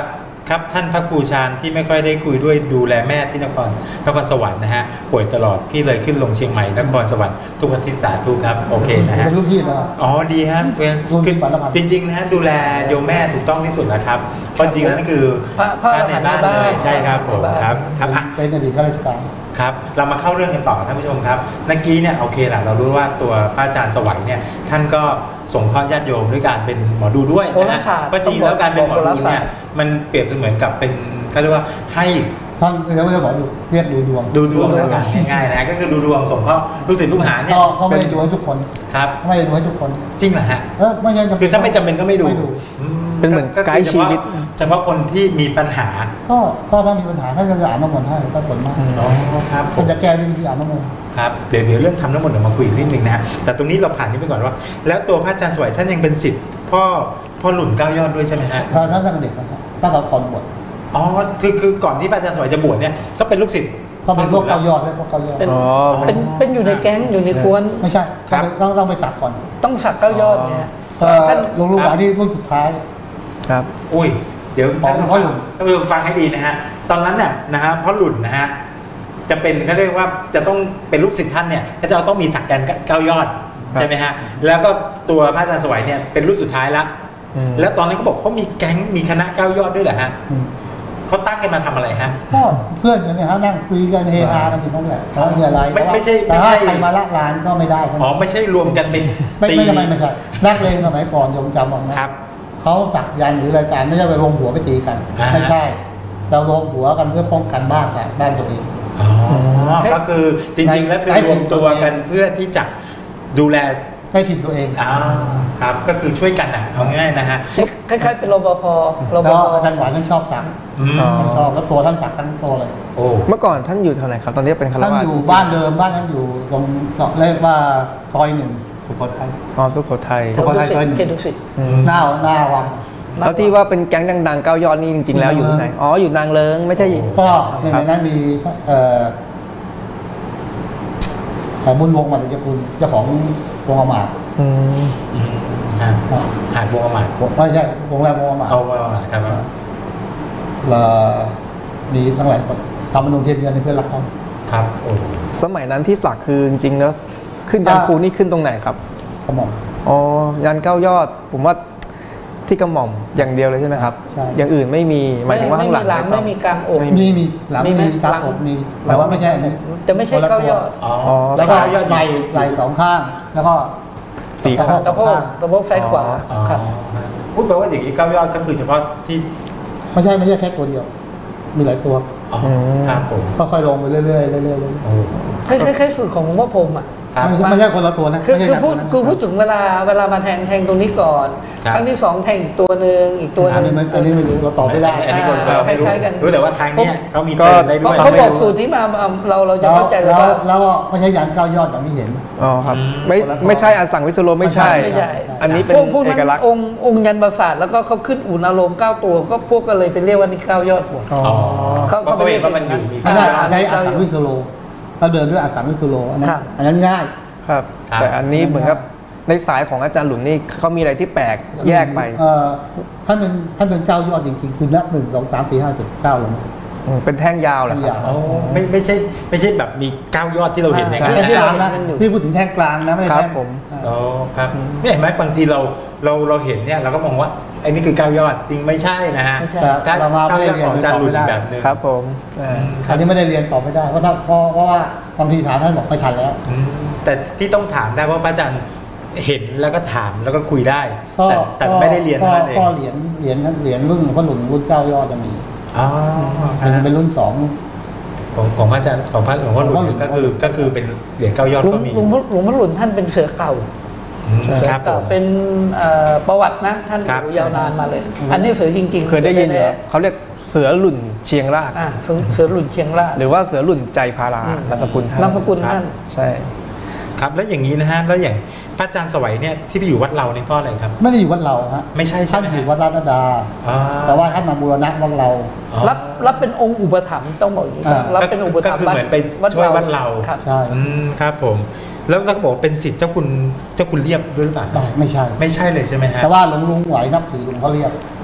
ครับท่านพระครูชาญที่ไม่ค่อยได้คุยด้วยดูแลแม่ที่นครนครสวรรค์นะฮะป่วยตลอดพี่เลยขึ้นลงเชียงใหม่นครสวรรค์ทุกวันที่สาธุครับโอเคนะฮะเป็นลูกพี่นะอ๋อดีฮะคือรุ่นพี่คือปานพันธ์จริงๆนะฮะดูแลโยมแม่ถูกต้องที่สุดแล้วครับเพราะจริงแล้วนั่นคือพระพระพระในบ้านในบ้านเลยใช่ครับผมครับครับอ่ะเป็นอดีตข้าราชการครับเรามาเข้าเรื่องกันต่อท่านผู้ชมครับเมื่อกี้เนี่ยโอเคแหละเรารู้ว่าตัวพระอาจารย์สวัยเนี่ยท่านก็สงเคราะห์ญาติโยมด้วยการเป็นหมอดูด้วยโหนะราฮะศาสตร์เพราะจริงแล้วการเป็นหมอดูโหราศาเนี่สยตร์มันเปรียบเสมือนกับเป็นเขาเรียกว่าให้ท่านเรียกว่าบอกดูเรียกดูดวงดูดวงแล้วกันง่ายๆนะฮะก็คือดูดวงสงเคราะห์ลูกศิษย์ลูกหาเนี่ยก็ก็ไม่ได้ดูให้ทุกคนครับไม่ได้ดูให้ทุกคนจริงเหรอฮะเออไม่ใช่จำเป็นคือถ้าไม่จำเป็นก็ไม่ดูไม่ดูอืเป็นเหมือนก็ไกด์ชีวิตเฉพาะคนที่มีปัญหาก็ก็ถ้ามีปัญหาท่านก็จะอ่านน้ำมนต์ให้ถ้าผลมากอ๋อครับผท่านมจะแก้ด้วยวิธีอ่านน้ำมนต์ครับเดี๋ยวเดี๋ยวเรื่องทำน้ำมนต์เดี๋ยวมาคุยอีกนิดนึงนะฮะแต่ตรงนี้เราผ่านนี้ไปก่อนว่า แล้วตัวพระอาจารย์สวัยท่านยังเป็นศิษย์พ่อพ่อหลุนเก้ายอดด้วยใช่ไหมฮะถ้าท่านตั้งแต่เด็กนะครับตั้งแต่ก่อนบวชอ๋อคือคือก่อนที่พระอาจารย์สวัยจะบวชเนี่ยก็เป็นลูกศิษย์ก็เป็นพวกเก้ายอดเลยพวกเก้ายอดเป็นอ๋อเป็นเป็นอยู่ในแก๊งอยู่ในกวนไม่ใช่ต้องไปต้องต้องไปสักก่อนต้องสักเก้ายอดเนี่ยเอ่อท่านหลวงลูกหลานที่รุ่นสุดท้ายครับอุ้ยเดี๋ยวอ๋อท่านพ่อหลุนท่านผู้ชมฟังให้ดีนะฮะตอนนั้นน่ะนะฮะพ่อหลุนนะฮะจะเป็นเขาเรียกว่าจะต้องเป็นลูกศิษย์ท่านเนี่ยก็จะต้องมีสักการเก้ายอดใช่ไหมฮะแล้วก็ตัวพระอาจารย์สวัยเนี่ยเป็นรุ่นสุดท้ายแล้วอืมแล้วตอนนั้นเขาบอกเขามีแก๊งมีคณะเก้ายอดด้วยเหรอฮะอืมเขาตั้งกันมาทำอะไรฮะก็เพื่อนกันเนี่ยฮะนั่งคุยกันเฮฮากันอยู่นั่นแหละแล้วมีอะไรไม่ไม่ใช่แต่ไม่ใช่ว่าใครมาละลานก็ไม่ได้ครับอ๋อไม่ใช่รวมกันเป็นไม่ตีไม่ไม่ไม่ใช่นักเลงสมัยก่อนโยมจำบ้างนะครับ เขาสักยันต์หรือรายการไม่ใช่ไปรวมหัวไปตีกันอ่าฮะไม่ใช่ เรารวมหัวกันเพื่อป้องกันบ้านกันบ้านตัวเองอ๋อก็คือจริงๆแล้วคือให้รวมตัวกันเพื่อที่จะดูแลให้ถิ่นตัวเองอ่าครับก็คือช่วยกันอ่ะเอาง่ายๆนะฮะคล้ายๆเป็นรปภรปแล้วภอาจารย์หวานท่านชอบสักอืมอ๋อท่านชอบแล้วตัวท่านสักทั้งตัวเลยโอ้เมื่อก่อนท่านอยู่แถวไหนครับ ตอนนี้เป็นคารท่านวาสอยู่บ้านเดิมบ้านท่านอยู่ตรงเรียกว่าซอยหนึ่งสุโขทัยอ๋อสุโขทัยสุโขทัยซอยหนึ่งเขตดุสิตอืมหน้าหน้าวังแล้วที่ว่าเป็นแก๊งดังๆเก้ายอดนี่จริงๆแล้วอยู่ที่ไหน อ๋ออยู่นางเลิงไม่ใช่ก็ในนั้นมีเอ่อเอ่อบุญวงศ์มันจะคุณเจ้าของวงอมาตย์อืมอืมฮะหาดบัวหมาดไม่ใช่วงแรมวงอมาตย์เอาบัวหมาดครับแล้วมีทั้งหลายคนทำมนุษย์เทียนเดือนในเพื่อนรักท่านครับโอ้สมัยนั้นที่สักคือจริงๆแล้วขึ้นยันครูนี่ขึ้นตรงไหนครับกระหม่อมอ๋อยันเก้ายอด ผมว่าที่กระหม่อมอย่างเดียวเลยใช่ไหมครับใช่อย่างอื่นไม่มีหมายถึงว่าไม่ข้างหลังมีหลังต้ไม่องมีกลางอกไม่มีมีหลังมีไหมมีกลางหลังอกมีแต่ว่าไม่ใช่อันนี้จะไม่ใช่เก้ายอดอ๋ออ๋อแล้วก็เก้ายอดไหล่ไหล่สองข้าง แล้วก็สี่ข้างสะโพกสะโพกซ้ายขวาอ๋อครับพูดแปลว่าอย่างนี้เก้ายอดก็คือเฉพาะที่ไม่ใช่ไม่ใช่แค่ตัวเดียว มีหลายตัวอ๋อมครับผมค่อยๆลงไปเรื่อยๆเรื่อยๆเรื่อยโอ้คล้ายๆคล้ายๆฝึกของหลวงพ่อพรหมอ่ะครับๆไม่ใช่ไม่ใช่คนละตัวนะคือไม่คือใช่พูดแบบนั้นคือพูดถึงเวลาเวลามาแทงแทงตรงนี้ก่อนครับครั้งที่สองแทงอีกตัวหนึ่งอีกตัวหอันนึ่งนี้ไม่อันนี้ไม่รู้เราตอบไม่ได้อันนี้คนเราไม่รู้คล้ายๆกันรู้แต่ว่าทางเนี้ยเขามีก็เติมได้เพด้วยราะเขาบอกสูตรนี้มาเอาเราเราจะแล้วเข้าใจเลยแล้วว่าแล้วก็ไม่ใช่ยันเก้ายอดอย่างที่เห็นอ๋อครับอืมไม่ไม่ใช่อันสั่งวิศโลไม่ใช่ไม่ใช่อันนี้เป็นพวกพวกเอนั้นกลักษณ์องค์องค์ยันประสาทแล้วก็เขาขึ้นอุ่นอารมณ์เก้าตัวก็พวกก็เลยไปเรียกว่านี่เก้ายอดหมดอ๋ออ๋อเขาเพราะเขาเห็นว่ามันอยู่มีไม่ได้อ่าใช้อักษรวิสโลถ้าเดินด้วยอักษรวิสโลอันนั้นครับอันนั้นง่ายครับครับแต่อันนี้เหมือนกับในสายของอาจารย์หลุนนี่เขามีอะไรที่แปลกแยกไปเอ่อท่านเป็นท่านเป็นเจ้ายอดจริงๆคือนับหนึ่งสองสามสี่ห้าเจ็ดเก้าลงอืมเป็นแท่งยาวเหรอครับแท่งยาวอ๋อไม่ไม่ใช่ไม่ใช่แบบมีเก้ายอดที่เราเห็นในใช่งานแท่งที่กเราลางนะเห็นกันอยู่ที่พูดถึงแท่งกลางนะไม่ใช่ครับแท่งผมอ๋อครับเนี่ยเห็นไหมบางทีเราเราเราเห็นเนี่ยเราก็มองว่าไอ้นี่คือเก้ายอดจริงไม่ใช่นะฮะไม่ใช่แต่ถ้าเรามาเก้าไม่ยได้อดเรียนของอาจารย์หลุนไม่อีได้กแบบหนึงครับผมอ่าคอัรับนนี้ไม่ได้เรียนตอบไม่ได้เพราะถ้าเพราะเพราะว่าบางทีถามท่านบอกไม่ทันแล้วอืมแต่ที่ต้องถามได้เพราะพระอาจารย์เห็นแล้วก็ถามแล้วก็คุยได้ก็แต่แต่ไม่ได้เรียนเท่านั้นเองก็เหรียญเหรียญเหรียญรุ่นพ่อหลุนรุ่นเก้ายอดจะมีอ๋อเป็นเป็นรุ่นสองของของพระอาจารย์ของพระหลวงพ่อหลุนเนี่ยก็คือก็คือเป็นเหรียญเก้ายอดหลวงก็มีหลวงพ่อหลวงพ่อหลุนท่านเป็นเสือเก่าอืมเสือครับผเก่าม เป็นเอ่อประวัตินะท่านครับอยู่ยาวนานมาเลย อันนี้เสือจริงๆเคยได้ยินสือเหรอเขาเรียกเสือหลุนเชียงรากอ่าเสือเสือหลุนเชียงรากหรือว่าเสือหลุนใจพาราอืมนามสกุลท่านนามสกุลท่านใช่ครับแล้วอย่างนี้นะฮะแล้วอย่างพระอาจารย์สวัยเนี่ยที่ไปอยู่วัดเราเนี่ยเพราะอะไรครับไม่ได้อยู่วัดเราฮะไม่ใช่ใช่ท่านไหมฮะอยู่วัดราชดาอ๋อแต่ว่าท่านมาบูรณะวัดเราอ๋อรับรับเป็นองค์อุปถัมภ์ต้องบอกอย่างนี้อ่ารับเป็นอุปถัมภ์ก็คือเหมือนไปช่วยวัดเราครับใช่อืมครับผม แล้วแล้วก็บอกว่าเป็นศิษย์เจ้าคุณเจ้าคุณเรียบด้วยหรือเปล่าได้ไม่ใช่ไม่ใช่เลยใช่ไหมฮะแต่ว่าหลวงลุงไหวนับถือหลวงพ่อเรียบ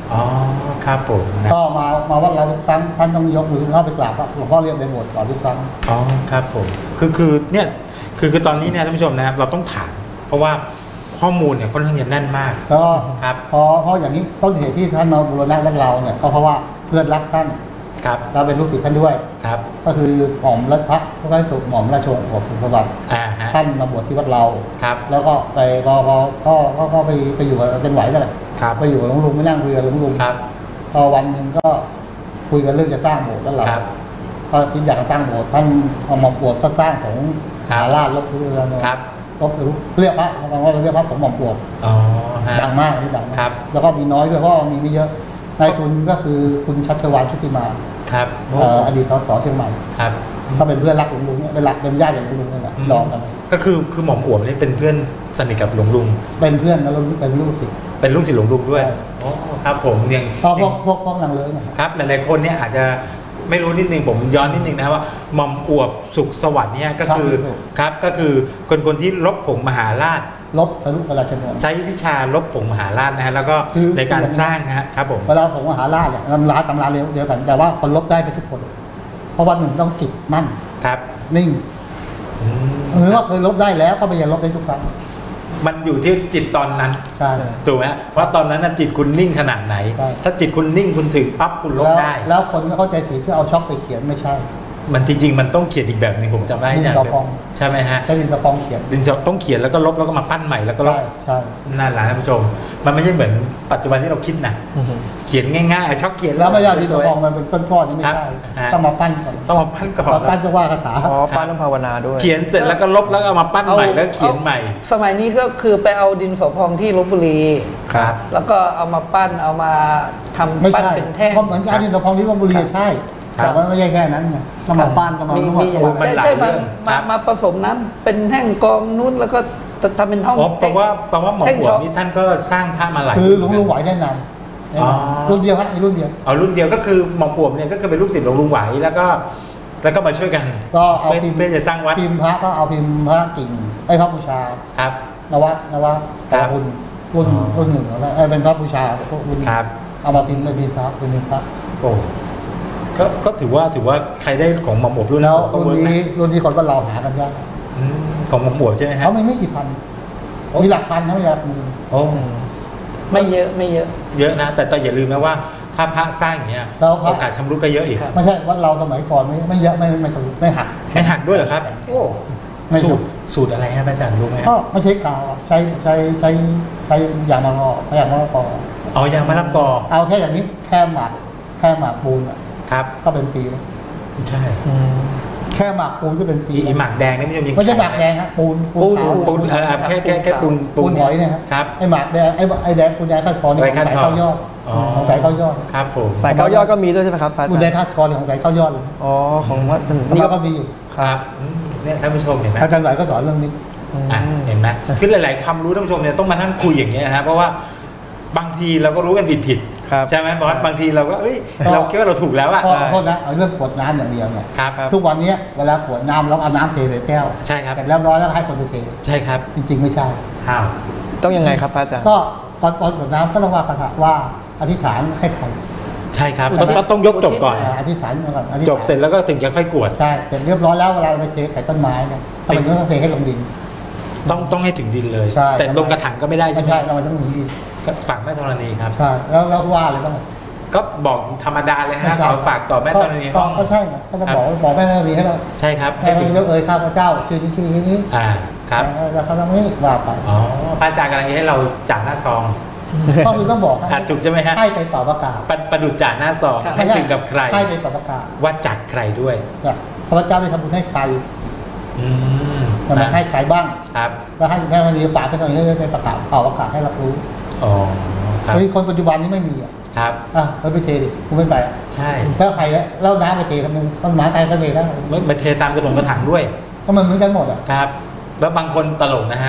อ๋อครับผมนะก็มามาวัดเราทุกครั้งท่านต้องยกมือเข้าไปกราบหลวงพ่อเรียกในโบสถ์ก่อนทุกครั้งอ๋อครับผมคือคือเนี่ยคือคือตอนนี้เนี่ยท่านผู้ชมนะครับเราต้องถามเพราะว่าข้อมูลเนี่ยค่อนข้างจะแน่นมากแล้วก็ครับพอเพราะอย่างนี้ต้นเหตุที่ท่านมาบูรณะวัดเราเนี่ยก็เพราะว่าเพื่อนรักท่านครับเราเป็นลูกศิษย์ท่านด้วยครับก็คือหม่อมรัชพระพระไตรสุขหม่อมราชวงศ์อบสุขสวัสดิ์อ่าฮะท่านมาบวชที่วัดเราครับแล้วก็ไปพอพอก็ก็ก็ไปไปอยู่กับเป็นไหวกันแหละครับไปอยู่กับหลวงลุงไม่นั่งคุยกับหลวงลุงครับพอวันหนึ่งก็คุยกันเรื่องจะสร้างโบสถ์แล้วเราครับก็คิดอยากจะสร้างโบสถ์ท่านเอามาบวชก็สร้างของครับหาราชลบทุเรือนครับลบทุเรียกพระบางว่าเรียกพระผมหม่อมปวกอ๋อฮะดังมากนี่ดังมากครับแล้วก็มีน้อยด้วยเพราะว่ามีไม่เยอะนายทุนก็คือคุณชัชวานชุติมาครับเอ่ออดีตสสเชียงใหม่ครับก็เป็นเพื่อนรักหลวงลุงเนี่ยเป็นหลักเป็นญาติของหลวงลุงนั่นแหละดองกันก็คือคือหม่อมอวบนี่เป็นเพื่อนสนิทกับหลวงลุงเป็นเพื่อนแล้วเป็นลูกศิษย์เป็นลูกศิษย์หลวงลุงด้วยใช่โอ้ครับผมยังก็พวยักงพวกพวกนางเลิ้งนะครับครับหลายๆคนเนี่ยอาจจะไม่รู้นิดนึงผมย้อนนิดนึงนะว่าหม่อมอวบสุขสวัสดิ์เนี่ยก็คือครับก็คือคนคนที่ลบผงมหาราชลบทะลุเวลาชนวนใช้วิชาลบผงมหาราชนะฮะแล้วก็คือในการสร้างนะฮะครับผมเวลาผมมหาราชเนี่ยตำราตำราเดียวกัน แต่ว่าคนลบได้ไปทุกคน เพราะว่าหนึ่งต้องจิตมั่นครับนิ่งอืมหรือว่าเคยลบได้แล้วก็ไปยังลบได้ทุกครั้งมันอยู่ที่จิตตอนนั้นใช่ถูกไหมฮะเพราะตอนนั้นน่ะจิตคุณนิ่งขนาดไหนใช่ถ้าจิตคุณนิ่งคุณถึงปั๊บคุณลบแล้วได้แล้วคนก็เข้าใจผิดที่เอาช็อกไปเขียนไม่ใช่มันจริงๆ มันต้องเขียนอีกแบบหนึ่งผมจำได้ดินอย่างสอหนึ่งพองใช่ไหมฮะใช้ดินสะพองเขียนดินสอต้องเขียนแล้วก็ลบแล้วก็มาปั้นใหม่แล้วก็ลบใช่ใช่นั่นแหละท่านผู้ชม มันไม่ใช่เหมือนปัจจุบันที่เราคิดนะอือฮึเขียนง่ายๆช็อกเขียนแล้วไม่ใช่ดินสสะวยพองมันเป็นก้อนๆนี่ไม่ครับใช่ฮะต้องมาปั้นก่อนๆต้องมาปั้นก่อนมาปั้นจะว่าคาถาอ๋อป้าต้องภาวนาด้วยเขียนเสร็จแล้วก็ลบแล้วก็เอามาปั้นใหม่แล้วเขียนใหม่สมัยนี้ก็คือไปเอาดินสอพองที่ลบบุรีครับแล้วก็เอามาปั้นเอามาทำไม่ปั้นใช่เป็นแท่งเพราะเหมือนการดินสะพองที่ลพบุรีใช่ครับแต่ว่าไม่ใช่แค่นั้นไงต้องมาปั้นต้องมามีนวดมีต้องมามันใช่หลายใช่มาเรื่องคมารับมาผสมน้ำเป็นแท่งกองนู้นแล้วก็จะทำเป็นห้องอ๋อแปลว่าแปลว่าหมอแท่งหลวช็งอกนี่ท่านก็สร้างพระมาหลายคือหลวงรุ่นลุงไหวเหมือนกันแนะนำอ๋อรุ่นเดียวครับมีรุ่นเดียวเอารุ่นเดียวก็คือหมอมปวบเนี่ยก็คือเป็นลูกศิษย์หลวงลุงไหวแล้วก็ แล้วก็มาช่วยกันก็เอาเพื่อพิมพ์เพื่อจะสร้างวัดพิมพ์พระก็เอาพิมพ์พระกิ่งไอ้พระบูชาครับนวะนวะครัต่บอรุ่นรุ่นอ๋อรุ่นหนึ่งแล้วเอ้ยเป็นพระบูชาพวกรุ่นครับเอามาพิมพ์เป็นพิมพ์พระเป็นพิมพ์พระโอ้ก็ก็ถือว่าถือว่าใครได้ของหมอมปวบรุ่นแล้วก็รุ่นเวิร์กนะนี้รุ่นนี้คนก็เราหากันยากอืมของหมอมปวบใช่ไหมฮะเขาไม่ไม่กี่พันโอ้มีหลักพันนะไม่ใช่หลักหมื่นโอ้ไม่เยอะไม่เยอะเยอะนะ แต่แต่อย่าลืมนะว่าถ้าพระสร้างอย่างเงี้ยแล้วพระโอกาสชำรุดก็เยอะอีกครับไม่ใช่วัดเราสมัยก่อนไม่ไม่เยอะไม่ไม่ไม่ไม่หักไม่หักด้วยเหรอครับ โอ้ไม่สูถูตกรสูตรอะไรฮะพระอาจารย์รู้ไหมก็ฮะไม่ใช้กาวอะใช้ใช้ใช้ใช้ยางมะละกอไม่ยางมะละกออ๋อยางมะละกอเอาแค่อย่างนี้แค่หมากแค่หมากปูนอะครับก็เป็นปีแล้วใช่อืมแค่หมากปูนก็เป็นปีอีอีหมากแดงนี่ไม่ใช่ยิงไม่ใช่หมากแดงครับปูนปูนขาวปูนเออเออแค่แค่แค่ปูนปูนหอยเนี่ยครับครับไอ้หมากแดงไอ้ไอ้แดงปูนแดงข้าวคอนี่ไว้ของขั้นสายตอนข้าวยอดอ๋อของสายข้าวยอดครับผมสายเก้ายอดก็มีด้วยใช่ไหมครับพระอาปูนจารแดงย์ข้าวคอนี่ของสายข้าวยอดเลยอ๋อของวัดนี่นี่ก็ก็มีอยู่ครับอืมเนี่ยท่านผู้ชมเห็นไหมอาจารย์ไหวก็สอนเรื่องนี้อ่ะเห็นไหมคือหลายๆคำรู้ท่านผู้ชมเนี่ยต้องมานั่งคุยอย่างเงี้ยนะฮะเพราะว่าบางทีเราก็รู้กันผิดผิดๆครับใช่ไหมบอสบางทีเราก็เอ้ยก็เราคิดว่าเราถูกแล้วอะก็โทษนะเอาเรื่องขวดน้ำอย่างเดียวเนี่ยครับครับทุกวันนี้เวลาขวดน้ำเราเอาน้ำเทใส่แก้วใช่ครับแต่เรียบร้อยแล้วให้คนไปเทใช่ครับจริงๆไม่ใช่อ้าวต้องยังไงครับพระอาจารย์ก็ตอนตอนขวดน้ำก็ต้องว่าคาถาว่าอธิษฐานให้ใครใช่ครับใช่ไหมต้องต้องต้องยกจบก่อนเอ่ออธิษฐานก่อนอธิษฐานจบเสร็จแล้วก็ถึงจะค่อยกรวดใช่เสร็จเรียบร้อยแล้วเวลาเราไปเทใส่ต้นไม้เนี่ยทำไมต้องเทให้ลงดินต้องต้องให้ถึงดินเลยใช่แต่ลงกระถางก็ไม่ได้ใช่ไม่ไหมใช่เราต้องหนีดินก็ฝากแม่ธรณีครับใช่แล้วแล้วว่าเลยบ้างก็บอกธรรมดาเลยไม่ฮะใช่ขอฝากต่อแม่ธรณีก็ห้องก็ใช่ไงก็จะบอกครับบอกแม่ธรณีให้เราใช่ครับแม่ให้ธรถึงณีเอ่ยข้าพเจ้าชื่อนี้ชื่อนี้อ่าครับแล้วเขาต้องไม่ว่าไปอ๋อพระอาจารย์กำลังจะให้เราจ่าหน้าซองก็คือต้องบอกอ่าถูกใช่ไหมฮะให้ไปเป่าประกาศปะประดุจจ่าหน้าซองครับให้ถึงกับใครให้ไปเป่าประกาศว่าจากใครด้วยจ้ะข้าพเจ้าได้ทำบุญให้ใครอืมจะมาให้ใครบ้างครับแล้วให้แม่ธรณีฝากไปตรงนี้ไปประกาศเป่าประกาศให้รับรู้อ๋อครับเฮ้ยคนปัจจุบันนี้ไม่มีอ่ะครับอ่ะเราไปเทดิกูไม่ไปอ่ะใช่แล้วใครอะแล้วน้ำไปเททำไมต้นไม้ใครก็เทได้ไม่มาเทตามกระถงกระถางด้วยก็มันเหมือนกันหมดอ่ะครับ แล้วบางคนตลกนะฮะ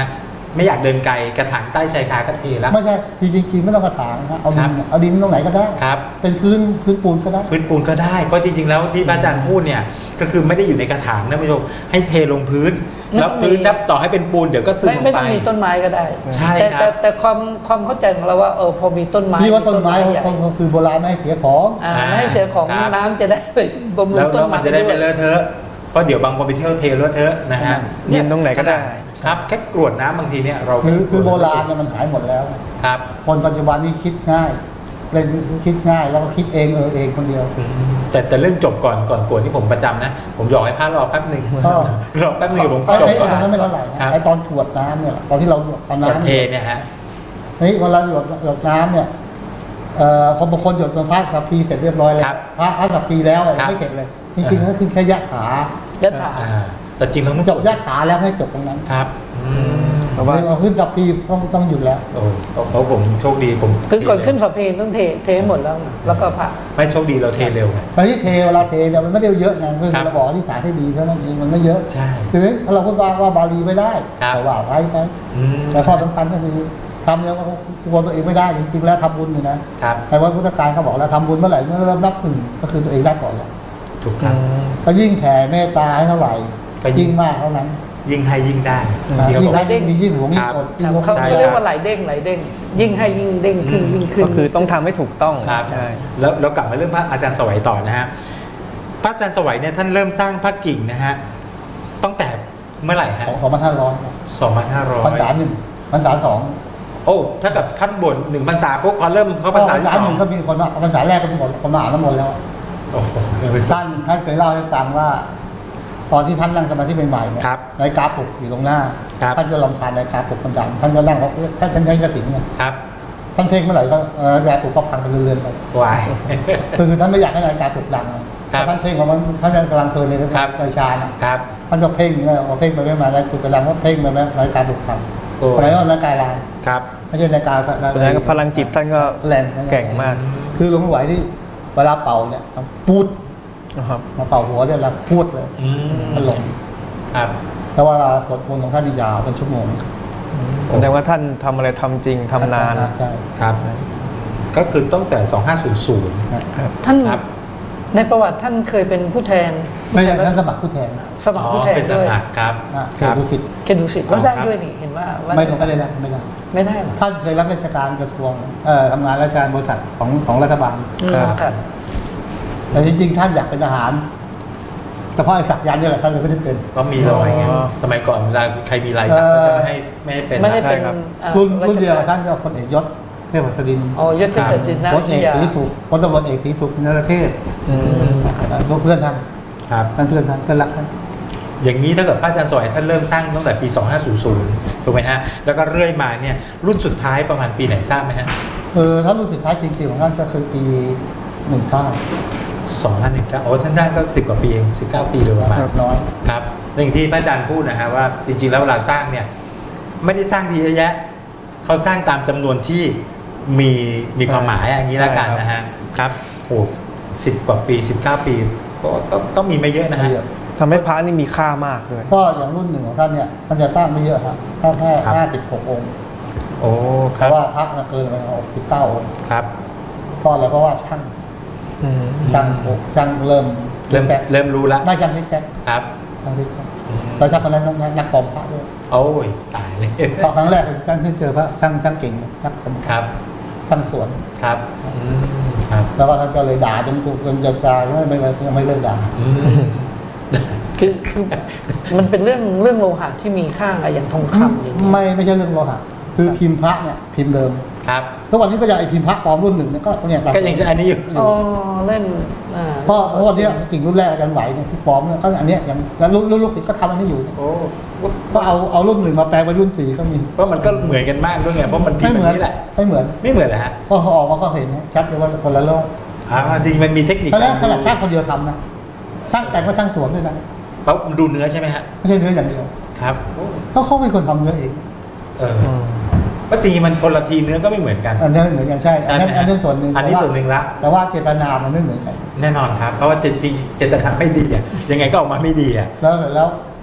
ไม่อยากเดินไกลกระถางใต้ชายคาก็เทแล้วไม่ใช่จริงๆไม่ต้องกระถางนะเอาดินเอาดินตรงไหนก็ได้ครับเป็นพื้นพื้นปูนก็ได้พื้นปูนก็ได้เพราะจริงๆแล้วที่พระอาจารย์พูดเนี่ยก็คือไม่ได้อยู่ในกระถางนะผู้ชมให้เทลงพื้น แล้วพื้นนับต่อให้เป็นปูนเดี๋ยวก็ซึมไม่ลงไม่ไปต้องมีต้นไม้ก็ได้ใช่แต่ครับแต่แต่ความความเข้าใจของเราว่าเออพอมีต้นไม้นี่ว่าต้นไม้ใหญ่ก็คือโบราณไม่ให้เสียของอ่าไม่ให้เสียของครับน้ำจะได้ไปบำรุแล้งวต้แล้นวไม้มันจะได้ไม่ด้วยเลอะเทอะเพราะเดี๋ยวบางคนไปเที่ยวเทเลอะเทอะนะฮะยืนตรงไหนก็ได้ครับแค่กรวดน้ำบางทีเนี่ยเราคือคือโบราณเนี่ยมันหายหมดแล้วครับคนปัจจุบันนี้คิดง่ายเล่นคิดง่ายแล้วก็คิดเองเออเองคนเดียวแต่แต่เรื่องจบก่อนก่อนกรวดที่ผมประจำนะ ผมหยอกให้พระรอแป๊บหนึ่งก็รอแป๊บหนึ่งเดี๋ยวผมไอ้จบไอ้ก่อนตอนนั้นไม่เท่าไหร่นะครับ ไอ้ตอนขวดน้ำเนี่ยตอนที่เราเอาก่อนน้ำเทเนี่ยฮะนี่เวลาหยดหยดน้ำเนี่ยเอ่อพอบางคนหยดจนพระสัพพีเสร็จเรียบร้อยแล้วครับพระพระสัพพีแล้วอะครับไม่เสร็จเลย จริงๆก็คือแค่ยะขายัดถาอ่าแต่จริงเราต้องจบยะขาแล้วให้จบตรงนั้นครับอืมเพราะว่าเอาขึ้นสัพพีต้องต้องหยุดแล้วโอ้เพราะผมโชคดีผมคือก่อนเทเร็วขึ้นฝาเพลงต้องเทเทให้หมดแล้วนะแล้วก็ผ่าไม่โชคดีเราเทเร็วไงตอนที่เทเวลาเทเนี่ยมันไม่ได้เยอะไงคือครับเราบอกที่ฐานให้ดีเท่านั้นเองมันไม่เยอะใช่คือถ้าเราพูดว่าว่าบาลีไม่ได้ครับแต่ว่าไว้ไปอืมแต่ข้อสำคัญก็คือทำเนี่ยก็กลัวตัวเองไม่ได้จริงๆแล้วทำบุญเนี่ยนะครับ แต่ว่าพุทธการเขาบอกแล้วทำบุญเมื่อไหร่เมื่อเริ่มนับหนึ่งก็คือตัวเองได้ก่อนแหละถูกครับก็ยิ่งแผ่เมตตาให้เท่าไหร่ก็ยิ่งยิ่งมากเท่านั้นยิ่งให้ยิ่งได้นะที่เขายิ่บงอกได้ยิ่งมียิ่งหวงยิ่ครังบอดยิ่งงกเขาใช่เขาเรียกครับว่าไหลเด้งไหลเด้ง ยิ่งให้ยิ่งเด้งขึ้นยิ่งขึ้นก็คือต้องทำให้ถูกต้องครับใช่แล้วเรากลับมาเรื่องพระอาจารย์สวัยต่อนะฮะพระอาจารย์สวัยเนี่ยท่านเริ่มสร้างพระกิ่งนะฮะตั้งแต่เมื่อไหร่ฮะของของพันห้าร้อยสองพันห้าร้อยพรรษาหนึ่งพรรษาสองโอ้ถ้ากับท่านบวชหนึ่งพรรษาปุ๊บพอเริ่มเข้าพรรษาพรรที่ษาสอหงนึ่งก็มีคนมาพรรษาแรกก็มีคนคนมาอ่านน้ำมนต์แล้วโอ้โหท่านท่านเคยเล่าให้ฟังว่า ตอนที่ท่านนั่งสมาธิใหม่ๆเนี่ยครับนาฬิกาปลุกอยู่ตรงหน้าครับท่านก็ลำคาญนาฬิกาปลุกคนดังท่านก็นั่งแล้วท่านท่านใช้กระถิ่นไงครับท่านเพ่งเมื่อไหร่ก็เอ่อนาฬิกาปลุกก็พังไปเรื่อยๆไปวายคือคือท่านไม่อยากให้นาฬิกาปลุกดังไงครับท่านเพ่งของมันท่านกำลังเพลินในเรื่องครับในฌานอะครับท่านก็เพ่งเนี่ยพอเพ่งไปไม่มาแล้วจุดกระดังก็เพ่งไปไหมนาฬิกาปลุกพังโอ้อะไรก็นาฬิกาลายครับไม่ใช่นาฬิกาเพราะฉะนั้นพลังจิตท่านก็แรงแกร่งมากคือหลวงพ่อไหวที่เวลาเป่าเนี่ยพูดนะครับมาเป่าหัวเนี่ยแล้วพูดเลยอืมมันหลงครับแต่ว่าสวดมนต์ของท่านนี่ยาวเป็นชั่วโมงแสดงว่าท่านทำอะไรทำจริงทำนานใช่ครับ ก็คือตั้งแต่สองห้าศูนย์ศูนย์ท่านครับในประวัติท่านเคยเป็นผู้แทนไม่ใช่ท่านสมัครผู้แทนสมัครอ๋อผู้แทนเป็นสด้วยมัครครับอ่ะครัเขตดุสิตเกณฑ์ดุสิตแล้วได้ด้วยนี่เห็นว่าว่าไม่ไม่ได้แล้วไม่ได้ไม่ได้หรอท่านเคยรับราชการกระทรวงเอ่อทำงานราชการบริษัทของของรัฐบาลอืมครับครับแต่จริงๆท่านอยากเป็นทหารแต่เพราะไอ้สักยันต์นี่แหละท่านเลยไม่ได้เป็นก็มีรอยไงอ๋อสมัยก่อนเวลาใครมีลายสักก็จะไม่ให้ไม่ให้เป็นไม่ได้นะเป็นใช่ครับอ่ารุ่นรุ่นเดียวราชกับท่านก็พลเอกยศเทพหัสดินอ๋อยศเทพจินนาพลวิเอทกยาศรีสุขพลตำรวจเอกศรีสุขนรเทพอืมเพื่อนท่านครับท่านเพื่อนท่านเพื่อนรักท่านอย่างนี้ถ้าเกิดพระอาจารย์สวัยท่านเริ่มสร้างตั้งแต่ปี สองห้าศูนย์ศูนย์ถูกไหมฮะ แล้วก็เรื่อยมาเนี่ยรุ่นสุดท้ายประมาณปีไหนทราบไหมฮะเออท่านรุ่นสุดท้ายจริงๆของท่านก็คือปีหนึ่งเก้าสองห้าหนึ่งเก้าโอ้ท่านได้ก็สิบกว่าปีเองสิบเก้าปีเลยประมาณน้อยครับอย่างที่พระอาจารย์พูดนะฮะว่าจริงๆแล้วเวลาสร้างเนี่ยไม่ได้สร้างทีเยอะแยะเขาสร้างตามจำนวนที่มีมีความหมายอย่างนี้แล้วกันนะฮะครับโอ้สิบกว่าปีสิบเก้าปีก็ก็ก็มีไม่เยอะนะฮะเยอะทำให้พระนี่มีค่ามากด้วยก็อย่างรุ่นหนึ่งของท่านเนี่ยท่านจะสร้างไม่เยอะครับสร้างแค่ครับห้าสิบหกองค์โอ้คเพรับราะว่าพระมันเกินไปหกสิบเก้าองค์ครับเพราะอะไรเพราะว่าช่างอืมช่างช่างเริ่มเริ่มแซกเริ่มรู้ละไม่ช่างทิกแซกครับช่างทิกแซกแล้วช่างคนนั้นต้องนักปลอมพระด้วยโอ้ยตายเลยเพราะครั้งแรกท่านที่เจอพระช่างช่างเก่งนักปลอมพคระรับช่างสวนครับอืมครับแล้วก็ท่านก็เลยด่าจนถูกจนจะตายไม่ไม่ไม่ยังไม่เลิกด่าอืมคือคือมันเป็นเรื่องเรื่องโลหะที่มีค่าอะอย่างทองคำอย่างนี้ไม่ไม่ใช่เรื่องโลหะคือพิมพ์พระเนี่ยพิมพ์เดิมครับทุกวันนี้ก็ยังไอพิมพ์พระปลอมรุ่นหนึ่งเนี่ยก็เนี่ยก็ยังใช้อันนี้อยู่อ๋อเล่นอ่าเพราะเพราะวันเนี้ยจริงรุ่นแรกอาจารย์ไหวเนี่ยที่ปลอมเนี่ยก็อันเนี้ยยังแล้วรุ่นรุ่นลูกศิษย์ก็ทำอันนี้อยู่เนี่ยโอ้ก็เอาเอารุ่นหนึ่งมาแปลงเป็นรุ่นสี่ก็มีเพราะมันก็เหมือนกันมากด้วยไงเพราะมันพิมไม่พ์เหแบมือนบนี้แหละไม่เหมือนไม่เหมือนเหรอฮะพอเขาออกมาก็เห็นนะชัดเลยว่าคนละโลกอ่าจริงๆมันมีเทคนิคตอนแรกขการนาดดูช่างคนเดียวทำนะช่างแต่งก็ช่างสวนด้วยนะเพราะมันดูเนื้อใช่ไหมฮะไม่ใช่เนื้ออย่างเดียวครับเขาเขาเป็นคนทำเนื้อเองเออว่าตีมันคนละทีเนื้อก็ไม่เหมือนกันอันนี้เหมือนกันใช่อันนั้นใช่ไหมฮะอันนี้ส่วนหนึ่งอันนี้แต่าส่วนหนึ่งละแต่ว่าเจตนามันไม่เหมือนกันแน่นอนครับ เพราะว่าจริงๆเจตนาไม่ดีอ่ะยังไงก็ออกมาไม่ดีอ่ะแล้วเสร็จแล้ว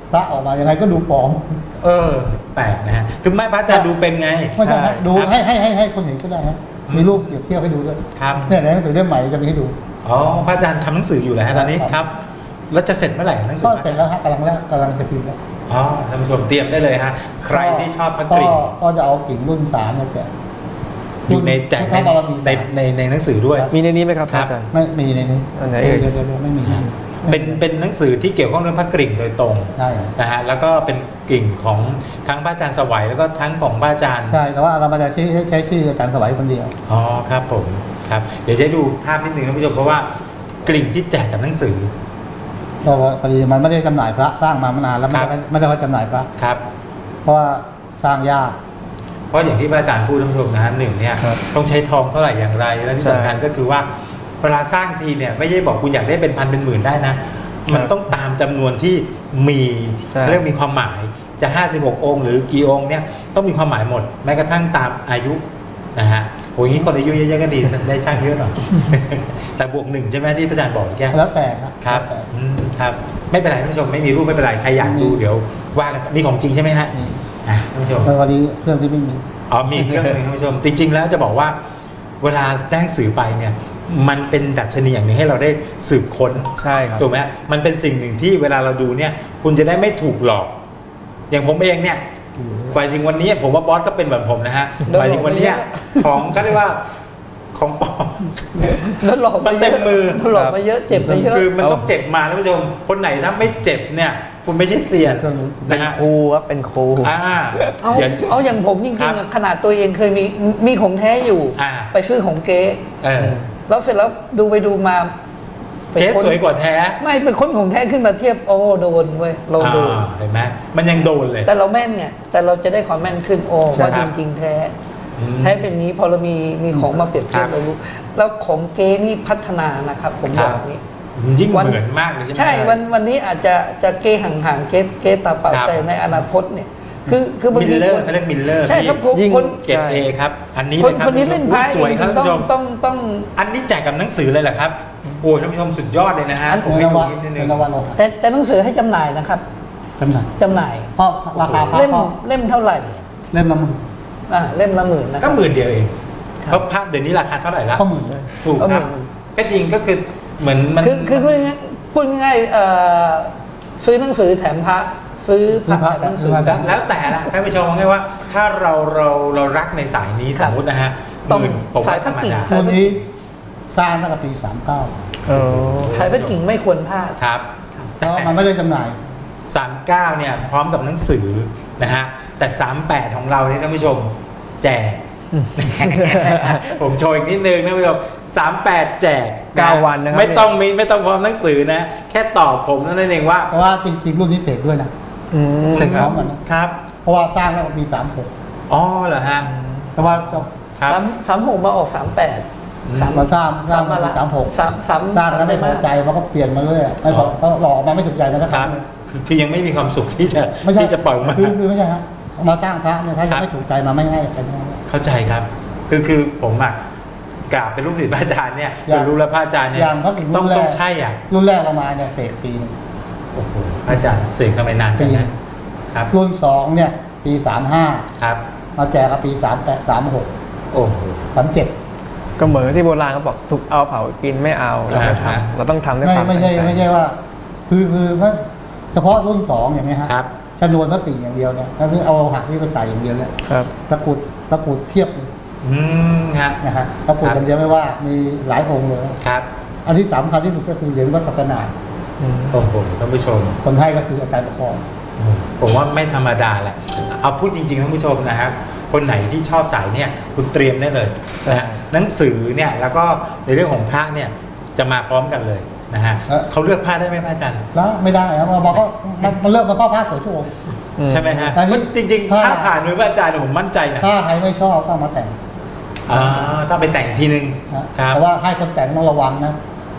พระออกมายังไงก็ดูปลอมเออแปลกนะฮะคือไม่พระอาจารย์ดูเป็นไงไม่ใช่ให้ดูครับให้ให้ให้ให้คนเห็นก็ได้ฮะอืมมีรูปเปรียบเทียบให้ดูด้วยครับเนี่ยในหนังสือเล่มใหม่จะมีให้ดูอ๋อพระอาจารย์ทำหนังสืออยู่แล้วฮะตอนนี้ครับแล้วจะเสร็จเมื่อไหร่หนังสือก็พระเสร็จอาจารย์แล้วฮะกำลังแรกกำลังจะพิมพ์แล้วอ๋อท่านผู้ชมเตรียมได้เลยฮะใครที่ชอบพระกริ่งก็จะเอากิ่งรุ่นสามเนี่ยแจกอยู่ในแต่พระบารมีในสามในในหนังสือด้วยมีในนี้ไหมครับครับอาจารย์ไม่มีในนี้อันไหนเอ่ยเดี๋ยวเดี๋ยวเดี๋ยวไม่มีเป็นเป็นหนังสือที่เกี่ยวข้องเรื่องพระกริ่งโดยตรงใช่นะฮะแล้วก็เป็นกริ่งของทั้งพระอาจารย์สวัยแล้วก็ทั้งของพระอาจารย์ใช่แต่ว่าอาจารย์จะใช้ใช้ชื่ออาจารย์สวัยคนเดียวอ๋อครับผมครับเดี๋ยวจะให้ดูภาพนิดนึงท่านผู้ชมเพราะว่ากลิ่งที่แจกกับหนังสือเพราะว่าพอดีมันไม่ได้จำหน่ายพระสร้างมามานานแล้วไม่ครับได้ไม่ได้ว่าจำหน่ายพระครับเพราะว่าสร้างยากเพราะอย่างที่พระอาจารย์พูดท่านผู้ชมนะฮะหนึ่งเนี่ยครับต้องใช้ทองเท่าไหร่อย่างไรและที่สำคัญก็คือว่าเวลาสร้างทีเนี่ยไม่ใช่บอกคุณอยากได้เป็นพันเป็นหมื่นได้นะ มันต้องตามจำนวนที่มีใช่เรื่องมีความหมายจะห้าสิบหกองค์หรือกี่องค์เนี่ยต้องมีความหมายหมดแม้กระทั่งตามอายุนะฮะโอ้ยงี้คนอายุเยอะๆก็ดีได้สร้างเยอะหน่อย แต่บวกหนึ่งใช่ไหมที่พระอาจารย์บอกแค่แล้วแต่ครับครับแล้วแต่อืมครับไม่เป็นไรท่านผู้ชมไม่มีรูปไม่เป็นไรใครอยากดูมีเดี๋ยวว่ากันมีของจริงใช่ไหมฮะมีอ่ะท่านผู้ชมแล้ววันนี้เครื่องที่ไม่มีอ๋อมีเครื่องหนึ่งท่านผู้ชม จริง ๆ แล้วจะบอกว่า เวลาได้หนังสือไปเนี่ย มันเป็นดัชนีอย่างหนึ่งให้เราได้สืบค้นใช่ครับถูกไหมฮะมันเป็นสิ่งหนึ่งที่เวลาเราดูเนี่ย คุณจะได้ไม่ถูกหลอก อย่างผมเองเนี่ยหมายถึงวันนี้ผมว่าบอสก็เป็นแบบผมนะฮะโดนหลอกหมายถึงวันเนี้ยไปเยอะของเขาเรียกว่าของปลอมแล้วหลอกมันเต็มมือโดนหลอกมาเยอะเจ็บไปเยอะคือมันต้องเจ็บมาท่านผู้ชม คนไหนถ้าไม่เจ็บเนี่ย คุณไม่ใช่เซียนเครื่องนู้นนะฮะครูครับเป็นครูอ่าเอาย่างเอาอย่างผมจครัริบงๆอะขนาดตัวเองเคยมีมีของแท้อยู่อ่าไปซื้อของเก๊เออแล้วเสร็จแล้วดูไปดูมาไปเคสค้นสวยกว่าแท้ไม่เป็นคนของแท้ขึ้นมาเทียบโอ้โดนเว้ยเราโดนอ่าเห็นไหมมันยังโดนเลยแต่เราแม่นไงแต่เราจะได้ความแม่นขึ้นโอ้ใช่ว่าคจรับริงๆแท้อืมแท้เป็นนี้พอเรามีมีของมาเปรียบเทียบครับเรารู้แล้วของเก๊นี่พัฒนานะครับ ผมครับบอกนี้มันยิ่งวันเหมือนมากเลยใช่ไหมใช่วันวันนี้อาจจะจะเก้ห่างๆเก๊เก๊ตาเปล่าครับแต่ในอนาคตเนี่ย คือคือบางมิลทีเลอร์คนเขาเรียกมิลเลอร์ใช่ครับที่คนคนเกรดใช่เอครับ อันนี้คนเลยครับคนนี้เล่นพระสวยครับต้ท่านองผู้ชมต้องต้องอันนี้แจกกับหนังสือเลยเหรอครับโอ้ท่านผู้ชมสุดยอดเลยนะฮะอันผมเงิให้นรางดูวัลนิดนึเงิงนรางวัลโลหะแต่แต่หนังสือให้จำหน่ายนะครับจำหน่ายจำหน่ายเพราะราคาพระเล่มก็เล่มเท่าไหร่เล่มละหมื่นอ่าเล่มละหมื่นนะคก็รับหมื่นเดียวเองครับเพราะพระเดี๋ยวนี้ราคาเท่าไหร่ละก็หมื่นเลยถูกก็หคมื่รับนก็จริงก็คือเหมือนมันคือคือพูดง่ายๆพูดง่ายๆเอ่อซื้อหนังสือแถมพระซื้อพระแถมหนังสือแล้วแล้วแต่ละท่านผู้ชมง่ายว่า ถ้าเราเราเรารักในสายนี้คสรับมมตินะฮะหต้องมื่นผมว่าธรรมดาสายพระกิ่งตัวนี้สร้างตั้งแต่ปีสามเก้าเออสายพระกิ่งไม่ควรพลาดครับเพราะมันไม่ได้จำหน่ายสามเก้าเนี่ยพร้อมกับหนังสือนะฮะแต่สามแปดของเราเนี่ยท่านผู้ชมแจก ผมโชว์อีกนิดนึงท่านผู้ชมสามแปดแจกเก้าวันนะครับไม่ต้องมีไม่ต้องพร้อมหนังสือนะ แค่ตอบผมนั่นเองว่าแต่ว่าจริงๆรุ่นนี้เสกด้วยนะอืมเสกคพรัร้อบ มกันนะครับ เพราะว่าสร้างตั้งแต่ปีสามหกอ๋อเหรอฮะแต่ว่าจะครับสามสามหกมาออกสามแปดอืมสามมาสร้างสร้างมาปีสามหกสามสามสร้างแล้วไม่พอใจมันก็เปลี่ยนมาเรื่อยไม่พอเพราะหล่อมาไม่ถูกใจมันสักคครัรั้บงหนึ่งคือคือยังไม่มีความสุขที่จะไม่ใช่ที่จะปล่อยออกมาคือคือไม่ใช่ฮะมาสร้างพระเนี่ยถ้าครัยังบไม่ถูกใจมาไม่ให้ใครทั้งนั้นเข้าใจครับ คือคือผมอ่ะกราบเป็นลูกศิษย์พระอาจารย์เนี่ยอจย่างนรู้แล้วพระอาจารย์เนี่ยอย่างพระกิ่งรุ่นต้องแรกต้องใช่อ่ะรุ่นแรกเรามาเนี่ยเสกปีหนึงโอ้โหพระอาจารย์เสกทำไมนานจังนะ ครับรุ่นสองเนี่ย ปีสามห้าครับมาแจกกับปีสามแปดสามหกโอ้โหสามเจ็ดก็เหมือนที่โบราณเขาบอกสุกเอาเผากินไม่เอาเราไม่อ่าฮะทำเราต้องทำด้วยไม่ความไม่ใช่ตั้งจไม่ใช่ว่า คือคือเพราะเฉพาะรุ่นสองอย่างเงี้ยฮะครับชนวนพระปิ่งอย่างเดียวเนี่ยก็คือเอาหักที่ไปใส่อย่างเดียวเนี่ยครับตะกรุดตะกรุดเทียบเลยอืมฮะนะฮะตะกรุดครับอย่างเดียวไม่ว่ามีหลายองค์เลยครับอันที่สำคัญที่สุดก็คือเหรียญวัดศาสนาอืมโอ้โหท่านผู้ชมคนให้ก็คืออาจารย์ประกอบผมว่าไม่ธรรมดาแหละ เอาพูดจริงๆท่านผู้ชมนะครับ คนไหนที่ชอบสายเนี่ยคุณเตรียมได้เลยนะฮะหนังสือเนี่ยแล้วก็ในเรื่องของพระเนี่ยจะมาพร้อมกันเลยนะฮะเขาเลือกผ้าได้ไหมพระอาจารย์แล้วไม่ได้ครับมาก็มันมันเลิกมาก็พระสวยทุกองค์ใช่ไหมฮะแต่ที่จริงๆถ้าถ้าผ่านมือพระอาจารย์เนี่ยผมมั่นใจนะถ้าใครไม่ชอบก็เอามาแต่งอ่าต้องไปแต่งอีกทีนึงนะครับ แต่ว่าให้คนแต่งต้องระวังนะ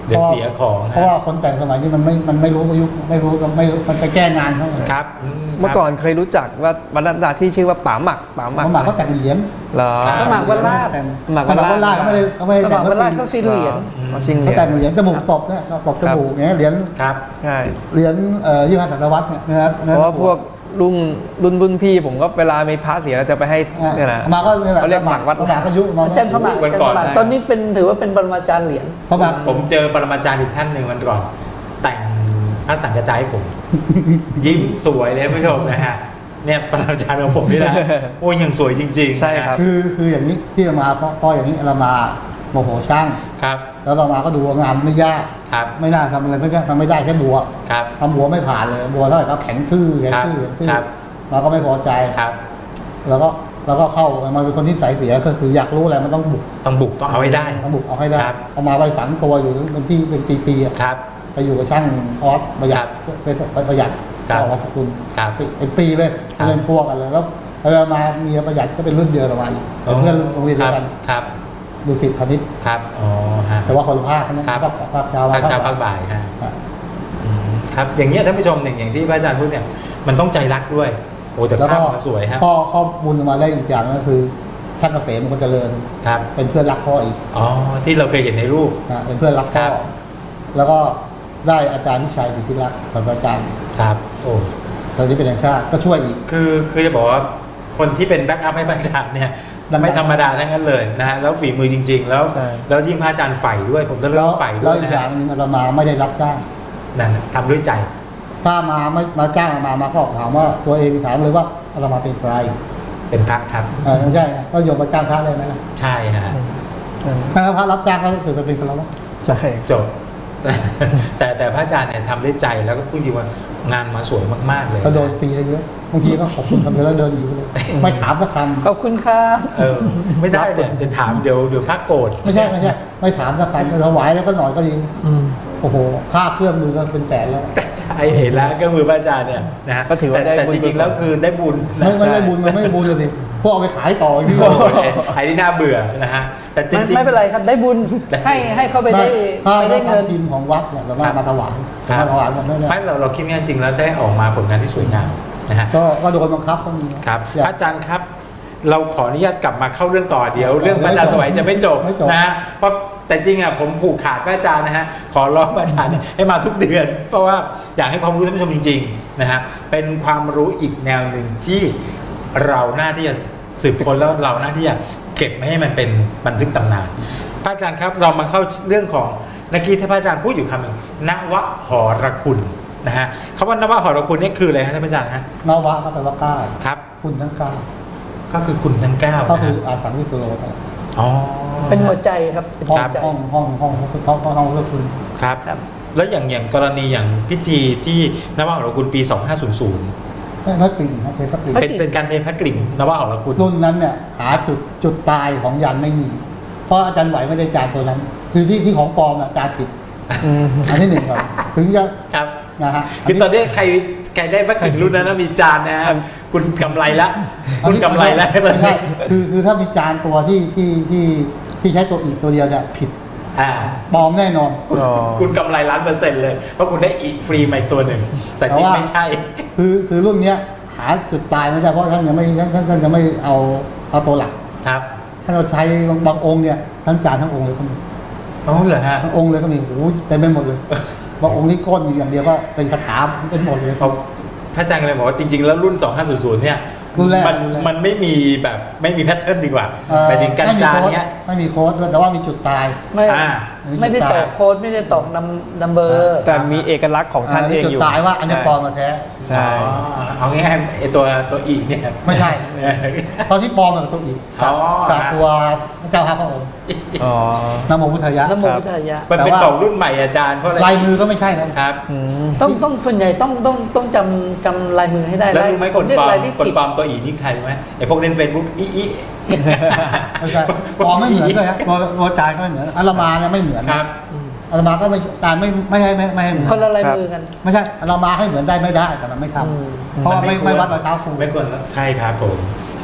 เดี๋ยวเสียของเพราะว่าคนแต่งสมัยนี้มันไม่มันไม่รู้อายุไม่รู้ก็ไม่รู้มันไปแก้งานเขาครับอืเมื่อก่อนเคยรู้จักว่าบรรดาที่ชื่อว่าป๋าหมักป๋าหมักเขาหมากเขาแต่งเหรียญเหรอสมัครวันลาดแต่งสมัครสวันมัครวันลาลาดดเขาไม่ได้เขาไม่ได้สแต่มังครวันลาดปีเขาสีเหรียญเขาชิงเหรีเขายญแต่งเหรียญจมูกตบเนี่ยตบจมูกอย่างเงี้ยเหรียญครับใช่เหรียญเอ่อยี่ห้อสัตวัตเนี่ยนะครับเพราะว่าพวกรุ่นรุ่นรุ่นพี่ผมก็เวลามีพระเสียเราจะไปให้อ่ะเนี่ยนะมาก็เนี่ยแหละเขาเรียกหมักวัดหมักก็ยุมาอาจารย์สมัครวันก่อนอาจารย์สมัครตอนนี้เป็นถือว่าเป็นปรมาจารย์เหรียญเพราะแบบผมเจอปรมาจารย์อีกท่านหนึ่งวันก่อน แต่งพระสังฆจายให้ผม ยิ้มสวยเลยท่านผู้ชมนะฮะเนี่ยปรมาจารย์ของผมนี่นะโอ้ยยังสวยจริงๆใช่ครับคือคืออย่างนี้ที่เรามาเพราะเพราะอย่างนี้เรามาโมโหช่างครับแล้วเรามาก็ดูว่างานไม่ยากครับไม่น่าทำอะไรไม่ได้ทำไม่ได้แค่บัวครับทำบัวไม่ผ่านเลยบัวเท่าไหร่ก็แข็งทื่อแข็งทื่อครับแข็งทื่อครับเราก็ไม่พอใจครับแล้วก็แล้วก็เข้ามาเป็นคนที่ใส่เสียก็คืออยากรู้อะไรมันต้องบุกต้องบุกต้องเอาให้ได้ต้องบุกเอาให้ได้ครับเอามาไปฝังตัวอยู่เป็นที่เป็นปีๆอะครับไปอยู่กับช่างออสประหยัครัดบไปไปประหยัดครับต่อวัสกุลครับเป็นปีเลยครับเป็นพวกกันเลยแล้วแล้วมามีประหยัดก็เป็นรุ่นเดียวกับมาอีกเป็นเพื่อนโรงเรียนเดียวกันครับดูสิทธิ์พาณิชย์ครับอ๋อฮะแต่ว่าคนละภาคนะครับ ภาคภาคเช้าภาคเช้าภาคบ่ายฮะอ่ะอืมครับอย่างเงี้ยท่านผู้ชมอย่างอย่างที่พระอาจารย์พูดเนี่ยมันต้องใจรักด้วยโอ้แต่แล้วภาก็พมันสวยฮะข้อข้อมูลมาได้อีกอย่างก็คือช่างเกษมมันก็เจริญครับเป็นเพื่อนรักพ่ออีกอ๋อที่เราเคยเห็นในรูปนะเป็นเพื่อนรักพ่อครับแล้วก็ได้อาจารย์วิชัยสิทธิรักษ์ศาสตราจารย์ครับโอ้ตอนนี้เป็นแห่งชาติก็ช่วยอีกคือคือจะบอกว่าคนที่เป็นแบ็กอัพให้พระอาจารย์เนี่ยดังๆไม่ธรรมดาทั้งนั้นเลยนะฮะแล้วฝีมือจริง ๆ แล้วใช่แล้วยิ่งพระอาจารย์ใฝ่ด้วย ผมจะเรียแล้กวว่าใฝ่ด้แล้ว วย อีนะกอฮะย่างหนึ่งอาตมาไม่ได้รับจ้างนั่นทำด้วยใจถ้ามาไม่มาจ้างอาตมามาก็ถามว่าตัวเองถามเลยว่าอาตมาเป็นใครเป็นพระครับเออไม่ใช่ก็โยมมาจ้างพระได้ไหมล่ะใช่ฮะถ้าพระรับจ้างก็ถือเป็นคารวะใช่จบ แต่แต่พระอาจารย์เนี่ยทำด้วยใจแล้วก็พูดจริงว่างานมาสวยมากๆเลยก็โดนฟรีเยอะบางทีก็ขอบคุณคำเดียวแล้วเดินหนีไปเลยไม่ถามสักคขอบคุณครับเออไม่ได้เลยเดี๋ยวถามเดี๋ยวเดี๋ยวพระโกรธำไม่ใช่ไม่ใช่ไม่ถามสักคำจะถวายแล้วก็หน่อยก็ดีอืมโอ้โหค่าเครื่องมือก็เป็นแสนแล้วแต่ใช่เห็นแล้วก็มือพระอาจารย์เนี่ยนะฮะก็ถือว่าแต่ได้แต่บุญจริงๆแล้วคือได้บุญนะไม่ไม่ได้บุญมันไม่ได้บุญเลยดิพวกเอาไปขายต่ออีกทีโอ้ยไอ้ที่น่าเบื่อนะฮะแต่จไม่ริงๆไม่เป็นไรครับได้บุญให้ให้เขาไปได้ถ้าไปได้เงินพิมพ์ของวัดเนี่ยเรามามาถวายครับมาถวายหมดไม่ได้ไม่เราเราคิดง่ายจริงแล้วได้ออกมาผลงานที่สวยงามนะฮะก็ก็โดนบังคับก็มีครับอยากพระอาจารย์ครับ เราขออนุญาตกลับมาเข้าเรื่องต่อเดี๋ยว เรื่องพระอาจารย์สวัยจะไม่จบไม่จบนะฮะเพราะแต่จริงอ่ะผมผูกขาดพระอาจารย์นะฮะขอร้องพระอาจารย์เนี่ยให้มาทุกเดือน เพราะว่าอยากให้ความรู้ท่านผู้ชมจริงๆนะฮะเป็นความรู้อีกแนวหนึ่งที่เราหน้าที่จะสืบค้นแล้วเราหน้าที่จะเก็บไม่ให้มันเป็นบันทึกตำนานพระอาจารย์ครับเรามาเข้าเรื่องของเมื่อกี้ที่พระอาจารย์พูดอยู่คำหนึ่งนวหรคุณนะฮะคำว่านวหรคุณนี่คืออะไรฮะท่านพระอาจารย์ฮะนวะก็แปลว่าเก้าครับคุณทั้งเก้าก็คือคุณทั้งเก้าก็นะคือฮะอาสังวิสุโรนั่นแหละอ๋อเป็นหัวใจครับเป็นห้อหังวใจห้องห้องห้องห้องห้องห้องเพื่อคุณครับครับแล้วอย่างอย่างกรณีอย่างพิธีที่นวหรคุณปี สองห้าศูนย์ศูนย์ไม่พระกลิ่งนะเทพระกลิ่งพระเป็นเป็นการเทพระกลิ่งนวหรคุณรุ่นนั้นเนี่ยหาจุดจุดตายของยันไม่มี เพราะอาจารย์ไหวไม่ได้จานตัวนั้น คือที่ที่ของปลอมน่ะจานผิดอืมอันที่หนึ่งก่อนถึงจะครับนะฮะคือตอนนี้ใครใครได้พระกลิ่งรุ่นนั้นแล้วมีจานนะฮะคุณกำไรละคุณกำไรแล้วตอนไม่ใช่นี้คือคือถ้ามีจานตัวที่ที่ที่ที่ใช้ตัวอีกตัวเดียวเนี่ยผิดอ่าปลอมแน่นอนคุณอ๋อคุณกำไรล้านเปอร์เซ็นต์เลยเพราะคุณได้อีกฟรีมาอีกตัวหนึ่งแต่จริงแต่ว่าไม่ใช่คือคือรุ่นเนี้ยหาจุดตายไม่ได้เพราะท่านยังไม่ท่านท่านท่านยังไม่เอาเอาตัวหลักครับถ้าเราใช้บางบางองค์เนี่ยทั้งจานทั้งองค์เลยก็มีอ๋อเหรอฮะทั้งองค์เลยก็มีโอ้โหเต็มไปหมดเลยบางองค์นี่ก้นอย่างเดียวก็เป็นคาถาเป็นหมดเลยเอาพระอาจารย์ก็เลยบอกว่าจริง ๆ แล้วรุ่น สองห้าศูนย์ศูนย์เนี่ยรุ่นแรกมันรุ่นแรกมันไม่มีแบบไม่มีแพทเทิร์นดีกว่าเอ่อหมายถึงการจานไม่มีโค้ดเนี้ยไม่มีโค้ดด้วยแต่ว่ามีจุดตายไม่อ่าไม่ได้ตอกโค้ดไม่ได้ตอกนัมนัมเบอร์แต่มีเอกลักษณ์ของท่านอ่าเอมีงจุดอยู่ตายว่าอันนี้ปลอมมาแท้ใช่อ๋อเอาง่ายๆไอตัวตัวอีเนี่ยไม่ใช่ ตอนที่ปลอมมันกับตัวอีกอ๋อจากตัวเจ้าห้าพระองค์อ๋อนโมพุทธายะนโมพุทธายะมันเป็นแต่ว่าของรุ่นใหม่อาจารย์เพราะอะไรลายมือก็ไม่ใช่นะครับอืมต้องต้องส่วนใหญ่ต้องต้องต้องจำจำลายมือให้ได้แล้วรู้ไหมผคนเรียปลอมลายที่คนผิดปลอมตัวอีนี่ใครรู้ไหมไอพวกเล่นเฟซบุ๊กอีอีไม่ใช่ปลอมไม่เหมือนด้วยครับตัวตัวจานก็ไม่เหมือนอัลมาเนี่ยไม่เหมือนครับอัลมาก็ไม่จานไม่ไม่ให้ไม่ไม่ให้เหมือนคนละลายมือกันไม่ใช่อัลมาให้เหมือนได้ไม่ได้แต่มันไม่ทำอืมเพราะว่าไม่มันไม่ไม่ควรวัดรอยเท้าครูไม่ควรใช่ครับผม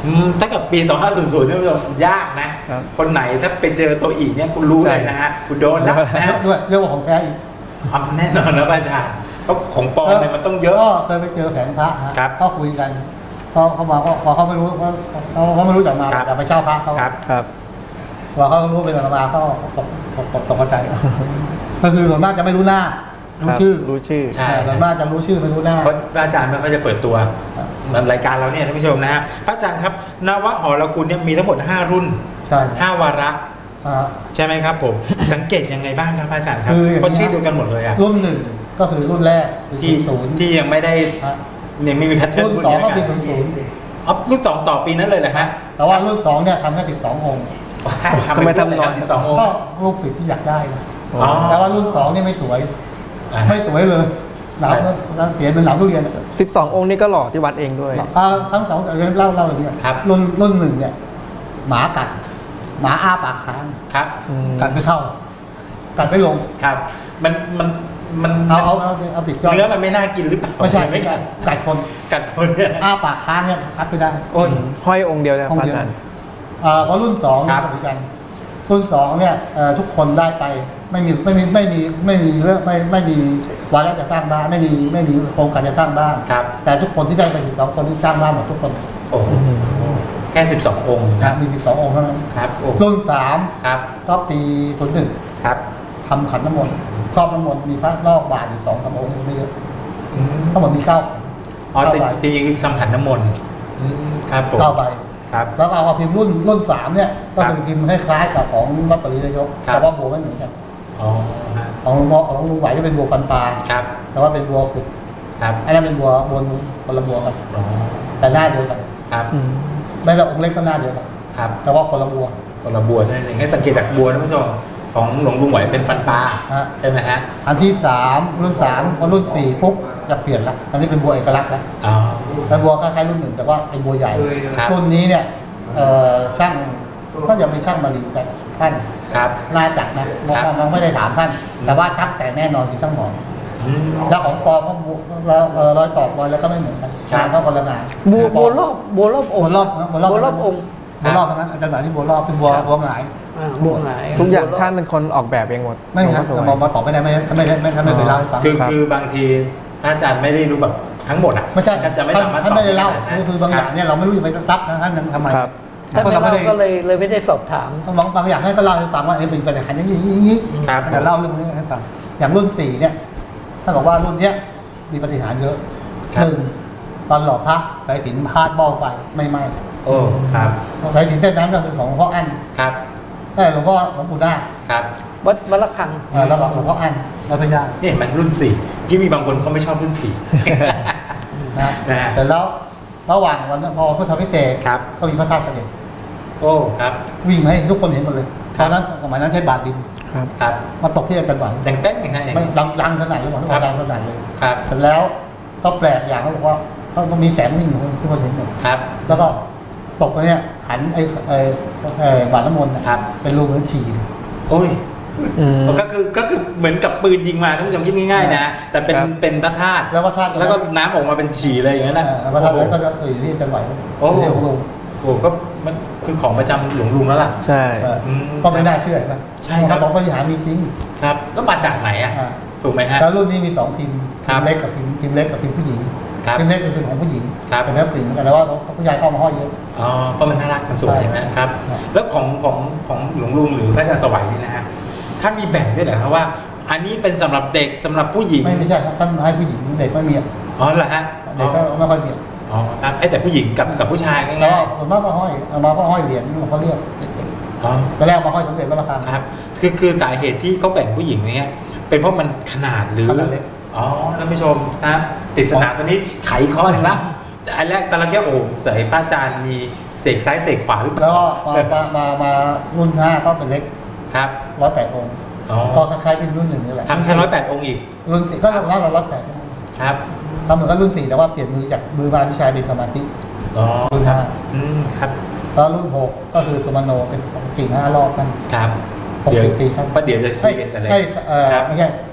อืมถ้ากับปีสองห้าศูนย์ศูนย์เนี่ยมันยากนะครับ คนไหนถ้าไปเจอตัวอีเนี่ยคุณรู้เลยนะฮะคุณโดนแล้วนะฮะด้วยเรื่องของแท้อีกอ๋อแน่นอนนะอาจารย์เพราะของปลอมเนี่ยมันต้องเยอะก็เคยไปเจอแผงพระฮะครับก็คุยกันพอเขามาพอเขาไม่รู้ว่าเขาเขาไม่รู้จักมาครับแต่ไปเช่าพระเขาครับครับพอเขารู้เป็นอาตมาก็ตกตกตกตกใจก็คือส่วนมากจะไม่รู้หน้ารู้ชื่อรู้ชื่อใช่ส่วนมากจะรู้ชื่อไม่รู้หน้าเพราะอาจารย์ไม่ค่อยจะเปิดตัวเหมือนรายการเราเนี่ยท่านผู้ชมนะฮะพระอาจารย์ครับนวหรคุณเนี่ยมีทั้งหมดห้ารุ่นใช่ห้าวาระอ่าใช่ไหมครับผม สังเกตยังไงบ้างครับพระอาจารย์ครับคืออย่างนี้เพราะชื่อเดียวกันหมดเลยอะรุ่นหนึ่งก็คือรุ่นแรกคือที่ศูนย์ที่ยังไม่ได้ฮะยังไม่มีแพทเทิร์นรุ่นสองก็นี้ปีนะคศูรับนย์ศูนย์อ๋อรุ่นสองต่อปีนั้นเลยเหรอฮะแต่ว่ารุ่นสองเนี่ยทำแค่สิบสององค์ทำไมทำน้อยสิบสององค์ก็ลูกศิษย์ที่อยากได้นะอ๋อแต่ว่ารุ่นสองนี่ไม่สวยอ่าไม่สวยเลยหนามแล้วเสียเป็นหนามทุเรียนสิบสอง องค์นี้ก็หล่อที่วัดเองด้วยอ่าทั้งสองเรื่องเล่าเล่าอย่างนี้ยครับรุ่นรุ่นหนึ่งเนี่ย หมากัด หมาอ้าปากค้างครับอืมกัดไม่เข้า กัดไม่ลงครับ มันมันมันเอาเอาเอาเอาปิดยอดเนื้อมันไม่น่ากินหรือเปล่าไม่ใช่ไม่ไม่ใช่กัดกัดคนกัดคนเนี่ยอ้าปากค้างเนี่ยกัดไม่ได้โอ้ยห้อยองค์เดียวนะห้องพระเดียวอาจารย์อ่าพอรุ่นสองครับเหมือนกันรุ่นสองเนี่ยเอ่อทุกคนได้ไปไม่มีไม่มีไม่มีไม่มีเรื่องไม่ไม่มีวาระจะสร้างบ้านไม่มีไม่มีโครงการจะสร้างบ้านครับแต่ทุกคนที่ได้ไปสิบสองคนที่สร้างบ้านหมดทุกคนโอ้โหแค่สิบสององค์นะนะมีสิบสององค์เท่านั้นครับโอ้รุ่นสามครับก็ปีศูนย์หนึ่งครับทำขันน้ำมนต์ครอบน้ำมนต์มีพระนอกบาทอยู่สองสามองค์ไม่เยอะอืมทั้งหมดมีเก้าอ๋อแต่เก้าใบจริงๆทำขันน้ำมนต์อืมครับผมเก้าใบครับแล้วก็เอาพิมพ์รุ่นรุ่นสามเนี่ยก็คือพิมพ์ให้คล้ายกับของวัดปรินายกครับแต่ว่าบัวไม่เหมือนกันอ๋อฮะของหลวงพ่อของลุงไหวจะเป็นบัวฟันปลาครับแต่ว่าเป็นบัวขุดครับอันนั้นเป็นบัวบัวนูนคนละบัวกันอ๋อแต่หน้าเดียวกันครับอืมไม่แต่องค์เล็กก็หน้าเดียวกันครับแต่ว่าคนละบัวคนละบัวนั่นเองให้สังเกตจากบัวนะผู้ชมของหลวงลุงไหวเป็นฟันปลาฮะใช่ไหมฮะอันที่สามรุ่นสามพอรุ่นสี่ปุ๊บจะเปลี่ยนละอันนี้เป็นบัวเอกลักษณ์แล้วอ๋อแล้วบัวคล้ายๆรุ่นหนึ่งแต่ว่าเป็นบัวใหญ่ครับรุ่นนี้เนี่ยเอ่อช่างก็จะไปช่างมารีแต่ท่านครับน่าจักนะบอกว่าเราไม่ได้ถามท่าน แต่ว่าช่างแต่แน่นอนคือช่างหมอนอืมแล้วของปลอมก็บัวแล้วเอ่อรอยตอกรอยแล้วก็ไม่เหมือนกันครับงานก็คนละงานบัวบัวรอบบัวรอบองบัวค์รอบนะบัวรอบบัวรอบองค์บัวรอบเท่านั้นอาจารย์หมายที่บัวรอบเป็นบัวครับบัวหงายอ่าบัวหงายทุกอย่างบัวรบท่านเป็นคนออกแบบเองหมดไม่ครับหลวงพ่อสแต่วยมองมาตอบไม่ได้ไม่ไม่ไม่ไม่ไม่ไม่เคยเล่าให้ฟังคือครับคือบางทีพระอาจารย์ไม่ได้รู้แบบทั้งหมดอ่ะไม่ใช่ก็จะไม่ท่านสามารถท่านไม่ได้เล่าตอบคือบางอย่างเนี่ยเราไม่รู้จะไปซักนะท่านทำไมครับท่านเพราะไม่เราไม่เล่าได้ก็เลยเลยไม่ได้สอบถามบางบางอย่างให้เขาเล่าให้ฟังว่าเอ้เป็นปัญหาอย่างนี้อย่างนี้ครับแต่เล่าเรื่องนี้ให้ฟังอย่างรุ่นสี่เนี่ยท่านบอกว่ารุ่นเนี้ยมีปฏิหารย์เยอะครับหนึ่งตอนหล่อพระสายสิญจนพาดเบ้าไฟไม่ไหม้โอ้ครับสายสิญจนเส้นนั้นก็คือของหลวงพ่ออั้นครับใช่หลวงพ่อหลวงปู่นาคครับวัดวัดระฆังเออแล้วก็หลวงพ่ออั้นวัดพระยานี่เห็นไหมรุ่นสี่ที่มีบางคนเขาไม่ชอบรุ่นสี่นะนะฮะแต่แล้วระหว่างวันนั้นพอพุทธพิเศษกครับก็มีพระธาตุเสด็จโอ้ครับวิ่งมาให้ทุกคนเห็นหมดเลยคตรัอบ นนั้นสมัยนั้นใช้บาทดินครับครับมาตกที่อาจารย์หวังแดงแป๊กอย่างนั้นเองไม่ดังดังขนาดเลยหมดทุกครัคบนดังขนาดเลยครับเสร็จแล้วก็แปลกอย่างเขาบอกว่าเขาต้องมีแสงนิ่งเลยทุกคนเห็นหมดครับแล้วก็ตกไปเนี่ยหันไอ้ไอ้ไอ้บาทน้ำมนต์น่ะครับเป็นรูเหมือนฉี่เลยโอ้ยอืมก็คือก็คือเหมือนกับปืนยิงมาท่านผู้ชมคิดง่ายๆนะ แต่เป็นครับเป็นพระธาตุแล้วพระธาตุแล้วก็น้ำออกมาเป็นฉี่เลยอย่างนั้นนะเออพระธาตุนั้นก็จะเอออยู่ที่อาจารย์ไหวโอ้ที่หลวงลุงโอ้ก็มันคือของประจำหลวงลุงแล้วล่ะใช่เอออืมก็ไม่น่าเชื่อเห็นไหมใช่ครับเขาบอกว่าปฏิหารย์มีจริงครับ แล้วมาจากไหนอ่ะอ่าถูกไหมฮะแล้วรุ่นนี้มีสองพิมพ์ครัพิบมพ์เล็กกับพิมพ์พิมพ์เล็กกับพิมพ์ผู้หญิงครับพิมพ์เล็กก็คือของผู้หญิงครับแต่แล้วปิ่นเหมือนกันแต่ว่าผู้ชายเข้ามาห้อยเยอะอ๋อเพราะมันน่ารักมันสวยใช่ใช่ไหมครับใช่แล้วของของของหลวงลุงหรือพระอาจารย์สวัยนี่นะฮะท่านมีแบ่งด้วยเหรอครับว่า อันนี้เป็นสำหรับเด็กสำหรับผู้หญิงไม่ไม่ใช่ครับท่านให้ผู้หญิงเด็กไม่มีอ่ะอ๋อเหรอฮะเด็กก็ไม่ค่อยมีอ่ะอ๋อครับไอ้แต่ผู้หญิงกับกับผู้ชายแล้วง่ายผมว่าก็ห้อยเอามาก็ห้อยเหรียญเขาเรียกเด็กๆอ๋อๆตอนแรกมาห้อยสมเด็จพระราชาครับ คือคือสาเหตุที่เขาแบ่งผู้หญิงเนี้ยเป็นเพราะมันขนาดหรือขนาดเล็กอ๋อท่านผู้ชมนะปริศนาตัวนี้ไขข้อหนึ่งละอันแรกตอนแรกแค่โอ้ใส่พระอาจารย์มีเสกซ้ายเสกขวาหรือเปแล้ล่าวก็มามามามารุ่นห้าก็เป็นเล็กครับร้อยแปดองค์อ๋อก็คล้ายๆเป็นรุ่นหนึ่งนี่แหละทำแค่ร้อยแปดองค์อีกรุ่นสี่ก็ร้อยร้อยแปดครับทำเหมือนกับรุ่นสี่แต่ว่าเปลี่ยนมือจากมือมาพิชัยเป็นสมาธิอ๋อรุ่นครับห้าอืมครับแล้วรุ่นหกก็คือสมโนเป็นกิ่งห้ารอบกันครับหกเดี๋ยวสิบปีครับประเดี๋ยวจะคุยกันแต่แรกใช่เอ่อครับไม่ใช่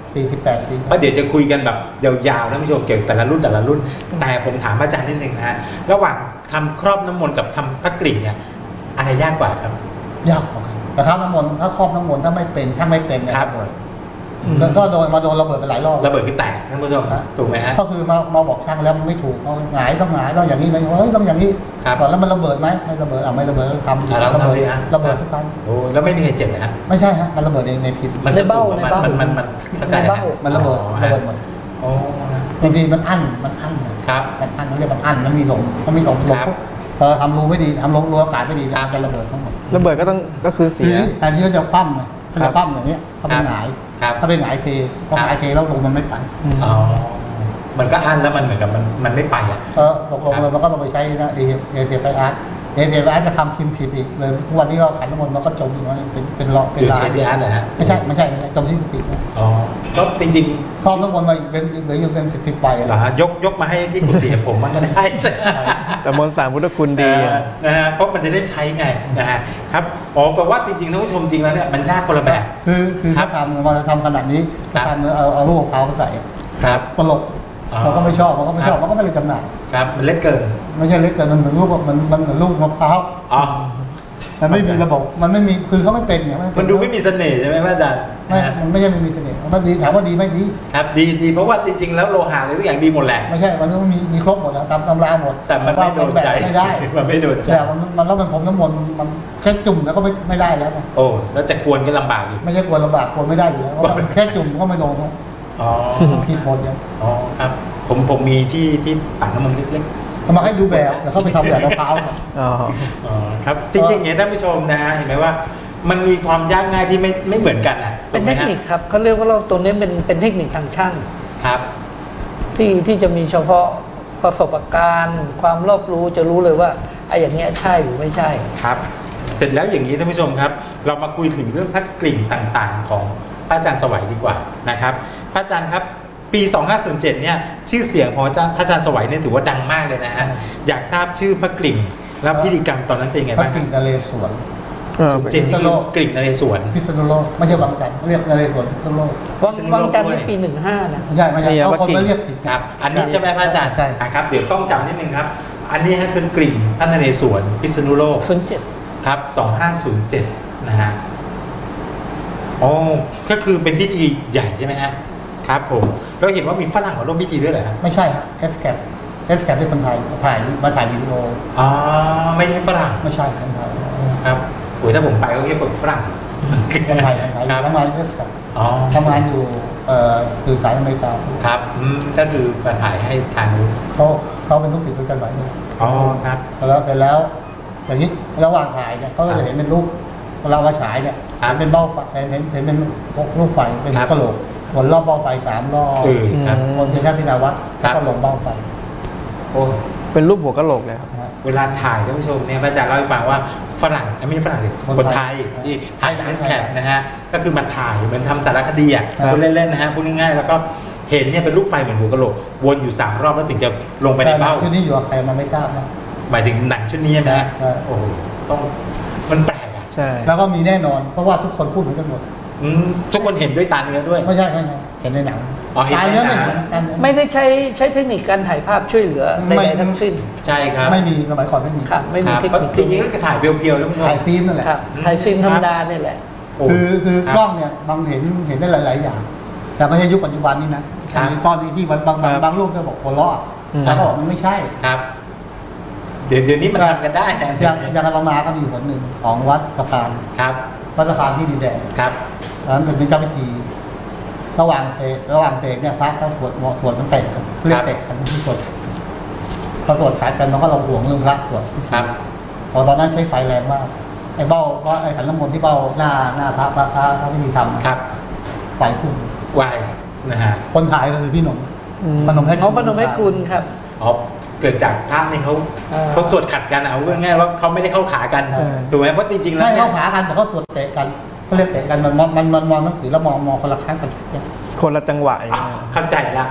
สี่สิบแปดปีเพราะเดี๋ยวจะคุยกันแบบยาวๆท่านผู้ชมเกี่ยวกับแต่ละรุ่นแต่ละรุ่น แต่ผมถามอาจารย์นิดนึงนะฮะระหว่างทำครอบน้ำมนต์กับทำพระกริ่งเนี่ยอะไรยากกว่าครับยากกว่ากันแต่ถ้าน้ำมนต์ถ้าครอบน้ำมนต์ถ้าไม่เป็นถ้าไม่เป็นเนี่ยครับระเบิดแล้วก็โดนมาโดนระเบิดไปหลายรอบระเบิดคือแตกท่านผู้ชมถูกไหมฮะก็คือมามาบอกช่างแล้วมันไม่ถูกเอาหงายต้องหงายต้องอย่างนี้ไหมเฮ้ยต้องอย่างนี้ครับก่อนแล้วมันระเบิดไหมไม่ระเบิดอ่ะไม่ระเบิดทำอ่ะลองระทำเบิดดิฮะระเบิดทุกครั้งโอ้แล้วไม่มีใครเจ็บนะฮะไม่ใช่ฮะมันระเบิดในในพิมพ์มันในเบ้ามันในเบ้ามันมันมันเข้าใจในฮะเบ้ามันระเบิดอ๋อระเบิดหมดโอ้นะบางทีมันอั้นมันอั้นเนี่ยครับมันอั้นมันเรียกมันอั้นมันมีลมมันมีลมลมครับปุ๊บพอทำรูไม่ดีทำรูรูอากาศไม่ดีครับมันจะระเบิดทั้งหมดระเบิดก็ต้องก็คือเสีทียนี้แทนที่เขาจะคว่ำไงเขาครัจะบคว่ำอย่างเนี้ยเขาเป็นหงายครับถ้าเป็นหงายเทพอครับหงายเทแล้วลมมันไม่ไปอ๋อมันก็อั้นแล้วมันเหมือนกับมันมันไม่ไปอ่ะก็ตกลงเลยมันก็ต้องไปใช้นะเอเอเไฟอาร์เอเไฟอาร์จะทำพิมพ์ผิดอีกเลยทุกวันนี้ก็ขันน้ำมนต์มันก็จมอยู่ว่าเป็นเป็นเลาะเป็นอยู่ลาที่ยเอซีอาร์นะฮะไม่ใช่ไม่ใช่ไม่ใช่จมที่สตินะอ๋อก็จริงครอบน้ำมนต์มาอีกเป็นเหลืออยู่เป็นสิบสิบใบๆอะเหรอฮะยกยกมาให้ที่กุฏิผมมันก็ได้แต่มนต์สามพุทธคุณดีเออนะฮะเพราะมันจะได้ใช้ไงนะฮะครับอ๋อแปลว่าจริงๆท่านผู้ชมจริงแล้วเนี่ยมันยากคนละแบบคือคือครัถ้าบทำมันจะทำขนาดนี้ครับทำเอาเอาลูกมะพร้าวมาใส่ครับตลกอ๋อเราก็ไม่ชอบมันก็ไม่ชอบครับมันก็ไม่เลยจำหน่ายครับมันเล็กเกินไม่ใช่เล็กเกินมันเหมือนลูกมันมันเหมือนลูกมะพร้าวอ๋อมันไม่มีระบบมันไม่มีคือเขาไม่เป็นไงมันดูไม่มีเสน่ห์ใช่ไหมพระอาจารย์ไม่นะฮะมันไม่ใช่ไม่มีเสน่ห์มันดีถามว่าดีไม่ดีครับดีดีเพราะว่าจริงๆแล้วโลหะอะไรทุกอย่างดีหมดแหละไม่ใช่มันต้องมีมีครบหมดแล้วตามตำราหมดแต่มันไม่โดนใจไม่ได้มันไม่โดนใจแต่มันมันแล้วมันผมน้ำมนต์มันแค่จุ่มแล้วก็ไม่ไม่ได้แล้วไงโอ้แล้วจะกวนก็ลำบากอีกไม่ใช่กลัวลำบากกลัวไม่ได้อยู่แล้วเพราะว่าแค่จุ่มก็ไม่โดนอ๋อผิดหมดเลยอ๋อครับผมผมมีที่ที่ป่ากน้ำมันเล็กเอามาให้ดูแบบแต่เขาไปทำแบบมะพร้าวอ๋อๆอ๋อครับจริงๆเนี่ยท่านผู้ชมนะฮะเห็นไหมว่า มันมีความยากง่ายที่ไม่ไม่เหมือนกันอ่ะเป็นถูกไหเทมคฮะนิคครับเขาเรียกว่าเราตัวนี้เป็นเป็นเทคนิคทางช่างครับที่ที่จะมีเฉพาะประสบการณ์ ความรอบรู้จะรู้เลยว่าไอ้อย่างเงี้ยใช่หรือไม่ใช่ครับ เสร็จแล้วอย่างนี้ท่านผู้ชมครับ เรามาคุยถึงเรื่องพระกลิ่งต่างๆ ของพระอาจารย์สวัยดีกว่านะครับพระอาจารย์ครับปี สองห้าศูนย์เจ็ด เนี่ยชื่อเสียงของอาจารย์พระอาจารย์สวัยเนี่ยถือว่าดังมากเลยนะฮะอยากทราบชื่อพระกลิ่งและพิธีกรรมตอนนั้นเป็นยังไงพระบ้างกิ่งนเรศวรเออศูนย์เจ็ดนี่คือกลิ่งนเรศวรพิษณุโลกไม่ใช่วังจันทร์เรียกนเรศวรพิษณุโลกวังพิษณุโลกวังจันทร์ด้วยนี่ปีหนึ่งห้านะไม่ใช่ไม่ใช่นี่เขาวัดคนกิ่งไม่เรียกผิดครับ อันนี้ใช่ไหมพระอาจารย์ใช่อ่ะครับเดี๋ยวต้องจำนิดนึงครับ อันนี้ฮะคือกลิ่งพระนเรศวรพิษณุโลกศูนย์เจ็ดครับ สองห้าศูนย์เจ็ด นะฮะอ๋อก็คือเป็นพิธีใหญ่ใช่ไหมฮะครับผมแล้วเห็นว่ามีฝรั่งมาร่วมพิธีด้วยเหรอฮะไม่ใช่ฮะเอสแคปเอสแคปที่คนไทยมาถ่ายมาถ่ายวิดีโออ๋อไม่ใช่ฝรั่งไม่ใช่คนไทยครับโอ้ยถ้าผมไปก็แค่เปิดฝรั่งคนไทยคนไทยครับทำงานเอสแคปอ๋อทำงานอยู่เอ่อสื่อสารอเมริกาครับอืมก็คือมาถ่ายให้ทางนู้นเขาเขาเป็นลูกศิษย์ด้วยกันหลายคนอ๋อครับแล้วเสร็จแล้ว อย่างนี้ระหว่างถ่ายเนี่ยเขาก็จะเห็นเป็นรูปเวลามาฉายเนี่ยครับเห็นเป็นเบ้าไฟเห็นเห็นเห็นเป็นลูกไฟเป็นครับกระโหลกวนรอบเบ้าไฟสามรอบเออครับวนที่ท่านพินาวัดครัแล้วบก็ลงเบ้าไฟโอ้เป็นรูปหัวกะโหลกเลยครับนะฮะเวลาถ่ายท่านผู้ชมเนี่ยพระอาจารย์เล่าให้ฟังว่าฝรั่งเอ้ยไม่ใช่ฝรั่งสิคนคนไทไทยยที่ถ่ายเอสแคปนะฮะก็คือมาถ่ายเหมือนทำสารคดีอ่ะครับพูดเล่นๆนะฮะพูดง่ายๆแล้วก็เห็นเนี่ยเป็นลูกไฟเหมือนหัวกะโหลกวนอยู่สามรอบแล้วถึงจะลงไปในเบ้าชุดนี้อยู่กับใครมันไม่ทราบนะหมายถึงหนังชุดนี้นะฮะใช่โอ้โหต้องมันแปลกอ่ะใช่แล้วก็มีแน่นอนเพราะว่าทุกคนพูดเหมือนกันหมดอืมทุกคนเห็นด้วยตาเนื้อด้วยไม่ใช่ไม่ใช่เห็นในหนังอ๋อเห็นในตายเนื้อหนัไม่งเห็นตายเนื้อไม่ได้ใช้ใช้เทคนิคการถ่ายภาพช่วยเหลือใดๆทั้งสิ้นใช่ครับไม่มีสมัยก่อนไม่มีครับไม่คมีรับเทคก็นิคจริงๆก็คือถ่ายเพียวๆท่านผู้ชมถ่ายฟิล์มนั่นแหละครับถ่ายฟิล์มธรรมดาเนี่ยแหละโอ้คือคือรับกล้องเนี่ยบางเห็นเห็นได้หลาย ๆ อย่าง แต่ไม่ใช่ยุคปัจจุบันนี้นะครับ มีตอนนี้ที่บางบางบางบางรูปจะบอกหัวเราะอืมแล้วก็บอกมันไม่ใช่ครับ เดี๋ยวเดี๋ยวนี้มันทำกันได้นะอย่างอย่างอาตมาก็มีคนหนึ่งของวัดสะพานครับวัดสะพานที่ดินแดงครับตอนนั้นเป็นเจ้าพิธีระหว่างเสกระหว่างเสกเนี่ยพระก็สวดสวดมันเตะกันเรียกเตะกันที่สวดพอสวดขาดกันมันก็เราห่วงเรื่องพระสวดครับพอตอนนั้นใช้ไฟแรงมากไอ้เบ้าว่าไอ้ขันน้ำมนต์ที่เบ้าหน้าหน้าพระพระพระพระพิธีทำครับไฟพุ่งวายนะฮะคนถ่ายก็คือพี่หนุ่มอืมพนมให้เขาปนมให้คุณครับอ๋อเกิดจากพระนี่เขาเออเขาสวดขัดกันเอาง่ายๆว่าเขาไม่ได้เข้าขากันเออถูกไหมเพราะจริงๆแล้วไม่เนี่เข้าย หากันแต่เขาสวดเตะกันเขาเรียกเตะกันมันมันมันมันมองหนังสือแล้วมองมองคนละครั้งกันคนละจังหวะอย่างอ่ะเงี้ยเข้าใจละ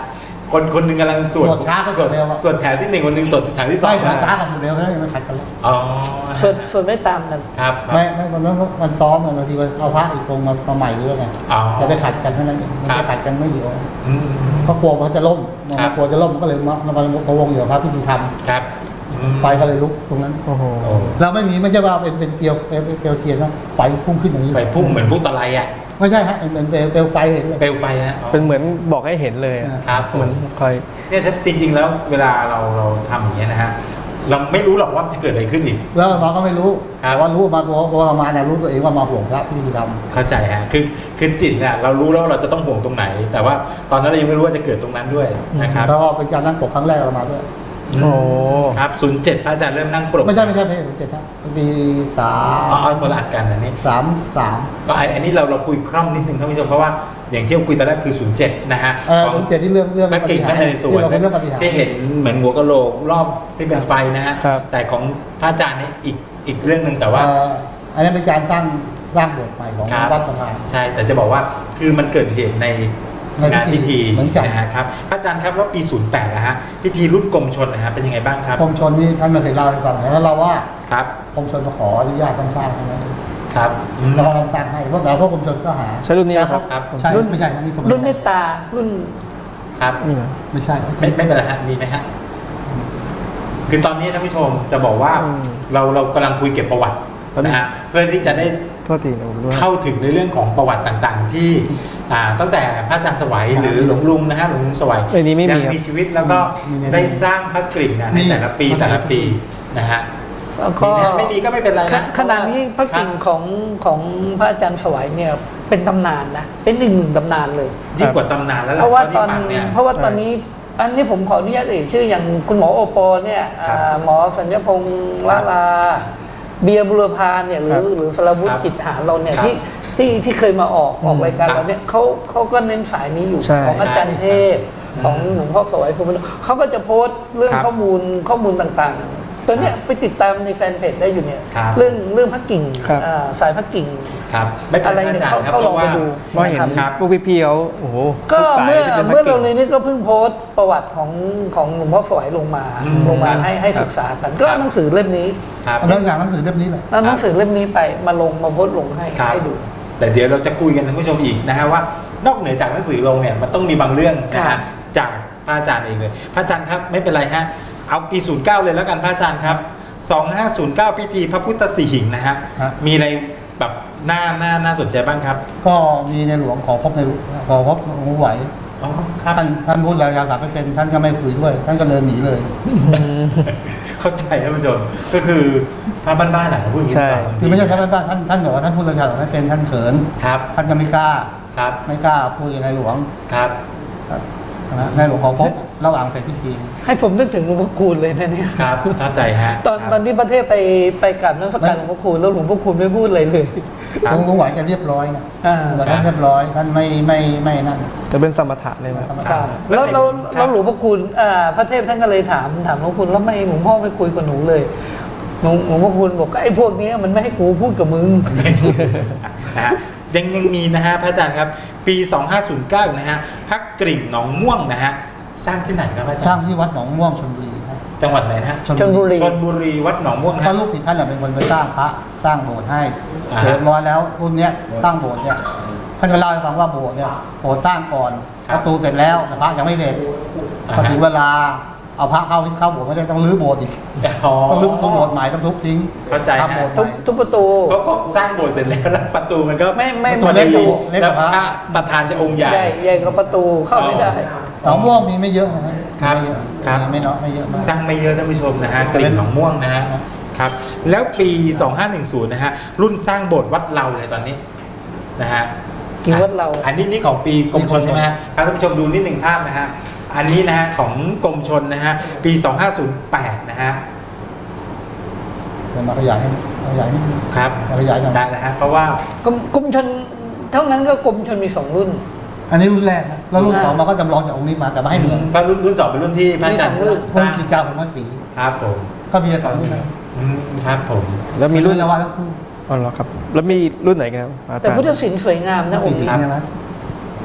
คนคนหนึ่งกำลังสวดสวดช้าก็สวดเร็วอะสวดแถวที่หนึ่งคนหนึ่งสวดแถวที่สองไม่นะช้ากับสุดเร็วแล้วมันขัดกันแล้วอ๋อส่วนส่วนไม่ตามกันครับไม่ไม่มันต้องมันซ้อมอะบางทีมันเอาพระอีกองค์มามาใหม่ด้วยไงอ๋อจะไปขัดกันเท่านั้นเองมันครัจะบขัดกันไม่เดียวอืมเพราะกลัวมันจะล่มมันครับกลัวจะล่มมันก็เลยมามามาพะวงอยู่กับพระพิธีธรรมครับอืมไฟก็เลยลุกตรงนั้นโอ้โหโอ้เราไม่มีไม่ใช่ว่าเป็นเป็นเปลวเปลวเปลวเทียนนะไฟพุ่งขึ้นอย่างนี้ไฟพุ่งเหมือนพวกตะไลอ่ะไม่ใช่ฮะเป็นเป็นเปลวไฟเห็นเลยเปลวไฟนะอ๋อเป็นเหมือนบอกให้เห็นเลยอะครับเหมือนคอยเนี่ยถ้าจริงๆแล้วเวลาเราเราทำอย่างเงี้ยนะฮะเราไม่รู้หรอกว่าจะเกิดอะไรขึ้นอีกแล้วน้องก็ไม่รู้ครับแต่ว่ารู้มาตัวตัวเรามาเนี่ยรู้ตัวเองว่ามาห่วงพระพิธีธรรมเข้าใจฮะคือคือจิตเนี่ยเรารู้แล้วว่าเราจะต้องห่วงตรงไหน แต่ว่าตอนนั้นเรายังไม่รู้ว่าจะเกิดตรงนั้นด้วยนะครับแล้วก็เป็นการนั่งปกครั้งแรกเรามาด้วยโอ้ครับศูนย์เจ็ดพระอาจารย์เริ่มนั่งปลกไม่ใช่ไม่ใช่ไม่ใช่เจ็ดนะปีสาอ๋อมเอาคนละอัดกันอันนี้สามสามก็ไอ้อันนี้เราเราคุยคร่ำนิดนึงท่านผู้ชมเพราะว่าอย่างที่เราคุยตอนแรกคือศูนย์เจ็ดนะฮะเออศูนย์เจ็ดที่เรื่องเรื่องพระกิ่งพระนเรศวรที่เราเป็นเรื่องปฏิหารย์ที่เห็นเหมือนหัวกะโหลกรอบที่เป็นไฟนะฮะครับแต่ของพระอาจารย์นี่อีกอีกเรื่องหนึ่งแต่ว่าเอ่ออันนั้นเป็นการสร้างสร้างโบสถ์ใหม่ของครับวัดสะพานใช่แต่จะบอกว่าคือมันเกิดเหตุในในงานพิพิธีธีเหมือนกันนะฮะครับพระอาจารย์ครับว่าปีศูนย์แปดนะฮะพิธีรุ่นกรมชนนะฮะเป็นยังไงบ้างครับกรมชนนี่ท่านไม่เคยเล่าให้ฟังแต่เราว่าครับกรมชนมาขออนุญาตต้องสร้างเท่านั้นเองครับอืมแล้วก็ต้องสร้างให้เพราะแต่พวกกรมชนก็หาใช้รุ่นนี้นะครับครับใช่ไม่ใช่อันนี้สมรุ่นเมตตารุ่นครับนี่เหรอไม่ใช่ไม่ไม่เป็นไรฮะมีไหมฮะคือตอนนี้ท่านผู้ชมจะบอกว่าอืมเราเรากำลังคุยเก็บประวัตินะฮะเพื่อที่จะได้โทษทีนะผมด้วยเข้าถึงในเรื่องของประวัติต่างๆ ที่อ่าตั้งแต่พระอาจารย์สวัยหรือหลวงลุงนะฮะหลวงลุงสวัยในนี้ไม่มียังครับมีชีวิตแล้วก็ได้สร้างพระกริ่งนะในแต่ละปีแต่ละปีนะฮะแล้วมีก็ไหมไม่มีก็ไม่เป็นไรนะขณะนี้พระกิ่งคบของของพระอาจารย์สวัยเนี่ยเป็นตำนานนะเป็นหนึ่งหนึ่งตำนานเลยยิ่งกว่าตำนานแล้วเพล่ะราะว่าตที่อนฟังเนี่ยเพราะว่าตอนนี้อันนี้ผมขออนุญาตเอ่ยชื่ออย่างคุณหมอโอปอล์เนี่ยครับอ่าหมอสัญญพงศ์ลาลา เบียร์บุรพาเนี่ยหรือหรือสรวุฒิจิตหารเราเนี่ยครับที่ที่ที่เคยมาออกออกรายการครับเราเนี่ยเขาเขาก็เน้นสายนี้อยู่ใช่ของอาจารย์เทพใช่ของหลวงพ่อสวัยคุณพนมเขาก็จะโพสต์เรื่องครับข้อมูลข้อมูลต่างๆตัวเนี้ยไปติดตามในแฟนเพจได้อยู่เนี่ยครับเรื่องเรื่องพระกิ่งครับอ่าสายพระกิ่งครับไม่เป็นอะไรไรเนี่ยอาจารย์ครับเขาเพลองราะไปว่าดูว่าเห็นครับพวกพี่ๆเขาโอ้โหก็ทุสายเมื่อที่ป็นเมื่อนักเรางในนี้ก็เพิ่งโพสต์ประวัติของของหลวงพ่อสวัยลงมาอืมลงมาครับให้ให้ศึกษากัน ก็ครับหนังสือเล่มนี้ครับเอาเรื่องอย่างหนังสือเล่มนี้เลยแล้วหนังสือเล่มนี้ไปมาลงมาโพสต์ลงให้ครับให้ดูแต่เดี๋ยวเราจะคุยกันท่านผู้ชมอีกนะฮะว่านอกเหนือจากหนังสือลงเนี่ยมันต้องมีบางเรื่องนะครัฮะบจากพระอาจารย์เองเลยพระอาจารย์ครับไม่เป็นไรฮะเอาปีศูนย์เก้าเลยแล้วกันพระอาจารย์ครับสองห้าศูนย์เก้าพิธีพระพุทธสีหิงนะฮะครับมีอะไรแบบน่าน่าน่าสนใจบ้างครับก็มีในหลวงขอพบในหลวงขอพบหลวงปู่ไหวอ๋อครับท่านท่านพูดรายการสามไม่เป็นท่านก็ไม่คุยด้วย ท่านก็เดินหนีเลยเข้าใจท่านผู้ชมก็คือพระบ้านๆหนังพูดอย่างนี้ใช่ดีกว่าคือไม่ใช่ท่านบ้านท่านท่านบอกว่าท่านพูดรายการสามไม่เป็นท่านเขินครับท่านจะไม่กล้าครับไม่กล้าพูดในหลวงครับนะในหลวงขอพบระหว่างเสร็จพิธีให้ผมนึกถึงหลวงพ่อคูณเลยนะเนี่ยครับเข้าใจฮะตอนครับตอนที่ประเทศไปไปกราบนมัสการหลวงพ่อคูณแล้วหลวงพ่อคูณไม่พูดอะไรเลยครับหลวงปู่ไหวจะเรียบร้อยนะอ่าแต่ท่านเรียบร้อยท่านไม่ไม่ไม่นั่นจะเป็นสมถะเลยนะธรรมคดารับแล้วแล้วครับแล้วหลวงพ่อคูณอ่าพระเทพท่านก็เลยถามถามหลวงพ่อคูณแล้วไม่หลวงพ่อไม่คุยกับหนูเลยหลวงหลวงพ่อคูณบอกไอ้พวกเนี้ยมันไม่ให้กูพูดกับมึงนะฮะยังยังมีนะฮะพระอาจารย์ครับ ปี สองห้าศูนย์เก้านะฮะพระกริ่งหนองม่วงนะฮะสร้างที่ไหนครับอาจารย์สร้างที่วัดหนองม่วงชลบุรีครับจังหวัดไหนนะฮะชลบุรีชนบุรีวัดหนองม่วงนะเพราะฮะลูกศิษย์ท่านน่ะเป็นคนไปสร้างพระสร้างโบสถ์ให้อ่าฮะเสร็จเรียบร้อยแล้วรุ่นเนี้ยตั้งโบสถ์เนี่ยท่านจะเล่าให้ฟังว่าโบสถ์เนี่ยโบสถ์สร้างก่อนครัปบระตูเสร็จแล้วแต่พระยังไม่เสร็จอ่าพอฮะถึงเวลาเอาพระเข้าเข้าโบสถ์ไม่ได้ต้องรื้อโบสถ์อีกอ๋อต้องรื้อประตูโบสถ์ใหม่ต้องทุบทิ้งเข้าใจฮะทำโบสถ์ใหทุบม่ทุบประตูก็ก็สร้างโบสถ์เสร็จแล้วแล้วประตูมันก็ไม่ไม่พอเล็กดีเล็กแล้วกว่าพระพระประธานจะองค์ใหญ่ใหญ่ใหญ่กว่าประตูเข้าไม่ได้หนองม่วงมีไม่เยอะนะครับครับไม่เยอะครับไม่น้อยไม่เยอะมากสร้างไม่เยอะท่านผู้ชมนะฮะกลิ่นหนองม่วงนะฮะครับครับแล้วปี สองห้าหนึ่งศูนย์นะฮะรุ่นสร้างโบสถ์วัดเราเลยตอนนี้นะฮะกี่วัดเราอันนี้นี่ของปีกรมชนใช่ไหมฮะครับท่านผู้ชมดูนิดหนึ่งภาพนะฮะอันนี้นะฮะของกรมชนนะฮะปี สองห้าศูนย์แปดนะฮะเดี๋ยวมาขยายให้ขยายนิดนึงครับขยายหน่อยได้นะฮะเพราะว่ากรมกรมชนเท่านั้นก็กรมชนมีสองรุ่นอันนี้รุ่นแรกนะแล้วรุ่นอ่าสองมันก็จำลองจากองค์นี้มาแต่มาให้เหมือนก็รุ่นรุ่นสองเป็นรุ่นที่พระอาจารย์มีสองรุ่นสรุ่นร้างขีดเจ้าผมว่าสีครับผมก็มีสองรุ่นนะอืมครับผมแล้วมีรุ่นแล้วว่าทั้งคู่อ๋อเหรอครับ แล้วมีรุ่นไหนกันครับอาแต่จารย์พุทธศิลป์สวยงามนะองค์สีนี้ใช่ไหม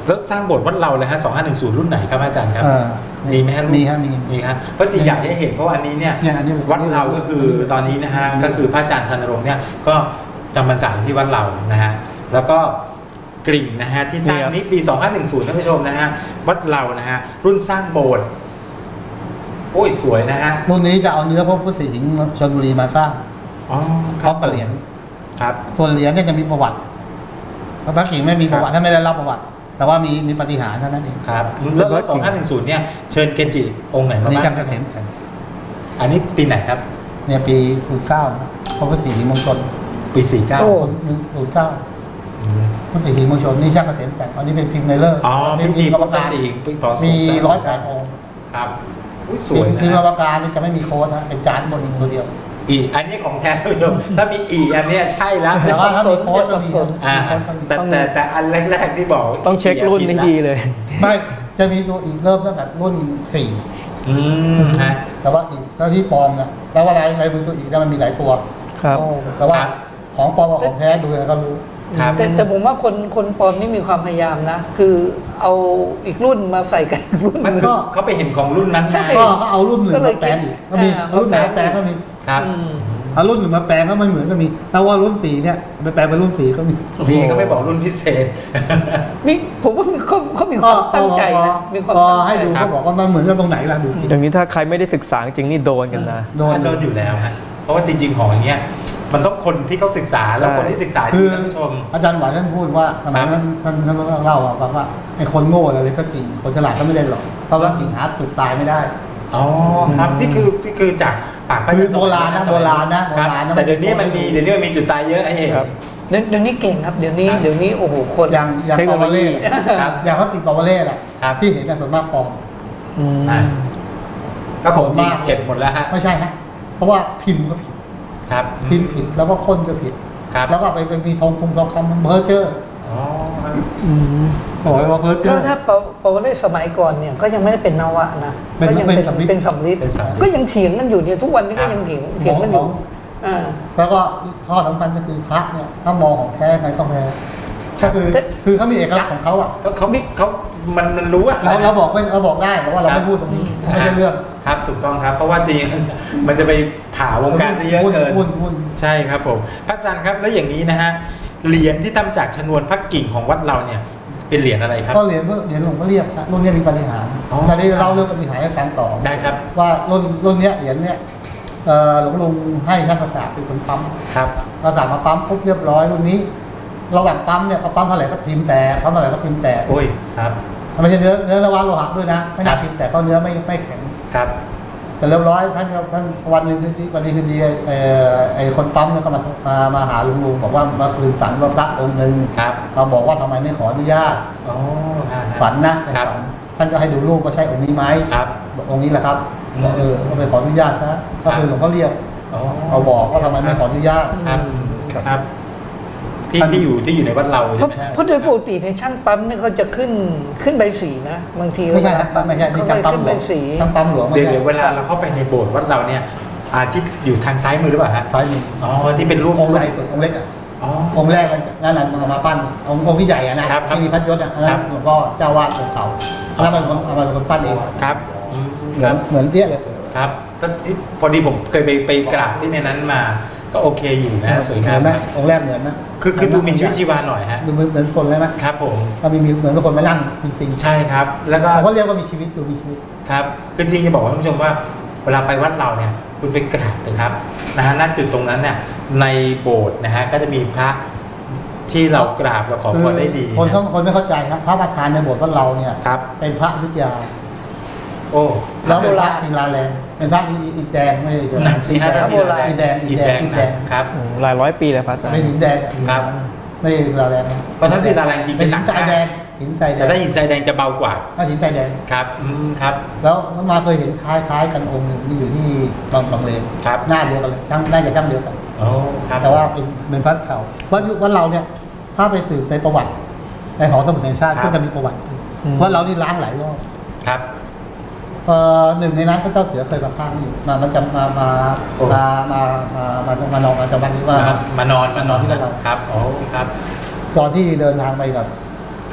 แล้วสร้างโบสถ์วัดเราเลยฮะสองห้าหนึ่งศูนย์รุ่นไหนครับอาจารย์ครับเออมีไหมฮะมีฮะมีมีครับเพราะจริงอยากให้เห็นเพราะว่าอันนี้เนี่ยเนี่ยอันนี้วัดเราก็คือตอนนี้นะฮะก็คือพระอาจารย์ชานรงค์เนี่ยก็จำพรรษาที่วัดเรานะฮะแล้วก็กริ่งนะฮะที่สร้างนี้ปีสองห้าหนึ่งศูนย์ท่านผู้ชมนะฮะวัดเรานะฮะรุ่นสร้างโบสถ์โอ้ยสวยนะฮะรุ่นนี้จะเอาเนื้อพระพุทธสิหิงห์ชลบุรีมาสร้างอ๋อพร้อมกับเหรียญครับส่วนเหรียญเนี่ยจะมีประวัติพระกิ่งไม่มีประวัติท่านไม่ได้รับประวัติ แต่ว่ามีมีปาฏิหาริย์เท่านั้นเองครับแล้วสองห้าหนึ่งศูนย์เนี่ยเชิญเกจิองค์ไหนอัมานนี้บ้างช่างเกษมแสนอันนี้ปีไหนครับเนี่ยปีศูนย์เก้าพระพุทธสิหิงห์มงคลปีสี่เก้าโอ้ศูนย์เก้าพระพุทธสิหิงห์มงคลนี่ช่างเกษมแสนอันนี้เป็นพิมพ์ในเลิศอ๋อเป็นพิธีพิมพ์พกรรมระการสี่ปีพศมีร้อยแปดองค์ครับอุ๊ยสพิวยมพ์นะพิมพ์กรฮะรมการนี่จะไม่มีโค้ดนะเป็นจานบนอิงตัวเดียวอีอันนี้ของแท้ท่านผู้ชมถ้ามีอีอันเนี้ยใช่แล้วแต่ว่าถ้ามีโค้ดก็มีอ่าแต่แต่แต่อันแรกๆที่บอกต้องเช็ครุ่นให้ดีเลยไม่จะมีตัวอีกเริ่มตั้งแต่รุ่นสี่อืมฮะแต่ว่าอีกแล้วที่ปลอมเนี่ยแล้วว่าลายลายมือตัวอีกเนี่ยมันมีหลายตัวครับโอ้แต่ว่าครับของปลอมกับของแท้ดูยังไงก็รู้ครับแต่แต่ผมว่าคนคนปลอมนี่มีความพยายามนะ คือเอาอีกรุ่นมาใส่กันอีกรุ่นมันหนึ่งก็เขาไปเห็นของรุ่นนั้นใช่มาก็ก็เอารุ่นหนึ่งก็เลมาย แปลงอีกก็มีอ่าเอารุ่นไหนมาแปลงก็มีครับอืมเอารุ่นหนึ่งมาแปลงก็ไม่เหมือนก็มีแต่ว่ารุ่นสีเนี่ยไปแปลงเป็นรุ่นสีก็มีดีก็ไม่บอกรุ่นพิเศษมีผมว่ามีเขาเขามีความตั้งใจนะมีความพอตั้งให้ใจดูครัเขาบบอกว่ามันเหมือนกับตรงไหนล่ะดูสิอย่างนี้ถ้าใครไม่ได้ศึกษาจริงนี่โดนกันนะโดนโดนอยู่แล้วฮะเพราะว่าจริงๆของอย่างเงี้ยมันต้องคนที่เขาศึกษาแล้วคนที่ศึกษาจคืริองท่านผู้ชมอาจารย์หวายท่านพูดว่าสมัยนั้นท่านท่านเล่าอะบอกว่าไอ้คนโง่อะไรก็กิ่งคนฉลาดก็ไม่เล่นหรอกเพราะว่ากิ่งหาจุดตายไม่ได้อ๋อครับนี่คือนี่คือจากปากพระคือเจ้าโบราณนะสมัยโบราณนะครับโบราณนะแต่เดี๋ยวนี้มันมีเดี๋ยวนี้มันมีจุดตายเยอะไอ้เองครับเดี๋ยวเดี๋ยวนี้เก่งครับ เดี๋ยวนี้เดี๋ยวนี้โอ้โหคนอย่างอย่างเทคปโนอโลวายีเล่ครับอย่างเขาติดปอวาเล่แหละครับที่เห็นเนี่ยส่วนมากปลอมอืมอ่ะก็ของจริงเก็บหมดแล้วฮะไม่ใช่ฮะเพราะว่าพิมพ์ก็ผิดครับพิมพ์ผิดแล้วก็คนก็ผิดครับแล้วก็ไปเป็นมีทองคุมทองคำเพ้อเจ้ออ๋ออืมบอกเลยว่าเพ้อเจ้ถ้าอถ้าปะปวเรศสมัยก่อนเนี่ยก็ยังไม่ได้เป็นนวะนะเป็นก็ยังเป็นสำริดเป็นสำริดเป็นสำริดก็ยังเถียงกันอยู่เนี่ยทุกวันนี้ก็ยังเถียงเถียงกันอยู่อ่าแล้วก็อีกข้อสำคัญก็คือพระเนี่ยถ้ามองของแท้ไงก็แท้ก็คือแต่คือเขามีเอกลักษณ์ของเขาอ่ะเขาเขาเขามันมันรู้อะเราเราบอกไม่เราบอกได้แต่ว่าเราไม่พูดตรงนี้ไม่ใช่เรื่องครับถูกต้องครับ เพราะว่าจริงมันจะไปผ่าวงการซะเยอะเกินวุ่นวุ่นใช่ครับผมพระอาจารย์ครับแล้วอย่างนี้นะฮะเหรียญที่ทำจากชนวนพระกิ่งของวัดเราเนี่ยเป็นเหรียญอะไรครับก็เหรียญเพื่อเหรียญหลวงพ่อเรียบนะรุ่นเนี้ยมีปาฏิหาริย์อ๋อตอนนี้เล่าเรื่องปาฏิหาริย์ให้ฟังต่อได้ครับว่ารุ่นรุ่นเนี้ยเหรียญเนี้ยเอ่อหลวงลุงให้ท่านประสาทเป็นคนปั๊มครับประสาทมาปั๊มปุ๊บเรียบร้อยรุ่นนี้ ระหว่างปั๊มเนี่ยเขาปั๊มเท่าไหร่ก็พิมพ์แตกปั๊มเท่าไหร่ก็พิมพ์แตกโอ้ยครับไม่ใช่เนื้อเนื้อระวะโลหะด้วยนะไม่ใช่พิมพ์แตกเพราะเนื้อไม่ไม่แข็งครับแต่เรียบร้อยท่านก็ท่านวันหนึ่งคือวันนี้คือดีไอ้ไอ้คนปั๊มเนี่ยก็มามามาหาลุงลุงบอกว่าเมื่อคืนฝันว่าพระองค์หนึ่งครับมาบอกว่าทำไมไม่ขออนุญาตอ๋อฮะฮะฝันนะในครับฝันท่านก็ให้ดูรูปว่าใช่องค์นี้ไหมครับบอกองค์นี้แหละครับอืมบอกเออก็ไปขออนุญาตนะก็คือหลวงพ่อเรียกอ๋อเขาบอกว่าทำไมไม่ขออนุญาตครับครับครับ ที่ท่านที่อยู่ที่อยู่ในวัดเราเพใช่ราะไหมฮะเพราะโดยปกติในช่างปั๊มเนี่ยเขาจะขึ้นขึ้นใบสีนะบางทีไม่ใช่นะไม่ใช่นี่เขาช่างจะปั๊มขึ้นหลใบวงสีช่างปั๊มหลวงไม่เดี๋ยวใช่เดี๋ยวเวลาเราเข้าไปในโบสถ์วัดเราเนี่ยอาที่อยู่ทางซ้ายมือหรือเปล่าฮะซ้ายมืออ๋อที่เป็นรูปองค์ใหญ่สุดองค์เล็กอ่ะอ๋อองค์แรกมันนั่นน่ะมันเอามาปั้นองค์องค์ที่ใหญ่อะนะครับครับที่มีพัดยศอ่ะอันนั้ครันบหลวงพ่อเจ้าวาดองค์เก่าอันนั้นมันเอามาเป็นคนปั้นเองครับอืมเหคมือรันบเหมือนเตี้ยเลยครับก็ที่พอดีผมเคยไปไปกราบที่ในนั้นมา ก็โอเคอยู่นะสวยงามเหมือนไหมครับองค์แรกเหมือนไหมคือคือดูมีชีวิตชีวาหน่อยฮะดูเหมือนเหมือนคนเลยไหมครับผมถ้ามีมีเหมือนเป็นคนมานั่งจริงๆใช่ครับ แล้วก็เขาเรียกว่ามีชีวิตดูมีชีวิตครับคือจริงจะบอกว่าท่านผู้ชมว่าเวลาไปวัดเราเนี่ยคุณไปกราบนะครับนะฮะณจุดตรงนั้นเนี่ยในโบสถ์นะฮะก็จะมีพระที่เรากราบเราขอพรได้ดีคนเขาคนไม่เข้าใจครับพระประธานในโบสถ์วัดเราเนี่ยครับเป็นพระอยุธยาโอ้แล้วเป็นพระอินลาแรงเป็นพระอีอีแดงไม่ใช่หนังสีฮะแดงสีแดงอีแดงอีแดงอีแดงครับอืมหลายร้อยปีเลยพระอาจารย์ไม่หินแดงครับไม่ใช่อินลาแรงนะเพราะถ้าศิลาแรงจริงเป็นจะหหินันกทรายแดมากงหินทรายแดแต่งถ้าหินทรายแดงจะเบากว่าถ้าหินทรายแดงครับอืมครับแล้วมาเคยเห็นคล้ายๆกันองค์หนึ่งที่อยู่ที่บางบางเลนครับหน้าเดียวกันเลยช่างน่าจะช่างเดียวกันโอ้ครับแต่ว่าเป็นเป็นพระเก่าว่ายุคว่าเราเนี่ยถ้าไปสืบในประวัติในหอสมุดแห่งชาติก็จะมีประวัติอืมว่าเรานี่ล้างหลายรอบครับเอ่อหนึ่งในนั้นพระเจ้าเสือเคยมาข้างนี่มามันจะมามามามามามามามา นอนมาจะวันนี้ว่ามามานอนมานอนที่เราครับโอ้ครับตอนที่เดินทางไปกับ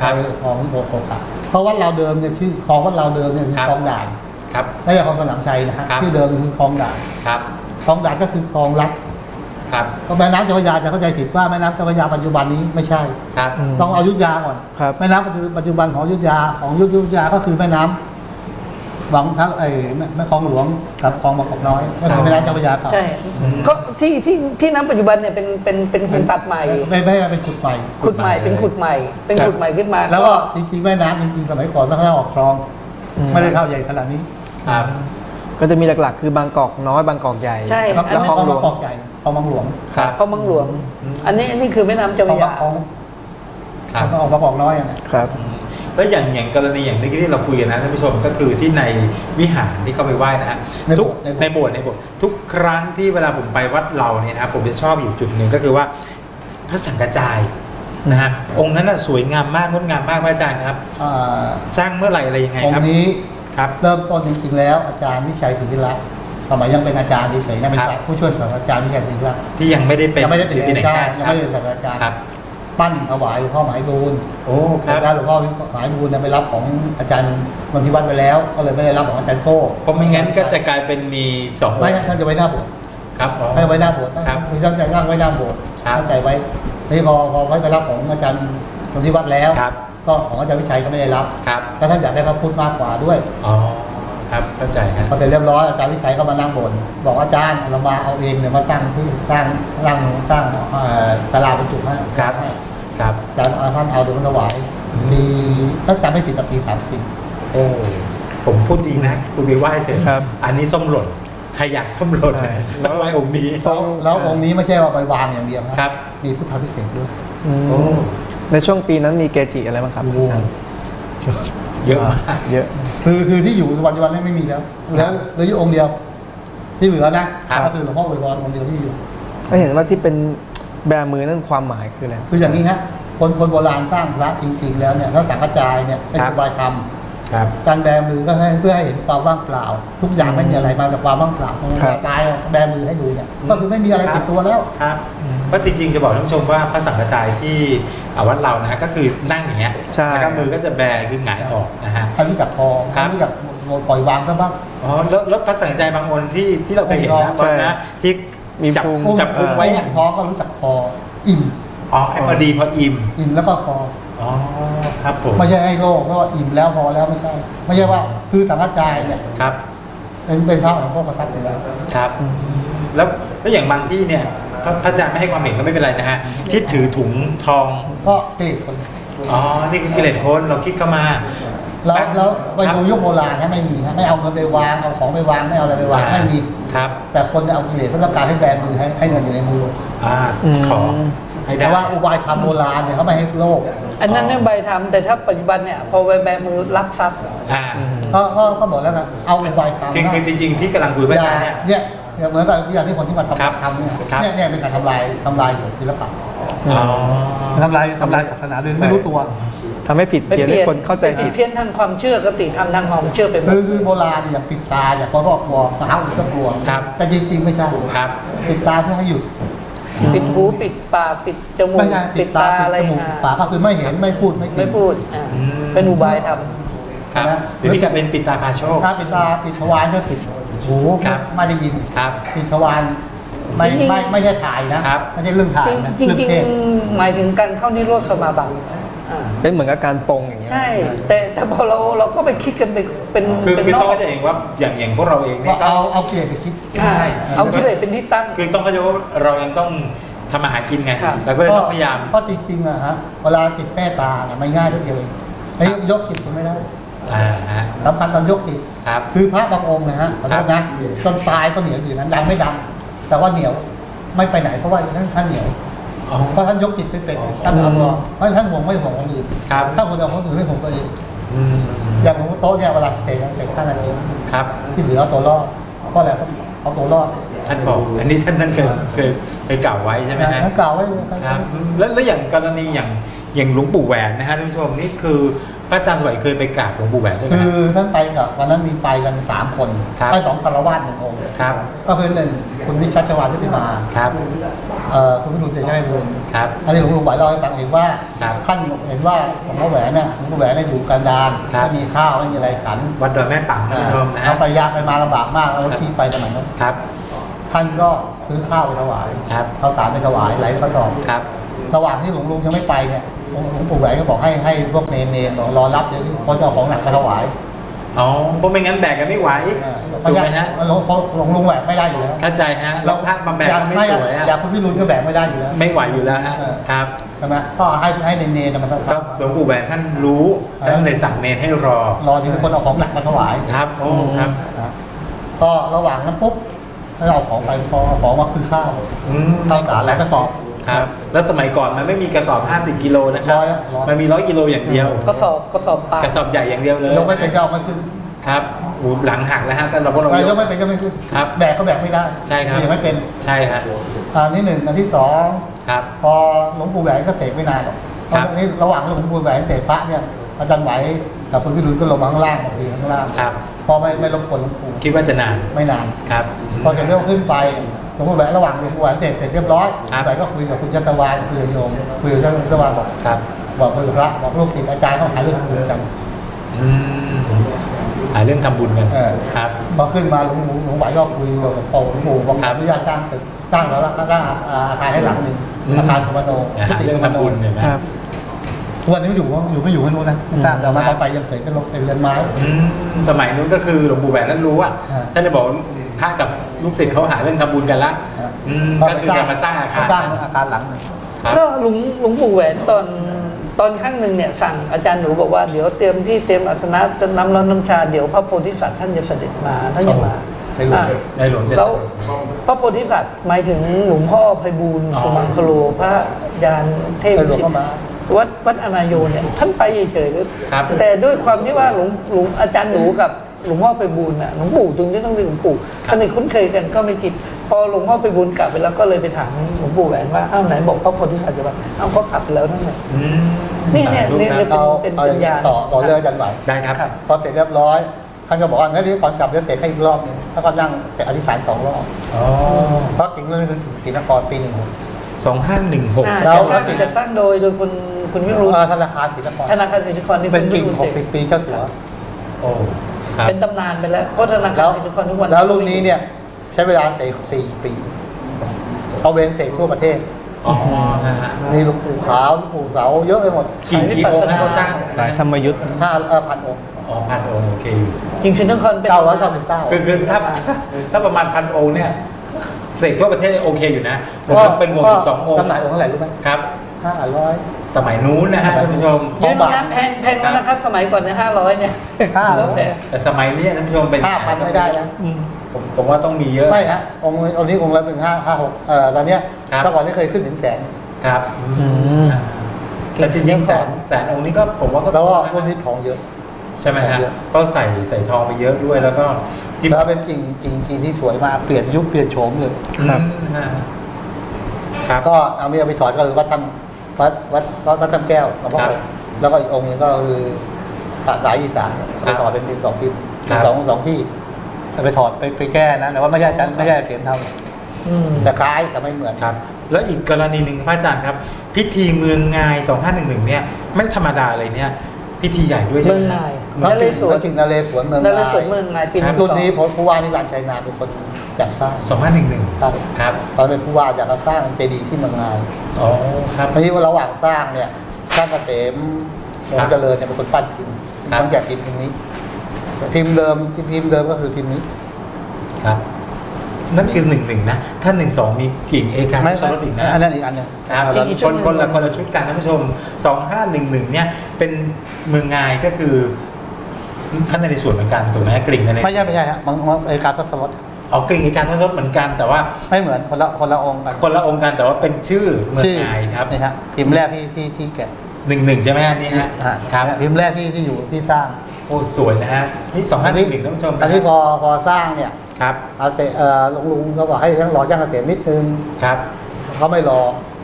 ครับไปคลองโพธิ์ค่ะเพราะวัดเราเดิมเนี่ยชื่อคลองวัดเราเดิมเนี่ยคือครับคลองด่านครับไม่ใช่คลองสนามชัยนะฮะครับชื่อเดิมคือคลองด่านครับคลองด่านก็คือคลองลัดครับก็แม่น้ำเจ้าพระยาจะเข้าใจผิดว่าแม่น้ำเจ้าพระยาปัจจุบันนี้ไม่ใช่ครับอืมต้องเอาอยุธยาก่อนครับแม่น้ำปัจจุบันของอยุธยาของอยุธยาก็คือแม่น้ำบางทั้งไอ้แม่แม่คลองหลวงกับคลองบางกอกน้อยก็คือแม่น้ำเจ้าพระยาเก่าใช่ก็ที่ที่ที่น้ำปัจจุบันเนี่ยเป็นเป็นเป็นหินตัดใหม่ไม่ไม่ไม่เป็นขุดใหม่ขุดใหม่เป็นขุดใหม่ เป็นขุดใหม่ขึ้นมาแล้วก็จริงๆแม่น้ำจริงๆสมัยก่อนต้องเข้าออกคลองอืมไม่ได้เข้าใหญ่ขนาดนี้ครับก็จะมีหลักๆ คือบางกอกน้อยบางกอกใหญ่ใช่แล้วอันแล้วนี้คลองบางกอกใหญ่คลองบางหลวงครับเขาบางหลวง อันนี้อันนี้คือแม่น้ำเจ้าคพลองระบางยาคลองครับแล้วก็ออกบางกอกน้อยอ่ะนะครับแล้วอย่างอย่างกรณีอย่างเมื่อกี้ที่เราคุยกันนะท่านผู้ชมก็คือที่ในวิหารที่เข้าไปไหว้นะฮะในทุโบกสถ์ในในโบโบสสถ์ถ์ในโบสถ์ทุกครั้งที่เวลาผมไปวัดเราเนี่ยนะครับผมจะชอบอยู่จุดหนึ่งก็คือว่าพระสังฆจายนะฮะองค์นั้นน่ะสวยงามมากงดงามมากพระอาจารย์ครับอ่าสร้างเมื่อไหร่อะไรยังไงองครับค์นี้ครับเริ่มต้นจริงๆแล้วอาจารย์วิชัยศิริรักษ์สมัยยังเป็นอาจารย์เฉยๆนะเป็นครับผู้ช่วยศาสตราจารย์วิชัยศิริรักษ์ที่ยังไม่ได้เป็นยังไม่ได้เป็นศิลปินแห่งชาติยังครัไม่บได้เป็นศาสตราจารย์ครับปั้นถวายหลวงพ่อหมายบูลโอ้คแต่รับได้หลวงพ่อหมายบูลเนี่ยไปรับของอาจารย์นนทิวัฒน์ไปแล้ว ก็เลยไม่ได้รับของอาจารย์โก้เพราะไม่งั้นก็จะกลายเป็นมีสององไม่ค์ท่านจะไว้หน้าโบสถ์ครับอ๋อให้ไว้หน้าโบสถ์ครับคือท่านจะนั่งไว้หน้าโบสถ์ครับเข้าใจไว้นี่พอพอไว้ไปรับของอาจารย์นนทิวัฒน์แล้วครับก็ของอาจารย์วิชัยก็ไม่ได้รับครับแล้วท่านอยากได้พระพุทธมากกว่าด้วยอ๋อครับเข้าใจครับพอเสร็จเรียบร้อยอาจารย์วิชัยก็มานั่งบ่นบอกอาจารย์เรามาเอาเองเนี่ยมาตั้งที่ตั้งตั้งตั้งเอ่อตลาดบรรจุให้ครับให้ครับอาจารย์เอาท่านเอาเดี๋ยวมันถวายปีถ้าจำไม่ผิดกับปีสามสิบโอ้ผมพูดจริงนะคุณไปไหว้เถอะครับอันนี้ส้มหล่นใครอยากส้มหล่นใช่ต้องไหว้องค์นี้แล้วแล้วองค์นี้ไม่ใช่ว่าไปวางอย่างเดียวคนะรับมีพุทธพิเศษด้วยอืมโอ้ในช่วงปีนั้นมีเกจิอะไรบ้างครับโอ้โหอาจารย์เยอะมากเยอะคือคือที่อยู่ปัจจุบันนี้ไม่มีแล้วเหลือเหลืออยู่องค์เดียว ที่เหลือนะครับ ก็คือหลวงพ่อไวยวรองค์เดียวที่อยู่ก็เห็นว่าที่เป็นแบมือนั่นความหมายคืออะไรคืออย่างนี้ฮะคนคนโบราณสร้างพระจริงๆแล้วเนี่ยถ้าสังฆจายเนี่ยเป็นครับอุบายธรรมครับการแบมือก็ให้เพื่อให้เห็นความว่างเปล่า ทุกอย่างไม่มีอะไรมาจากความว่างเปล่าเพราะฉะนั้นครับตายเอาแบมือให้ดูเนี่ยก็คือไม่มีอะไรติดตัวแล้วครับเพราะจริงๆจะบอกท่านผู้ชมว่าพระสังฆจายที่อ่าวัดเรานะฮะก็คือนั่งอย่างเงี้ยใช่แล้วก็มือก็จะแบคือหงายออกนะฮะใครรู้จักพอครัใครบรู้จักปล่อยวางก็บ้างอ๋อแล้วแล้วพระสังฆจายบางองค์ที่ที่เราเคยเห็นนะใช่บอลนะที่มีจับพุงจับพุงไว้อย่างท้องก็รู้จักพออิ่มอ๋อให้พอดีพออิ่มอิ่มแล้วก็พออ๋อครับผมไม่ใช่ให้โลกเพราะว่าอิ่มแล้วพอแล้วไม่ใช่ ไม่ใช่ว่าคือสังฆจายเนี่ยครับเป็นเป็นพระของพวกกษัตริย์อยู่แล้วครับ แล้วแล้วอย่างบางที่เนี่ยพระพระอาจารย์ไม่ให้ความเห็นก็ไม่เป็นไรนะฮะที่ถือถุงทองก็เกลียดคนอ๋อนี่คือกิเลสคนเราคิดเข้ามาแล้วแล้วไปครับดูยุคโบราณนะไม่มีฮะไม่เอาเงินไปวางเอาของไปวางไม่เอาอะไรไปวางไม่มีครับแต่คนจะเอากิเลสเพื่อต้องการให้แบมือให้ให้เงินอยู่ในมืออ่าอืมขอให้ได้แต่ว่าอุบายธรรมโบราณเนี่ยเขาไม่ให้โลกอันนั้นเนี่ยใบทำแต่ถ้าปัจจุบันเนี่ยพอใบแบมือรับทรัพย์อ่าก็ก็ก็หมดแล้วนะเอาอุบายธรรมคือคือจริงๆที่กำลังคุยพระอาจารย์เนี่ยเนี่ยเนี่ยเหมือนกับวิทยาที่คนที่มาครับทำทำเนี่ยครับเนี่ยเนี่ยเป็นการทำลายทำลายศิลปะอ๋อทำลายทำลายศาสนาโดยไม่รู้ตัวทำให้ผิดไปเพี้ยนเปลี่ให้ยนคนเข้าใจไปผิดเพี้ยนทางความเชื่อกติธรรมทางความเชื่อไปหมดคือคือโบราณเนี่ยอย่างปิดตาอย่างคนรอบครัวมหาอุตสกลัวครับแต่จริงๆไม่ใช่ครับปิดตาเพื่อให้หยุดปิดหูปิดปากปิดจมูไม่กใช่ปิปิดดตาตาปิดอะไรจมูกอ่าปิดปากก็คือไม่เห็นไม่พูดไม่กินไม่พูดอ่าอืมเป็นอุบายทครับเดี๋ยวนี้กลายเป็นปิดตาพาโชคถ้าปิดตาปิดทวารก็ปิดหูครับไม่ได้ยินครับปิดทวารไม่ไม่ไม่ใช่ถ่ายนะครับ ไม่ใช่เรื่องถ่ายนะำจริงเรื่องจริงเพศๆหมายถึงการเข้านิโรธสมาบัติอ่าเป็นเหมือนกับการปรงอย่างเงี้ยใช่ แต่แต่พอเราเราก็ไปคิดกันไปเป็นคือเป็นคือน ต้องอกเข้าใจเองว่าอย่างอย่างพวกเราเองเนี่ว่ายก็เอาเอากิเลสไปคิดใช่เอากิเลสเป็นที่ตั้งคือต้องเข้าใจว่าเรายังต้องทำอาหารกินไงครับเราก็เลยต้องพยายามเพราะจริงๆอะฮะเวลาจิตแม่ตาเนี่ยมันง่ายทุกเดียวเองไอ้ยกจิตก็ไม่ได้อ่าฮะสำคัญตอนยกจิตครับคือพระบางองค์นะฮะขอโทษนะจนตายก็เหนียวอยู่นั้นดังไม่ดัง แต่ว่าเหนียวไม่ไปไหนเพราะว่าท่านท่านเหนียวอ๋อเพราะท่านยกจิตไม่เป็นท่านเอาตัวเพราะท่านห่วงไม่ห่วงคนอื่นครับถ้าห่วงแต่คนอื่นไม่ห่วงตัวเองอืมอย่างหลวงพ่อโต๊ะเนี่ยเวลาเตะเตะท่านอะไรครับที่เหลือเอาตัวรอดเพราะอะไรเพราะเอาตัวรอดท่านบอก อันนี้ท่านท่านเคยเคยเคยกล่าวไว้ใช่ไหมฮะท่านกล่าวไว้เลยครับแล้วแล้วอย่างกรณีอย่างอย่างหลวงปู่แหวนนะฮะท่านผู้ชมนี่คือพระอาจารย์สวัยเคยไปกราบหลวงปู่แหวนด้วยไหมคือท่านไปกับวันนั้นมีไปกันสามคนครับไปสองคารวาสหนึ่งองค์ครับก็คือหนึ่งคุณวิชัชวาลทิติมาครับเอ่อคุณวิรุณเตชะไพบูลย์ครับอันนี้หลวงปู่ไหวเล่าให้ฟังเองว่าครับท่านเห็นว่าหลวงพ่อแหวนเนี่ยหลวงพ่อแหวนเนี่ยอยู่กันดารครับไม่มีข้าวไม่มีอะไรฉันวัดดอยแม่ปังท่านผู้ชมนะฮะเขาไปยากไปมาลำบากมากแล้วที่ไปสมัยนั้นครับท่านก็ซื้อข้าวไปถวายครับข้าวสารไปถวายหลายกระสอบครับระหว่างที่หลวงลุงยังไม่ไปเนี่ยหลวงหลวงปู่แหวนก็บอกให้ให้พวกเนรเนรรอรับเดี๋ยวนี้เขาจะเอาของหนักมาถวายอ๋อเพราะไม่งั้นแบกกันไม่ไหวเพราะถูกยังไหมฮะหลวงเขาหลวงลุงแบกไม่ได้อยู่แล้วเข้าใจฮะแล้วพระมาแบกก็ไม่สวยอะอยากคุณพี่รุนก็แบกไม่ได้อยู่แล้วไม่ไหวอยู่แล้วฮะเออครับใช่ไหมก็ให้ให้เนรเนรมาก็หลวงปู่แหวนท่านรู้ท่านเลยสั่งเนรให้รอรอที่มีคนเอาของหนักมาถวายครับโอ้ครับนะก็ระหว่างนั้นปุ๊บให้เอาของไปพอเอาของมาคือข้าวอืมข้าวสารแล้วกระสอบครับแล้วสมัยก่อนมันไม่มีกระสอบห้าสิบกิโลนะครับร้อยอะร้อยมันมีร้อยกิโลอย่างเดียวก็สอบก็สอบปากกระสอบใหญ่อย่างเดียวเลยยกไม่เป็นก็เอาไม่ขึ้นครับโอ้หลังหักแล้วฮะแต่เราพวกเราไม่ยยกกไม่เป็นก็ไม่ขึ้นครับแบกก็แบกไม่ได้ใช่ครับยังไม่เป็นใช่ฮะอันที่หนึ่งอันที่สองครับพอหลวงปู่แหวนก็เสกไม่นานหรอกครับตอนนี้ระหว่างหลวงปู่แหวนเสกพระเนี่ยอาจารย์ไหวกับคุณพี่รุนก็ลงมาข้างล่างออกไปข้างล่างครับพอไม่ไม่รบกวนหลวงปู่คิดว่าจะนานไม่นานครับพอเสร็จเรื่องขึ้นไปหลวงปู่แหวนระหว่างหลวงปู่แหวนเสร็จเสร็จเรียบร้อยครับแหวนก็คุยกับคุณชัตวานคุยกับโยมคุยกับเจ้าชัตวานบอกครับบอกคุยกับพระบอกลูกศิษย์อาจารย์เขาหาเรื่องคุยกันอืมหาเรื่องทำบุญกันเออครับพอขึ้นมาหลวงปู่หลวงไหวก็คุยกับพ่อหลวงปู่บอกขออนุญาตสร้างตึกสร้างแล้วละสร้างอาคารให้หลังหนึ่งอืมอาคารสมโนหาเรื่องทำบุญเนี่ยไหมครับวันนี้อยู่ว่าอยู่ไม่อยู่ไม่รู้นะไม่ทราบแต่มาต่อไปยังเคยเป็นลงเป็นเรือนไม้อืมสมัยนู้นก็คือหลวงปู่แหวนท่านรู้ว่าอ่าท่านจะบอกพระกับลูกศิษย์เขาหาเรื่องทำบุญกันละอ่าอืมก็คือจะมาสร้างอาคารสร้างอาคารหลังหนึ่งครับก็หลวงหลวงปู่แหวนตอนตอนครั้งหนึ่งเนี่ยสั่งอาจารย์หนูบอกว่าเดี๋ยวเตรียมที่เตรียมอาสนะจะน้ำร้อนน้ำชาเดี๋ยวพระโพธิสัตว์ท่านจะเสด็จมาท่านจะมาในหลวงอ่าในหลวงจะแล้วพระโพธิสัตว์หมายถึงหลวงพ่อไพบูลย์อ๋อสุมังคโลพระยานเทพในหลวงก็มาวัดวัดอนาโยเนี่ยท่านไปเฉยๆครับแต่ด้วยความที่ว่าหลวงหลวงอาจารย์หนูกับหลวงพ่อไพบูลย์น่ะหลวงปู่ตรงนี้ต้องเรียกหลวงปู่สนิทคุ้นเคยกันก็ไม่คิดพอหลวงพ่อไพบูลย์กลับไปแล้วก็เลยไปถามหลวงปู่แหวนว่าอ้าวไหนบอกพระโพธิสัตว์จะมาอ้าวเขากลับไปแล้วนั่นแหละอืมนี่เนี่ยสาธุนี่ครับป็เอาเป็นเอาอย่างนี้เป็นญาณต่อต่อเรื่องอาจารย์ไหวได้ครับครับพอเสร็จเรียบร้อยท่านก็บอกว่างั้นนี่ก่อนกลับจะเสร็จให้อีกรอบหนึงแล้วก็นั่งอธิษฐานสองรอบอ๋อเพราะจริงๆเรื่องนี้คือศรีนครปีหนึ่งหกสองห้าหนึ่งหกอ่าแล้วจะสร้างจะสร้างโดยโดยคุณคุณวิรุณธนาคารศรีนครธนาคารสินครนี่เป็นกิ่งคุณวิหรุกณสิบปีเจ้าสัวโอ้ครับเป็นตำนานไปแล้วเพราะธนาคาแล้รวสินครทุกวันแล้วรุ่นนี้เนี่ยใช้เวลาเสกสี่ปีเอาเวนเสกทั่วประเทศอ๋อฮะมีหลวงปู่ขาวหลวงปู่เสาเยอะไปหมดกี่กี่องค์ให้เขาสร้างหลายธรรมยุทธ์ห้าเอ่อพันองค์อ๋อพันองค์โอเคอยู่กิ่งสินครเป็นเก้าร้อยเก้าสิบเก้าคือคือถ้าถ้าประมาณพันองค์เนี่ยเสกทั่วประเทศโอเคอยู่นะผมว่าเป็นวงสิบสององค์จำหน่ายองค์เท่าไหร่รู้ไหมครับห้าร้อยสมัยนู้นนะฮะท่านผู้ชมเยอะนะแพงแพงแล้วนะครับสมัยก่อนเนี่ยห้าร้อยเนี่ยห้าร้อยแล้วแต่แต่สมัยเนี้ยท่านผู้ชมเป็นห้าพันไม่ได้นะอืมผมผมว่าต้องมีเยอะไม่ฮะองค์องค์นี้องค์ละเป็นห้าห้าหกเอ่อตอนเนี้ยครับเมื่อก่อนนี่เคยขึ้นถึงแสนครับอืมแต่จริงๆแสนแสนองค์นี้ก็ผมว่าก็แล้วก็คุ้มนะรุ่นนี้ทองเยอะใช่ไหมฮะเยอะก็ใส่ใส่ทองไปเยอะด้วยแล้วก็ที่แล้วเป็นจริงจริงจริงที่สวยมากเปลี่ยนยุคเปลี่ยนโฉมเลยครับฮะครับก็เอามีเอาไปถอดก็คือวัดถ้ำวัดวัดวัดวัดถ้ำแก้วหลวงพ่อครับแล้วก็อีกองค์หนึงก็คือสายอีสานเนี่ยเอาไปถอดเป็นเป็นสองพิมพ์ครับสองสองที่เอาไปถอดไปไปแก้นะแต่ว่าไม่ใช่อาจารย์ไม่ใช่เสียงเท่าอืมแต่คล้ายแต่ไม่เหมือนครับ แล้วอีกกรณีหนึ่งครับพระอาจารย์ครับ พิธีเมืองงายสองห้าหนึ่งหนึ่งเนี่ยไม่ธรรมดาเลยเนี่ย พิธีใหญ่ด้วยใช่เมืไหอมงฮะนายนเรศวรจริงนเรศวรเมืองนเรศวรงายเมืองนายปีหนึ่งรุ่นสองนี้ผมผู้ว่านิรันดร์ชัยนาเป็นคนจัดสร้างสองห้าหนึ่งหนึ่งครับครับตอนเป็นผู้ว่าอยากจะสร้างเจดีย์ที่เมืองงายอ๋อครับทีนี้ว่าระหว่างสร้างเนี่ยช่างเกษมวงศ์เจริญเนี่ยเป็นคนปั้นพิมพ์ครับต้องแกะพิมพ์พิมพ์นี้แต่พิมพ์เดิมที่พิมพ์เดิมก็คือพิมพ์นี้ครับ นั่นคือหนึ่งหนึ่งนะถ้าหนึ่งสองมีกิ่งเอกาไม่ทศรสอีกนะอันนั้นอีกอันหนึงครับแล้วคนคนละคนละชุดกันท่านผู้ชมสองห้าหนึ่งหนึ่งเนี่ยเป็นเมืองงายก็คือท่านในส่วนเหมือนกันถูกไหมฮะกลิ่งในไม่ใช่ไม่ใช่ฮะบางบางเอกาทศรสเอากลิ่งเอกาทศรสเหมือนกัน แต่ว่าไม่เหมือนคนละคนละองค์กันคนละองค์กันแต่ว่าเป็นชื่อเมืองงายครับนี่ฮะพิมพ์แรกที่ที่ที่แกะหนึ่งหนึ่งใช่ไหมฮะนี่ฮะอ่าครับพิมพ์แรกที่ที่อยู่ที่สร้างโอ้สวยนะฮะนี่สองห้าหนึ่งหนึ่งท่านผู้ชมอันนี้พอพอสร้างเนี่ยครับอาเซเอ่อลุงลุงเขาบอกให้ช่างรอช่างเกษมนิดนึงครับเขาไม่รอ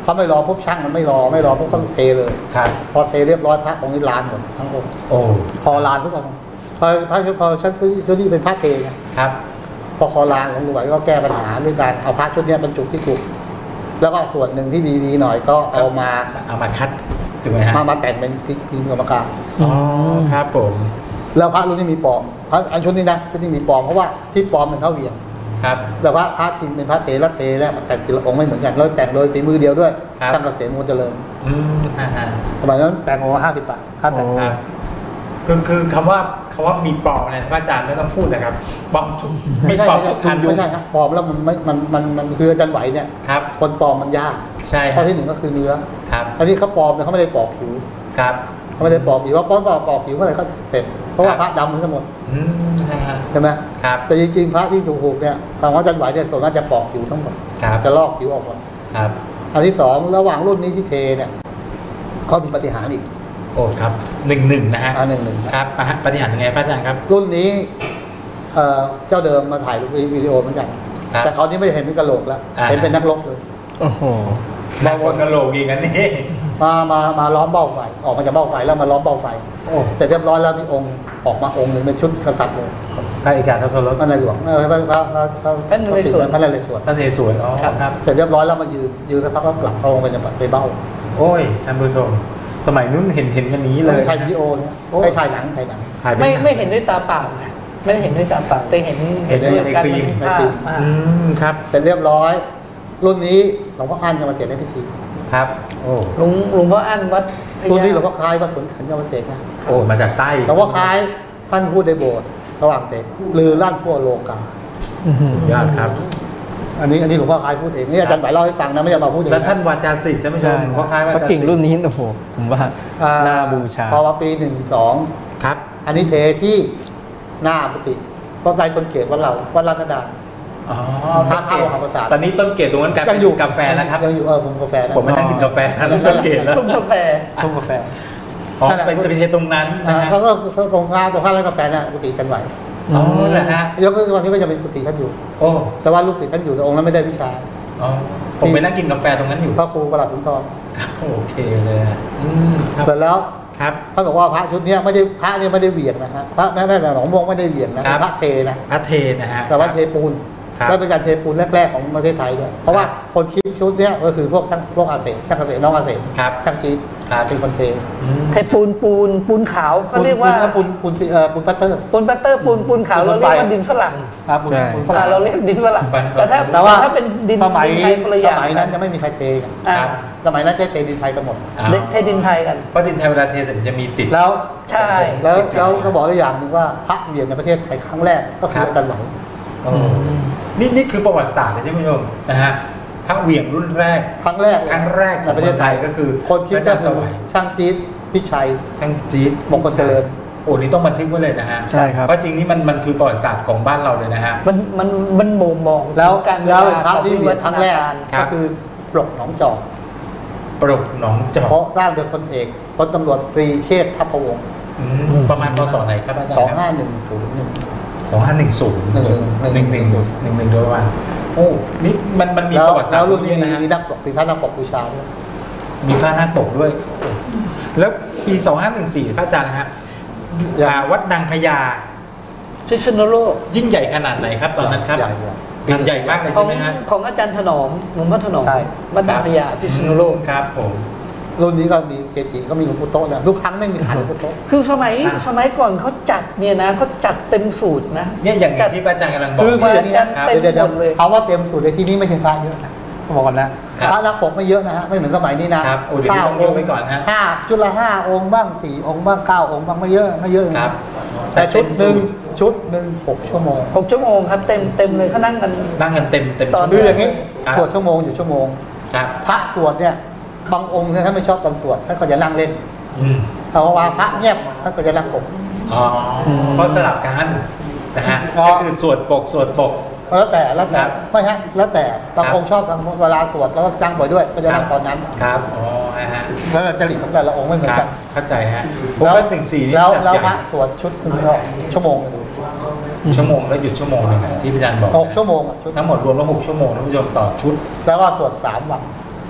เขาไม่รอปุ๊บช่างมันไม่รอไม่รอปุ๊บก็เทเลยครับพอเทเรียบร้อยพระองค์นี้ลานหมดทั้งองค์โอ้พอลานทุกองค์พอพระพอชั้นชุดที่เป็นพระเทนะครับ พอคอลานของหลวงก็แก้ปัญหาด้วยการเอาพระชุดนี้บรรจุที่ถูกแล้วก็ส่วนหนึ่งที่ดีๆหน่อยก็เอามาเอามาคัดถูกไหมฮะมามาแต่งเป็นทีมกรรมการอ๋อครับผมแล้วพระรุ่นนี้มีปลอมพระอันชุดนี้นะชุดนี้มีปลอมเพราะว่าที่ปลอมเป็นพระเวียงครับแต่ว่าพระจริงเป็นพระเถระเทเนี่ยมันแต่งทีละองค์ไม่เหมือนกันแล้วแต่งโดยฝีมือเดียวด้วยครับช่างเกษมมูลเจริญอืมฮะฮะสมัยนั้นแต่งองค์ละห้าสิบบาทค่าแต่งโอ้ครับคือคือคำว่าคำว่ามีปลอมเนี่ยท่านอาจารย์ไม่ต้องพูดนะครับปลอมทุกไม่ไม่ใช่ปลอมไม่ทุกคัใช่นไม่ใช่ครับปลอมแล้วมันไม่มันมันมันคืออาจารย์ไหวเนี่ยครับคนปลอมมันยากใช่คข้รัอบ ที่หนึ่งก็คือเนื้อครับอันนี้เขาปลอมเนี่ยเขาไม่ได้ปอกผิวครับเขาไม่ได้ปอกผิวว่าปลอมปอกปอกผิวเมื่อไหร่ก็เสร็จเพราะว่าพระดำมันทั้งหมดอืมฮะฮะใช่ไหมครับแต่จริงๆพระที่ถูกๆเนี่ยทางวัดอาจารย์ไหวเนี่ยส่วนมากจะปอกผิวทั้งหมดครับจะลอกผิวออกหมดครับอันที่สองระหว่างรุ่นนี้ที่เทเนี่ยเขามีปฏิหารย์อีกโอ้ครับหนึ่งหนึ่งนะฮะอันหนึ่งหนึ่งครับอ่ะฮะปฏิหารย์ยังไงพระอาจารย์ครับรุ่นนี้เอ่อเจ้าเดิมมาถ่ายวิดีโอเหมือนกันครับแต่เขาวนี้ไม่เห็นเป็นกระโหลกแล้วอ่าเห็นเป็นนักรบเลยโอ้โหหนักกว่ากระโหลกอีกอันนี้มามามาล้อมเบ้าไฟออกมาจากเบ้าไฟแล้วมาล้อมเบ้าไฟโอ้แต่เรียบร้อยแล้วมีองค์ออกมาองค์หนึ่งเป็นชุดกษัตริย์เลยพระเอกาทศรถพระนายหลวงเออพระพระพระพระพระนเรศวรพระนเรศวรพระเทศวรอ๋อครับเสร็จเรียบร้อยแล้วมายืนยืนแล้วพักแล้วกลับเข้าไปในไปเบ้าโอ้ยท่านผู้ชมสมัยนู้นเห็นเห็นกันนี้เลยถ่ายวิดีโอเนี่ยโอ้ให้ถ่ายหนังถ่ายหนังถ่ายเป็นไม่หนังไม่เห็นด้วยตาเปล่านะไม่ได้เห็นด้วยตาเปล่าแต่เห็นเห็นในด้วยการในฟิล์มบันทึกภาพอ่าอืมครับเสร็จเรียบร้อย รุ่นนี้หลวงพ่ออั้นจะมาเสียในพิธีครับ โอ้หลวงหลวงพ่ออั้นวัดพญารุ่นนี้หลวงพ่อคล้ายวัดสวนขันยมเสกนะโอ้มาจากใต้หลวงพ่อคล้ายท่านพูดในโบสถ์ระหว่างเสกลือลั่นทั่วโลกาสุดยอดครับอันนี้อันนี้หลวงพ่อคล้ายพูดเองนี่อาจารย์ไหวเล่าให้ฟังนะไม่ใช่มาพูดเองแล้วท่านนะวาจาศิษย์ท่านผู้ชใช่มหลวงพ่อคล้ายวาพระจาศิกิ่งษย์รุ่นนี้โอ้โหผมว่าอ่าน่าบูชาพอมาปีหนึ่งสองครับอันนี้เทที่หน้าปฏิต้นไทรต้นเกศวัดเราวัดรัตนดาอ๋อท่าท่าโลหะประสาทตอนนี้ต้นเกตตรงนั้นกลายยัเป็งอยู่นกาแฟแล้วครับยังอยู่เออผมกาแฟนะผมมานั่งกินกาแฟแล้วต้นเกตแล้วซุ้มกาแฟชมกาแฟอ๋อเป็นจะไปเทตรงนั้นนะอ่าฮะแล้วก็ตรงข้ามตรงข้ามร้านกาแฟน่ะกุฏิท่านไหวอ๋อเหรอฮะยกตัววันที่ก็จะเป็นกุฏิท่านอยู่โอ้แต่ว่าลูกศิษย์ท่านอยู่แต่องค์นั้นไม่ได้วิชาอ๋อผมไปนั่งกินกาแฟตรงนั้นอยู่พระครูประหลัดสุนทรครับโอเคเลยอะอืมครับเสร็จแล้วครับท่านบอกว่าพระชุดเนี้ยไม่ได้พระเนี่ยไม่ได้เหวี่ยงนะฮะพระแม่แม่แต่หนองมงไม่ได้เหวี่ยงนะครับ เป็นพระเทนะพระเทนะฮะแต่ว่าเทปูนครับแล้วเป็นการเทปูนแรกๆของประเทศไทยด้วยเพราะว่าคนคิดชุดเนี้ยก็คือพวกช่างพวกอาเสช่างอาเสน้องอาเสครับช่างจีดครับเป็นคนเทอืมเทปูนปูนปูนขาวเขาเรียกว่าปูนปูนปูนเอ่อปูนปัตเตอร์ปูนปัตเตอร์ปูนปูนขาวปูเรานเรียกไฟว่าดินฝรั่งครับปูนใช่ปูนฝอ่ารั่งเราเรียกดินฝรั่งปันแต่ถ้าแต่ว่าถ้าเป็นดินสมัยดินไทยคนละอสย่างมัยนั้นจะไม่มีใครเทกันอ่าครับสมัยนั้นใช้เทดินไทยกันหมดอ๋อเทดินไทยกันเพราะดินไทยเวลาเทเสร็จมันจะมีติดแล้วใช่แล้วแล้วเขาบอกได้อย่างหนึ่งว่าพระเหวี่ยงในประเทศไทยครั้งแรกก็คืออาจารย์ไหวโอ้นี่นี่คือประวัติศาสตร์เลยใช่ไหมผู้ชมนะฮะพระเหวี่ยงรุ่นแรกครั้งแรกครั้งแรกของประเทศไทยก็คือคนคิดพระก็อาจารย์สคือวัยช่างจี๊ดพิชัยช่างจี๊ดมงคลเจริญโอ้นี่ต้องบันทึกไว้เลยนะฮะใช่ครับเพราะจริงนี่มันมันคือประวัติศาสตร์ของบ้านเราเลยนะฮะมันมันมันบ่งบอกแล้วถึงการแล้วเวลาพระของที่เหวี่ยงครั้งแรกวิวัฒนาาครับก็คือปลกหนองจอกปรกหนองจอเพกราะสร้างโดยพลเอกพลตำรวจตรีเชษฐ์ทัพพวงศ์อืมประมาณพศไหนครับอาจารย์สองครับห้าหนึ่งศูนย์หนึ่งสองห้าหนึ่งศูนย์หนึ่งหนึ่งหนึ่งหนึ่งหนึ่งหนึ่งโดยประมาณโอ้นี่มันมันมีแล้วประวัติศาสตแล้วร์ตรรุ่งนนี้นี้นะฮะมีนักปกมีพระนักปกบูชาด้วยมีพระนาคปกด้วย แล้วปีสองห้าหนึ่งสี่พระอาจารย์นะฮะอ่าวัดนางพญาพิษณุโลกยิ่งใหญ่ขนาดไหนครับตอนนั้นครับใหญ่ใหญ่งานใหญ่มากเลยขอใช่งไหมฮะของอาจารย์ถนอมหลวงพ่อถนอมใช่วัดนางพญาพิษณุโลกครับผมรุ่นนี้ก็มีเกจิก็มีหลวงปู่โต๊ะเนี่ยทุกครั้งไม่มีขายหลวงปู่โต๊ะคือสมัยอ่าสมัยก่อนเขาจัดเนี่ยนะเขาจัดเต็มสูตรนะเนี่ยอย่างจัดที่พระอาจารย์กำลังบอกคือเนี่คือย อย่างนี้จัดนะเต็มเดี๋ยวเดี๋ยวหมดเลยเอาว่าเต็มสูตรในที่นี้ไม่ใช่พระเยอะนะต้องบอกก่อนนะครับ พระนักปกไม่เยอะนะฮะไม่เหมือนสมัยนี้นะครับโอ้เดี๋ยวนี้ต้องยกไว้ก่อนฮะห้าจุดละห้าองค์บ้างสี่องค์บ้างเก้าองค์บ้างไม่เยอะไม่เยอะครับแต่ชุดหนึ่งเต็มสูตรชุดหนึ่งหกชั่วโมงหกชั่วโมงครับเต็มเต็มเลยเขานั่งกันนั่งกันเต็มเต็มตอนชั่วโมคือง อย่างนี้ครับสวดชั่วโมงอยู่ชั่วโมงครับพระสวดเนี่ยบางองค์เนี่ยท่านไม่ชอบตอนสวดท่านก็จะนั่งเล่นอืมแต่ว่าพระเงียบท่านก็จะนั่งปกอ๋อเพราะสลับกันนะฮะอ๋อก็คือสวดปกสวดปกแล้วแต่แล้วแต่ครับไม่ฮะแล้วแต่บางครับองค์ชอบบางเวลาสวดแล้วก็จ้างบ่อยด้วย ก็จะนั่งตอนนั้นครับอ๋อฮะฮะแล้วจริตของแต่ละองค์ไม่เหมือคน รับกันเข้าใจฮะผมแล้วว่าหนึ่งสี่นี่แล้วจัดแล้วใหญ่พระสวดชุดหนึ่งก็ชั่วโมงหนึ่งชั่วโมงแล้วหยุดชั่วโมงหนึงอะที่พี่อาจารย์บอกหกชั่วโมงอะชุดทั้งหมดรวมแล้วหกชั่วโมงนะผู้ชมต่อชุดแล้วก็สวดสามวันอ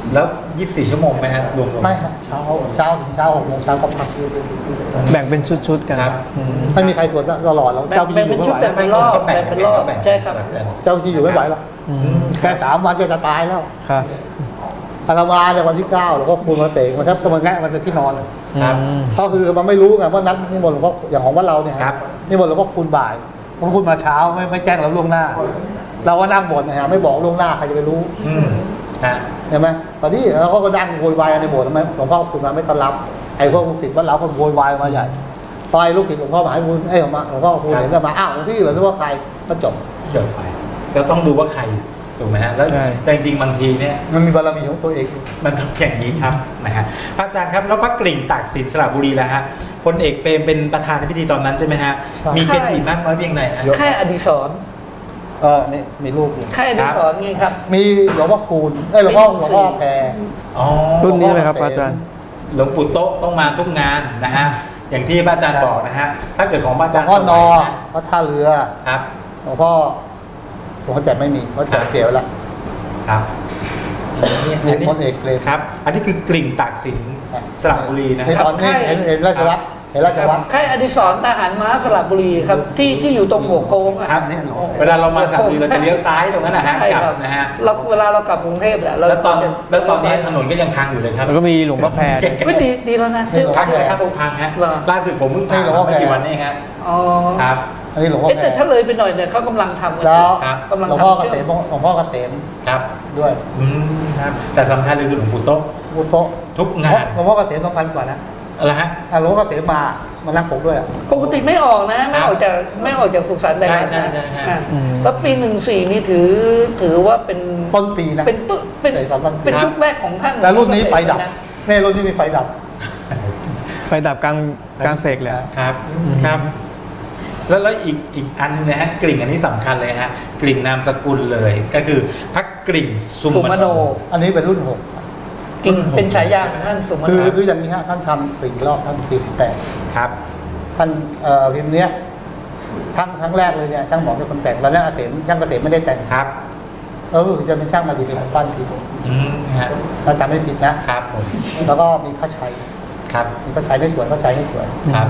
แล้วยี่สิบสี่ชั่วโมงไหมฮะรวมๆไม่ครับเช้าเช้าถึงเช้าหกโมงเช้าก็พักแบ่งเป็นชุดๆกันครับอืมไม่มีใครตรวจตลอดแล้วแบ่งเจ้าที่อยู่เป็นไม่ชุดไหวแบ่ง เป็นรอบก็แบ่งแบ่งเป็นรอบแบ่งใช่ครับสลักันเจ้าที่อยู่ไม่ไหวแล้วอืมแค่สามวันก็จะตายแล้วครับอาตมาในยวันที่เก้าหลวงพ่อคูณมาเสกมันแทบจะมาแงะมันจะที่นอนเลยครับอืมก็คือมันไม่รู้ไงว่านัดนิมนต์หลวงพ่ออย่างของวัดเราเนี่ยครับนิมนต์หลวงพ่อคูณบ่ายหลวงพ่อคูณมาเช้าไม่ไม่แจ้งเราล่วงหน้า เราก็นั่งบ่นนะฮะไม่บอกล่วงหน้าใครจะไปรู้อืมฮะเห็นไหมตอนนี้เราก็นั่งโวยวายกันในโบสถ์ทำไมหลวงพ่อคูณมาไม่ต้อนรับไอ้พวกลูกศิษย์วัดเราก็โวยวายมาใหญ่ตอนลูกศิษย์หลวงพ่อมหาบุญเอ้ยมาหลวงพ่อคูณเห็นก็มาอ้าวหลวงพี่เหรอนึกว่าใครก็จบเกิดไปก็ต้องดูว่าใครถูกไหมฮะแล้วใช่แต่จริงๆบางทีเนี่ยมันมีบารมีของตัวเองมันทำอย่างนี้ครับนะฮะพระอาจารย์ครับแล้วพระกริ่งตากสินสระบุรีแล้วฮะพลเอกเปรมเป็นประธานในพิธีตอนนั้นใช่ไหมฮะใช่มีเกจิมากน้อยเพียงไหนฮะเยอะแค่อดิศรเออนี่มีลูกอีกแค่อดิศรไงครับมีหลวงพ่อคูณเอ้ยหลวงพ่อหลวงพ่อแพรอ๋อรุ่นนี้เลยครับอาจารย์หลวงปู่โต๊ะต้องมาทุกงานนะฮะอย่างที่พระอาจารย์บอกนะฮะถ้าเกิดของพระอาหลจาว รง ย์พ่อนอสมัยนะพระท่าเรือครับหลวงพ่อหลวงพ่อแจ่มไม่มีเพราะแจ่มเสียไปแล้วครับนี่มีอันนี้พลเอกเปรมครับ อันนี้คือกริ่งตากสินสระบุรีนะนี่ครัตบอนนี้เห็นเห็นราชวัฒน์เห็นราชวัฒน์แค่อดิศรทหารม้าสระบุรีครับที่ที่อยู่ตรงหัวโค้งอะครับนี่หลวงเวลาเรามาสระบุรีเราจะเลี้ยวซ้ายตรงนั้นนะฮะใช่กลับครับนะฮะเราเวลาเรากลับกรุงเทพแหละเราแล้วตอนจะแล้วตอนนี้ถนนก็ยังพังอยู่เลยครับแล้วก็มีหลวงพ่อแพรเก่งไม่ดีดีแล้วนะนี่หลวงพ่พัองเลยครับผมพังฮะเหรอล่าสุดผมเพิ่งผ่านนี่หลวงพ่มาอแพรไม่กี่วันนี้ฮะอ๋อครับอันนี้หลวงพ่อเอ๊ะแพแต่รถ้าเลยไปหน่อยเนี่ยเขากำลังทำกันแล้วครับกำลังหลวงพ่อทำเกเชื่ษอมมหลวงพ่อเกษมครับด้วยอืมครับแต่สำคัญเลยคือหลวงปู่โต๊ะบุโตะทุกงานหลวงพ่อเกษมสำคัญกว่านะอะไรฮะอ่ะหลวงพ่อเกษมมามานั่งปกด้วยอ่ะปกติไม่ออกนะไม่ออกจากไม่ออกจากสุสานใดใช่ใช่ใช่ฮะอ่ะอืมแล้วปีหนึ่งสี่นี่ถือถือว่าเป็นต้นปีนะเป็นตุ๊เป็นใช่ครับต้นปีเป็นยุคแรกของท่านแต่รุ่นนี้ไฟดับนะนี่รุ่นนี้มีไฟดับไฟดับกลางกลางเสกเลยครับครับ แล้วแล้วอีกอีกอันหนึงนะฮะกลิ่งอันนี้สำคัญเลยฮะกลิ่งนามสกุลเลย ก็คือพระกลิ่งสุสุมมโนโนอันนี้เป็นรุ่นหกกินเป็นฉายาของท่านสุมคือโนคืออย่างนี้ฮะท่านทำสี่รอบท่านสี่สิบแปดครับท่านเอ่อพิมพ์เนี้ยครั้งครั้งแรกเลยเนี่ยช่างหมอเป็นคนแต่งตอนแรกอาเสมช่างเกษมไม่ได้แต่งครับแล้วรู้สึกจะเป็นช่างมาดีเป็นคนปั้นทีผมอืมฮะถ้าจำไม่ผิดนะครับผมแล้วก็มีพระชัยครับมีพระชัยไม่สวยพระชัยไม่สวยครับ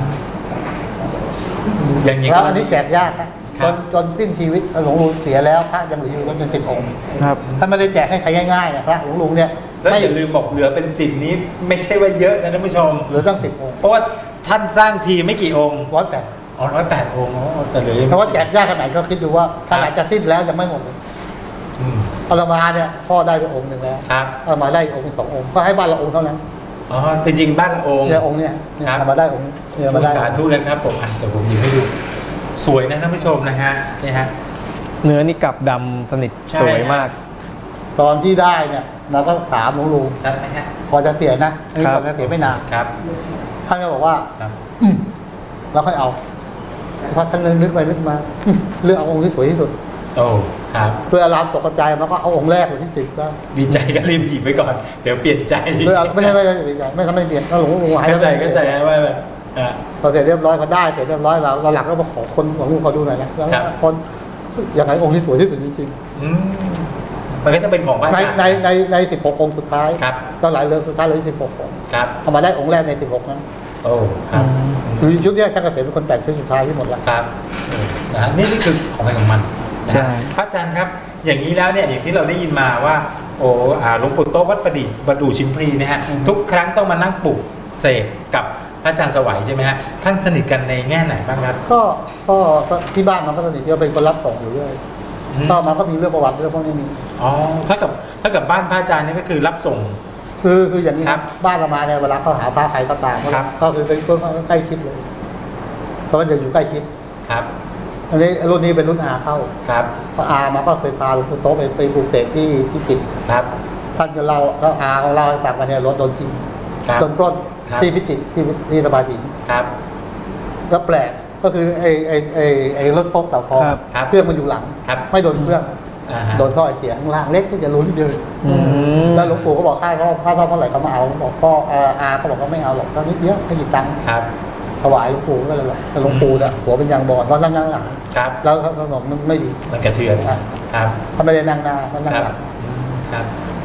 อย่างนี้แล้วก็อันนี้แจกยากนะคจรับนจนสิ้นชีวิตหลวงลุงเสียแล้วพระยังเหลืออยู่กันเป็นสิบองค์ครับท่านไม่ได้แจกให้ใครง่ายๆนะพระหลวงลุงเนี่ยแล้วไม่อย่าลืมบอกเหลือเป็นสิบนี้ไม่ใช่ว่าเยอะนะท่านผู้ชมเหลือตั้งสิบองค์เพราะว่าท่านสร้างทีไม่กี่องค์ร้อยแปดอ๋อร้อยแปดองค์อ๋อแต่เหลือเพราะว่าแจกยากขนาดไหนก็คิดดูว่าขนาดจะสิ้นแล้วยังไม่หมดอืมอาตมาเนี่ยพ่อได้ไปองค์หนึ่งแล้วครับอาตมาได้อีกองค์เป็นสององค์ก็ให้บ้านเราองค์เท่านั้นอ๋อจริงๆบ้านละองค์เนี่ยองค์เนี่ยเนี่ยครับอาตมาได้องค์เนี่ยมาได้สาธุเลยครับผมอ่ะเดี๋ยวผมหยิบให้ดู สวยนะท่านผู้ชมนะฮะนี่ฮะเนื้อนี่กลับดำสนิทใช่สวยมากตอนที่ได้เนี่ยเราก็ถามหลวงลุงชัดไหมฮะพอจะเสียนะอันนี้ครับก่อนจะเสียไม่นานครับท่านก็บอกว่าครับอืมเราค่อยเอาพอท่านนึกไปนึกมาอืมเลือกเอาองค์ที่สวยที่สุดโอ้ครับด้วยอารามตกกระจายมันก็เอาองค์แรกเลยที่สิบก็ดีใจก็รีบหยิบไปก่อน เดี๋ยวเปลี่ยนใจด้วยอารไม่ใช่ไม่ใช่ไม่ใช่ไม่ทำไม่เปลี่ยนก็หลวงลุงหายเข้าใจเข้าใจว่าแบบอ่ะพอเสร็จเรียบร้อยพอได้เสร็จเรียบร้อยเราเราหลังก็มาขอคนหลวงลุงเขาดูหน่อยนะแล้วครับคนอย่างไรองค์ที่สวยที่สุดจริงอืมมันก็จะเป็นของพระๆ ในอาจารย์ในในในสิบหกองค์สุดท้ายครับตอนหลายเรือนสุดท้ายเลยสิบหกองค์ครับเอามาได้องค์แรกในสิบหกนั้นโอ้ครับคือชุดเนี้ยช่างเกษมเป็นคนแต่งชุดสุดท้ายที่หมดแล้วครับเออนะฮะนี่นี่คือของใครของมันนะใช่ฮะพระอาจารย์ครับ อย่างนี้แล้วเนี่ยอย่างที่เราได้ยินมาว่า โอ้อ่าหลวงปู่โต๊ะวัดประดิษฐ์ประดู่ชิมพลีนะฮะทุกครั้งต้องมานั่งปลุกเสกกับพระอาจารย์สวัยใช่ไหมฮะท่านสนิทกันในแง่ไหนบ้างครับก็ก็ก็ที่บ้านมันก็สนิทก็เป็นคนรับส่งอยู่เรื่อยอืมก็มันก็มีเรื่องประวัติเรื่องพวกนี้มีอ๋อถ้ากับถ้ากับบ้านพระอาจารย์นี่ก็คือรับส่งคือคืออย่างนี้ครับบ้านเรามาเนี่ยเวลาเขาหาพระใครก็ตามครับก็คือเป็นคนใกล้ชิดเลยเพราะมันจะอยู่ใกล้ชิดครับอันนี้รุ่นนี้เป็นรุ่นอาเข้าครับเพราะอามาก็เคยพาหลวงปู่โต๊ะไปไปปลูกเสกที่ที่จิตรครับท่านจะเล่าแล้วอาเขาเล่าให้ฟังว่าเนี่ยรถโดนทิ้งครับโดนปล้นครับที่พิจิตรที่ที่สบายหินครับแล้วแปลกก็คือไอ้ไอ้ไอ้ไอ้รถโฟล์กเต่าทองครับครับเครื่องมันอยู่หลังครับไม่โดนเครื่องอ่าฮะโดนท่อไอเสียข้างล่างเล็กที่จะรู้ที่เดียวอืมแล้วหลวงปู่ก็บอกค่าเขาค่าเท่าไหร่เขามาเอาบอกพ่อเอ่ออาเขาบอกว่าไม่เอาหรอกเท่านี้เดียวให้หยิบตังค์ครับถวายหลวงปู่ก็เลยบอกแต่หลวงปู่เนี่ยหัวเป็นยางบอดเพราะนั่งนั่งหลังครับแล้วขนมมันไม่ดีมันกระเทือนครับครับถ้าไม่ได้นั่งหน้าก็นั่งครับหลังอืมครับ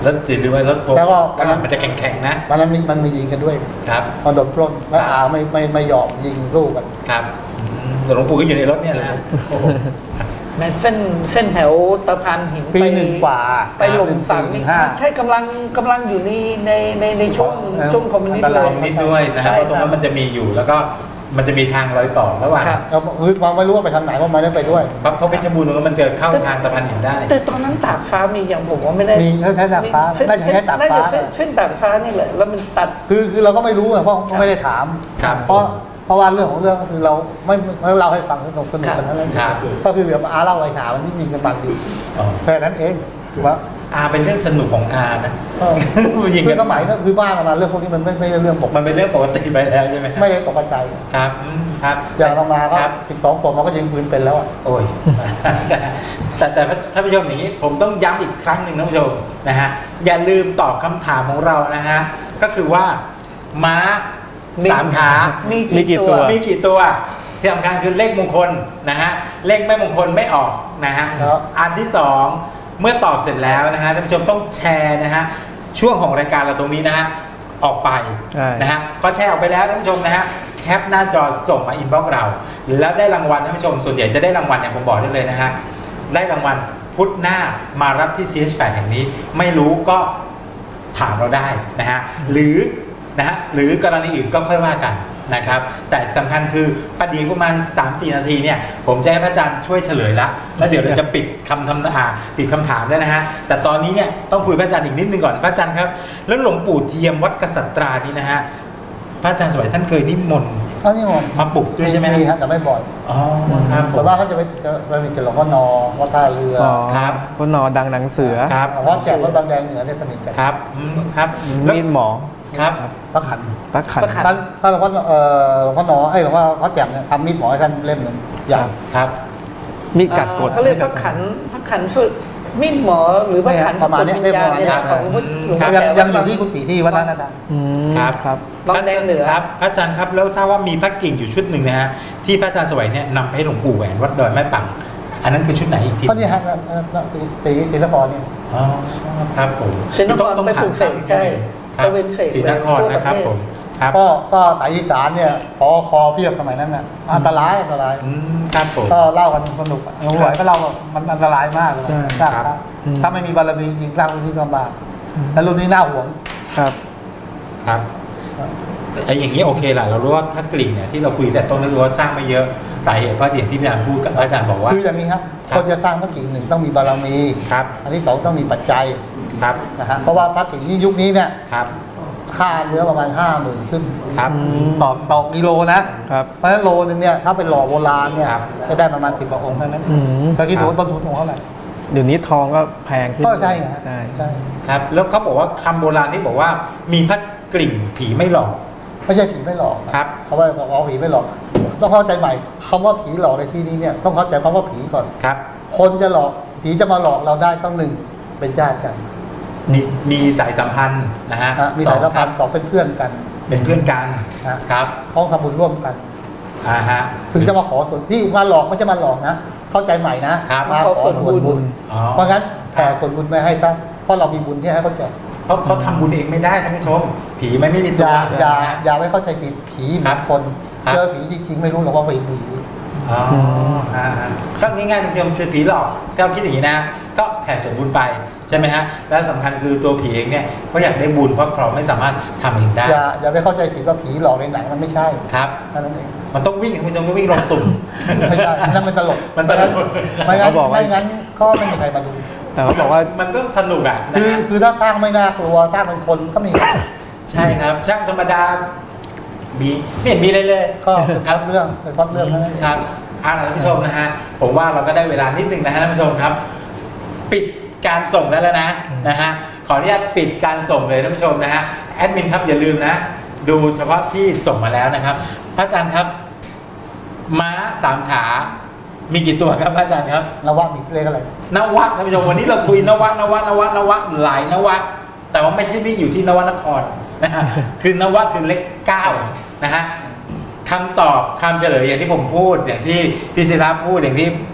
แล้วติดด้วยรถโฟล์แล้วก็มันจะแข็งๆนะวันนั้นมีมันมียิงกันด้วยครับมาโดนปล้นแล้วอาไม่ไม่ไม่ยอมยิงสู้กันครับอืมหลวงปู่ก็อยู่ในรถเนี่ยนะโอ้โหแม้เส้นเส้นแถวตะพานหินปีไปหนึ่งกว่าไปหล่มสักหนึ่นี่งห้าใช่กำลังกำลังอยู่ในในในในช่วงเออช่วงคอมมิวนิสต์อันตเลรายยนิดด้วยนะฮะใช่เพราะตรงนั้นมันจะมีอยู่แล้วก็มันจะมีทางรอยต่อระหว่างครับแล้วคือความไม่รู้ว่าไปทางไหนเพราะไม่ได้ไปด้วยเพราะเพราะเพชรบูรณ์ตรงนั้นมันเกิดเข้าทางตะพานหินได้แต่ตอนนั้นตากฟ้ามีอย่างผมว่าไม่ได้มีใช้ตากฟ้าเส้นน่าจะใช้ตากฟ้าน่จะเส้นเส้นตากฟ้านี่แหละแล้วมันตัดคือคือเราก็ไม่รู้อะเพราะไม่ได้ถามครับเพราะเพราะว่าเรื่องของเรื่องก็คือเราไม่ไม่เล่าให้ฟังสนุกสนุกกันนั้นครับก็คือแบบอาเล่าไอ้หามันที่ยิงกันมันดีอ๋อแค่นั้นเองถือว่าอาเป็นเรื่องสนุกของอานะเออยิงคืกัอน สมัยนั้นคือบ้านเรามาเรื่องพวกนี้มันไม่ไม่ใช่เรื่องปกมันเป็นเรื่องปกติไปแล้วใช่ไหมครับไม่ได้ตกใจครับอืมครับอย่างเรามาก็ครับสิบสองขวบมันก็ยิงปืนเป็นแล้วอ่ะโอ้ย แต่แต่ท่านผู้ชมอย่างนี้ผมต้องย้ำอีกครั้งหนึ่งท่านผู้ชมนะฮะอย่าลืมตอบคำถามของเรานะฮะก็คือว่าม้ามีสามขามีมีกี่กี่ตัตัว วมีกี่ตัวที่สำคัญคือเลขมงคลนะฮะเลขไม่มงคลไม่ออกนะฮะครับอันที่สองเมื่อตอบเสร็จแล้วนะฮะท่านผู้ชมต้องแชร์นะฮะช่วงของรายการเราตรงนี้นะฮะออกไปใช่นะฮะพอแชร์ออกไปแล้วท่านผู้ชมนะฮะแคปหน้าจอส่งมาอินบ็อกซ์เรา แล้วได้รางวัลท่านผู้ชมส่วนใหญ่จะได้รางวัลเนี่ยผมบอกได้เลยนะฮะได้รางวัลพุธหน้ามารับที่ ซี เอช แปด แห่งนี้ไม่รู้ก็ถามเราได้นะฮะหรือนะฮะหรือกรณีอื่นก็ค่อยว่ากันนะครับแต่สำคัญคือประเดี๋ยวประมาณ สามสี่ นาทีเนี่ยผมจะให้พระอาจารย์ช่วยเฉลยละแล้วเดี๋ยวเราจะปิดคำทำอ่าปิดคำถามด้วยนะฮะแต่ตอนนี้เนี่ยต้องคุยพระอาจารย์อีกนิดนึงก่อนพระอาจารย์ครับแล้วหลวงปู่เทียมวัดกษัตรานี่นะฮะพระอาจารย์สมัยท่านเคยนิมนต์อันนี้ผมมาปลุกด้วยใช่ไหมมีฮะแต่ไม่บ่อยอ๋อครับผมแต่ว่าเขาจะไปเจอเราจะหลวงพ่อนอวัดท่าเรืออ๋อครับพ่อนอดังหนังเสือครับวัดแจกวัดบางแดงเหนือเนี่ยสนิทกันครับอืมครับแล้วมีดหมอครับพระขันพระขันพระขันท่านท่านหลวงพ่อเอ่อหลวงพ่อนอไอ้ยหลวงพ่อพระแจกเนี่ยทำมีดหมอให้ท่านเล่มหนึ่งอย่างครับมีดกัดกดเขาเรียกพระขันพระขันฝึกมีดหมอหรือพระขันประมาณนี้ฝึกวิญญาณเนี่ยครับของพุทธหลวงครัพ่บอยังแก่ยังอยู่ที่กุฏิที่วัดนั้นนะครับอืมครับครับบางแดงเหนือครับพระอาจารย์ครับแล้วทราบว่ามีพระกิ่งอยู่ชุดหนึ่งนะฮะที่พระอาจารย์สวัยเนี่ยนำไปให้หลวงปู่แหวนวัดดอยแม่ปังอันนั้นคือชุดไหนอีกทีก็นี่ฮะเอ่อเอ่อตีตีตีนครเนี่ยอ๋อครับผมศรีนครไปปลูกเสกใช่ครับตะเวนเสกศรีนครนะครับผมครับก็ก็สายอีสานเนี่ยพอคอเพียบสมัยนั้นน่ะอันตรายอันตรายอืมครับผมก็เล่ากันสนุกหลวงพ่อก็เล่าว่ามันอันตรายมากเลยใช่สร้างครับพระอืมถ้าไม่มีบารมีจริงสร้างรุ่นนี้ลำบากแต่รุ่นนี้น่าห่วงครับครับไอ้อย่างนี้โอเคแหละเรารู้ว่าพระกลิ่งเนี่ยที่เราคุยแต่ต้นนั้นรู้ว่าสร้างไม่เยอะสาเหตุเพราะอย่างที่พี่อาจารย์พูดกับพระอาจารย์บอกว่าคืออย่างนี้ครับครับคนจะสร้างพระกิ่งหนึ่งต้องมีบารมีครับอันที่สองต้องมีปัจจัยครับนะฮะเพราะว่าพระกิ่งที่ยุคนี้เนี่ยครับค่าเนื้อประมาณห้าหมื่นขึ้นครับอืมต่อต่อกิโลนะครับ เพราะฉะนั้นโลนึงเนี่ยถ้าเป็นหล่อโบราณเนี่ยครับจะได้ประมาณสิบกว่าองค์เท่านั้นอืมก็คิดดูว่าต้นทุนของเขาเท่าไหร่เดี๋ยวนี้ทองก็แพงขึ้นก็ใช่ฮะใช่ใช่ครับแล้วเขาบอกว่าคำโบราณที่บอกว่ามีพระกลิ่งผีไม่หลอกไม่ใช่ผีไม่หลอกนะครับ เขาว่าบอกว่าผีไม่หลอก ต้องเข้าใจใหม่คำว่าผีหลอกในที่นี้เนี่ยต้องเข้าใจคำว่าผีก่อนครับคนจะหลอกผีจะมาหลอกเราได้ต้องหนึ่งเป็นญาติกันมีมีสายสัมพันธ์นะฮะนะมีสายสัมพันธ์คสองเป็นเพื่อนกันเป็นเพื่อนกันนะครับ ต้องทำบุญร่วมกันอ่าฮะถึงจะมาขอส่วนที่มาหลอกไม่ใช่มาหลอกนะ เข้าใจใหม่นะครับ มาขอส่วนบุญอ๋อเพราะงั้นแผ่ส่วนบุญไปให้ซะเพราะเรามีบุญที่ให้เขาแจกเพราะเขาทำบุญเองไม่ได้ท่านผู้ชม ผีไม่ไม่มีอตัวย่าอย่านะฮะอย่าไม่เข้าใจผิดผีเหมือนคนครับเจอผีจริงๆไม่รู้หรอกว่าเป็นผีอ๋ออ่าฮะก็ง่ายๆท่านผู้ชมเจอผีหลอกถ้าเราคิดอย่างนี้นะ ก็แผ่ส่วนบุญไปใช่ไหมฮะแล้วสำคัญคือตัวผีเองเนี่ยเขาอยากได้บุญเพราะเราไม่สามารถทำเองได้อย่าอย่าไปเข้าใจผิดว่าผีหลอกในหนังมันไม่ใช่ครับแค่นั้นเองมันต้องวิ่งท่านผู้ชมต้องวิ่งลงตุ่มไม่ใช่นั่นมันตลกมันตลกไม่งั้นเขาบอกว่าไม่งั้นก็ไม่มีใครมาดูแต่เขาบอกว่ามันต้องสนุกอ่ะนะคือฮะคือถ้าสร้างไม่น่ากลัวสร้างเป็นคนก็มีใช่ครับ ช่างธรรมดามีไม่เห็นมีอะไรเลยก็เป็นพล็อตเรื่องเป็นพล็อตเรื่องนั้นเองครับอ่าท่านผู้ชมนะฮะผมว่าเราก็ได้เวลานิดนึงนะฮะท่านผู้ชมครับ ปิดการส่งได้แล้วนะนะฮะขออนุญาตปิดการส่งเลยท่านผู้ชมนะฮะแอดมินครับอย่าลืมนะ ดูเฉพาะที่ส่งมาแล้วนะครับพระอาจารย์ครับ ม้าสามขามีกี่ตัวครับพระอาจารย์ครับนว่ามีเลขอะไรนวัดท่านผู้ชมวันนี้เราคุยนวัดนวัดนวัดนวัดหลายนวัดแต่ว่าไม่ใช่วิ่งอยู่ที่นวนครนะฮะคือนวัดคือเลขเก้านะฮะคำตอบคำเฉลยอย่างที่ผมพูดอย่างที่พี่ศิลาพูดอย่างที่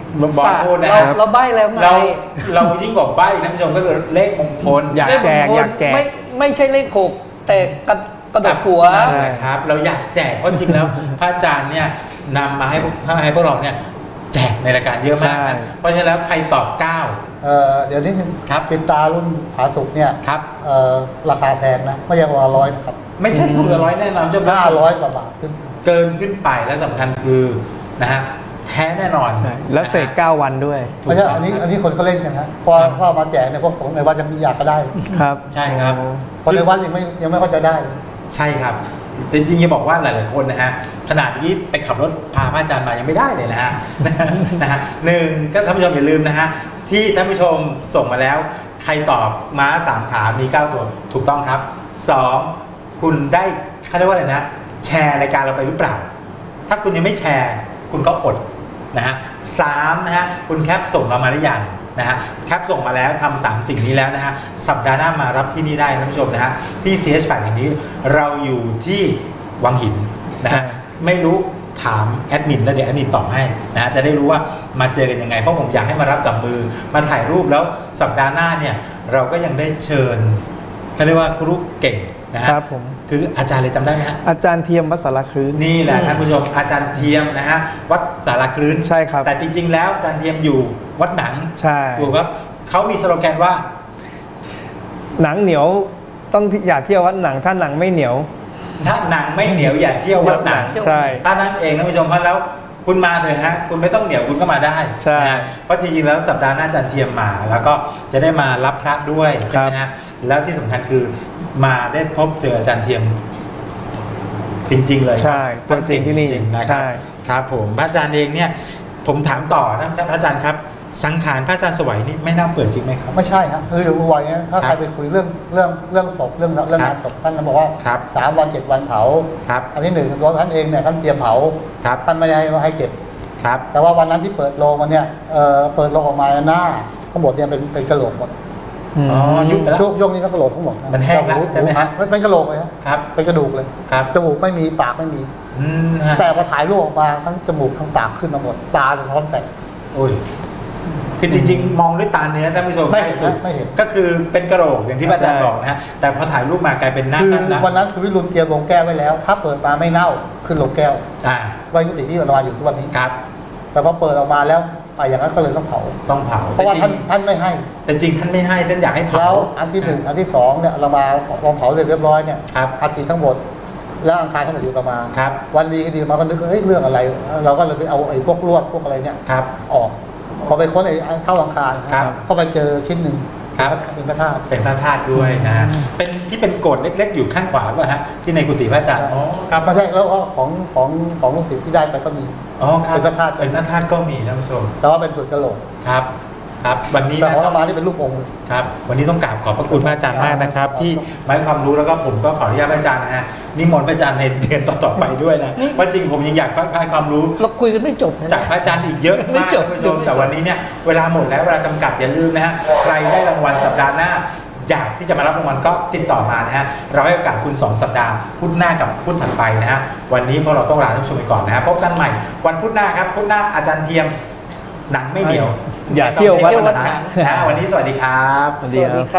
บอกพูดนะเราครับเราใบ้แล้วไงเราเรายิ่งกว่าใบ้ท่านผู้ชมก็คือเลขมงคลอยากเลขแจกมงคลอยากแจกไม่ไม่ใช่เลขหกแต่กระกระดกหัวนั่นแหละครับเราอยากแจกเพราะจริงแล้ว พระอาจารย์เนี่ยนำมาให้พวกให้พวกเราเนี่ยแจกในรายการเยอะมากใช่นะเพราะฉะนั้นแล้วใครตอบเก้าเอ่อเดี๋ยวนี้ครับปิดตารุ่นผาสุกเนี่ยครับเอ่อราคาแพงนะไม่ใช่ว่าร้อยนะครับไม่ใช่คนละร้อยแน่นอนเจ้าห้าร้อยกว่าบาทขึ้นเกินขึ้นไปและสำคัญคือนะฮะแท้แน่นอนใช่แล้วเสกเก้าวันด้วยถูกไม่ใช่ต้งอันนี้อันนี้คนเขาเล่นกันนะพอครับพอเอามาแจกเนี่ยพวกผมในวัดยังอยากก็ได้ครับใช่ครับคนในวัดยังไม่ยังไม่ค่อยจะได้เลยใช่ครับแต่จริงๆจะบอกว่าหลายๆคนนะฮะขนาดที่ไปขับรถพาพระอาจารย์มายังไม่ได้เลยนะฮะ นะฮะหนึ่งก็ท่านผู้ชมอย่าลืมนะฮะที่ท่านผู้ชมส่งมาแล้ว ใครตอบม้าสามขามีเก้าตัวถูกต้องครับสองคุณได้เขาเรียกว่าอะไรนะแชร์รายการเราไปหรือเปล่า ถ้าคุณยังไม่แชร์คุณก็อดนะฮะสามนะฮะคุณแคปส่งเรามาหรือยังนะฮะแคปส่งมาแล้วทำสามสิ่งนี้แล้วนะฮะสัปดาห์หน้ามารับที่นี่ได้ท่านผู้ชมนะฮะที่ ซี เอช แปดแห่งนี้เราอยู่ที่วังหินนะฮะใช่ไม่รู้ถามแอดมินแล้วเดี๋ยวแอดมินตอบให้นะฮะจะได้รู้ว่ามาเจอกันยังไงเพราะผมอยากให้มารับกับมือมาถ่ายรูปแล้วสัปดาห์หน้าเนี่ยเราก็ยังได้เชิญเขาเรียกว่าครูเก่งนะฮะครับผมคืออาจารย์เลยจำได้ไหมฮะอาจารย์เทียมวัดสารคลื่นนี่แหละท่านผู้ชมอาจารย์เทียมนะฮะวัดสารคลื่นใช่ครับแต่จริง ๆ แล้วอาจารย์เทียมอยู่วัดหนังใช่ถูกครับเขามีสโลแกนว่าหนังเหนียวต้องอยากเที่ยววัดหนังถ้าหนังไม่เหนียวถ้าหนังไม่เหนียวอย่าเที่ยววัดหนังใช่ถ้านั้นเองท่านผู้ชมเพราะแล้วคุณมาเถอะฮะคุณไม่ต้องเหนียวคุณก็มาได้ใช่นะฮะเพราะจริงๆแล้วสัปดาห์หน้าอาจารย์เทียมมา แล้วก็จะได้มารับพระด้วยใช่ไหมฮะแล้วที่สำคัญคือมาได้พบเจออาจารย์เทียม จริง ๆ เลยใช่ตัวจริงที่นี่จริงๆนะครับใช่ครับผมพระอาจารย์เองเนี่ยผมถามต่อท่านพระอาจารย์ครับ สังขารพระอาจารย์สวัยนี่ไม่น่าเปิดจริงไหมครับไม่ใช่ฮะคืออยู่วัยเนี้ยถ้าครัใครบไปคุยเรื่องเรื่องเรื่องศพเรื่องเรื่องครับงานศพท่านก็บอกว่าครับสามวันเจ็ดวันเผาครับอันที่หนึ่งตัวท่านเองเนี่ยท่านเตรียมเผาครับท่านไม่ได้ให้ให้เก็บครับแต่ว่าวันนั้นที่เปิดโลงมันเนี่ยเอ่อเปิดโลงออกมาหน้าทั้งหมดเนี่ยเป็นเป็นกระโหลกหมดอ๋อยุบไปแล้วช่วงช่วงนี้ก็กระโหลกทั้งหมดะมันแห้งแล้วหูใช่ไหมฮะหูเป็นกระโหลกเลยฮะครับเป็นกระดูกเลยครับจมูกไม่มีปากไม่มีอืมฮะแต่พอถ่ายรูปออกมาทั้งจมูกทั้งปากขึ้นมาหมดตาสะท้อนแสงโอ้ยคือจริง ๆ มองด้วยตาเนื้อท่านผู้ชมไม่เห็นใกล้สุดไม่เห็นก็คือเป็นกระโหลกอย่างที่พระอาจารย์ใช่บอกนะฮะแต่พอถ่ายรูปมากลายเป็นหน้าคือตั้งนะวันนั้นคือวิรุณเตรียมลงแก้วไว้แล้ว ถ้าเปิดมาไม่เน่าขึ้นลงแก้วอ่าไว้ยุติที่เรามาอยู่ทุกวันนี้ครับแต่พอเปิดออกมาแล้วอ่ะอย่างนั้นก็เลยต้องเผาต้องเผาเพราะว่าแต่จท่านริงท่านไม่ให้แต่จริงท่านไม่ให้ท่านอยากให้เผาแล้วอันที่หนึ่งอันที่สองเนี่ยเรามาลองเผาเสร็จเรียบร้อยเนี่ยครับอาทิตย์ทั้งหมด แล้วอังคารทั้งหมดอยู่ต่อมาครับวันดีก็ดีมาก็นึกว่าเอ้ยเรื่องอะไร เราก็เลยไปเอาไอ้พวกลวดพวกอะไรเนี่ยครับออก พอไปค้นไอ้เข้าอังคารครับก็ไปเจอชิ้นหนึ่งครับเป็นพระธาตุเป็นพระธาตุด้วยนะฮะเป็นที่เป็นโกรธเล็ก ๆ อยู่ข้างขวาป่ะฮะที่ในกุฏิพระอาจารย์อ๋อครับไม่ใช่แล้วก็ของของของลูกศิษย์ที่ได้ไปก็มีอ๋อครับเป็นพระธาตุเป็นพระธาตุก็มีท่านผู้ชมแต่ว่าเป็นส่วนกระโหลกครับครับวันนี้แต่นะของต้อาองตมานี่เป็นลูกองค์ครับวันนี้ต้องกราบขอบพระคุณพระอาจารย์มากนะครับ ที่มาให้ความรู้แล้วก็ผมก็ขออนุญาตพระอาจารย์นะฮะนิมนต์พระอาจารย์ในเดือนต่อๆไปด้วยนะว่าจริงผมยังอยากให้ความรู้เราคุยกันไม่จบนะจากพระอาจารย์อีกเยอะไม่มากจบท่านผู้ชมไม่จบแต่วันนี้เนี่ยเวลาหมดแล้วเวลาจำกัดอย่าลืมนะฮะใครได้รางวัลสัปดาห์หน้าอยากที่จะมารับรางวัลก็ติดต่อมานะฮะเราให้โอกาสคุณสองสัปดาห์พุธหน้ากับพุธถัดไปนะฮะวันนี้พวกเราต้องลาท่านผู้ชมไปก่อนนะฮะพบกันใหม่วันพุธหน้าครับพุธหน้าอาจารย์เทียมหนังไม่เหนียวอย่าเที่ยววัดไม่ต้องไปเที่ยววัดหนังนะวันนี้สวัสดีครับสวัสสดีวัสคดีรับ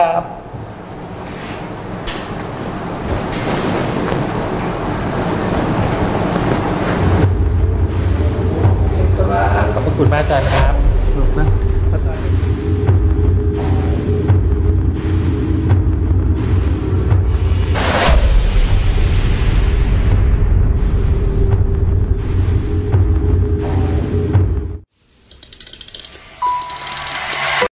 ครับขอบพระคุณพระอาจารย์ครับนะ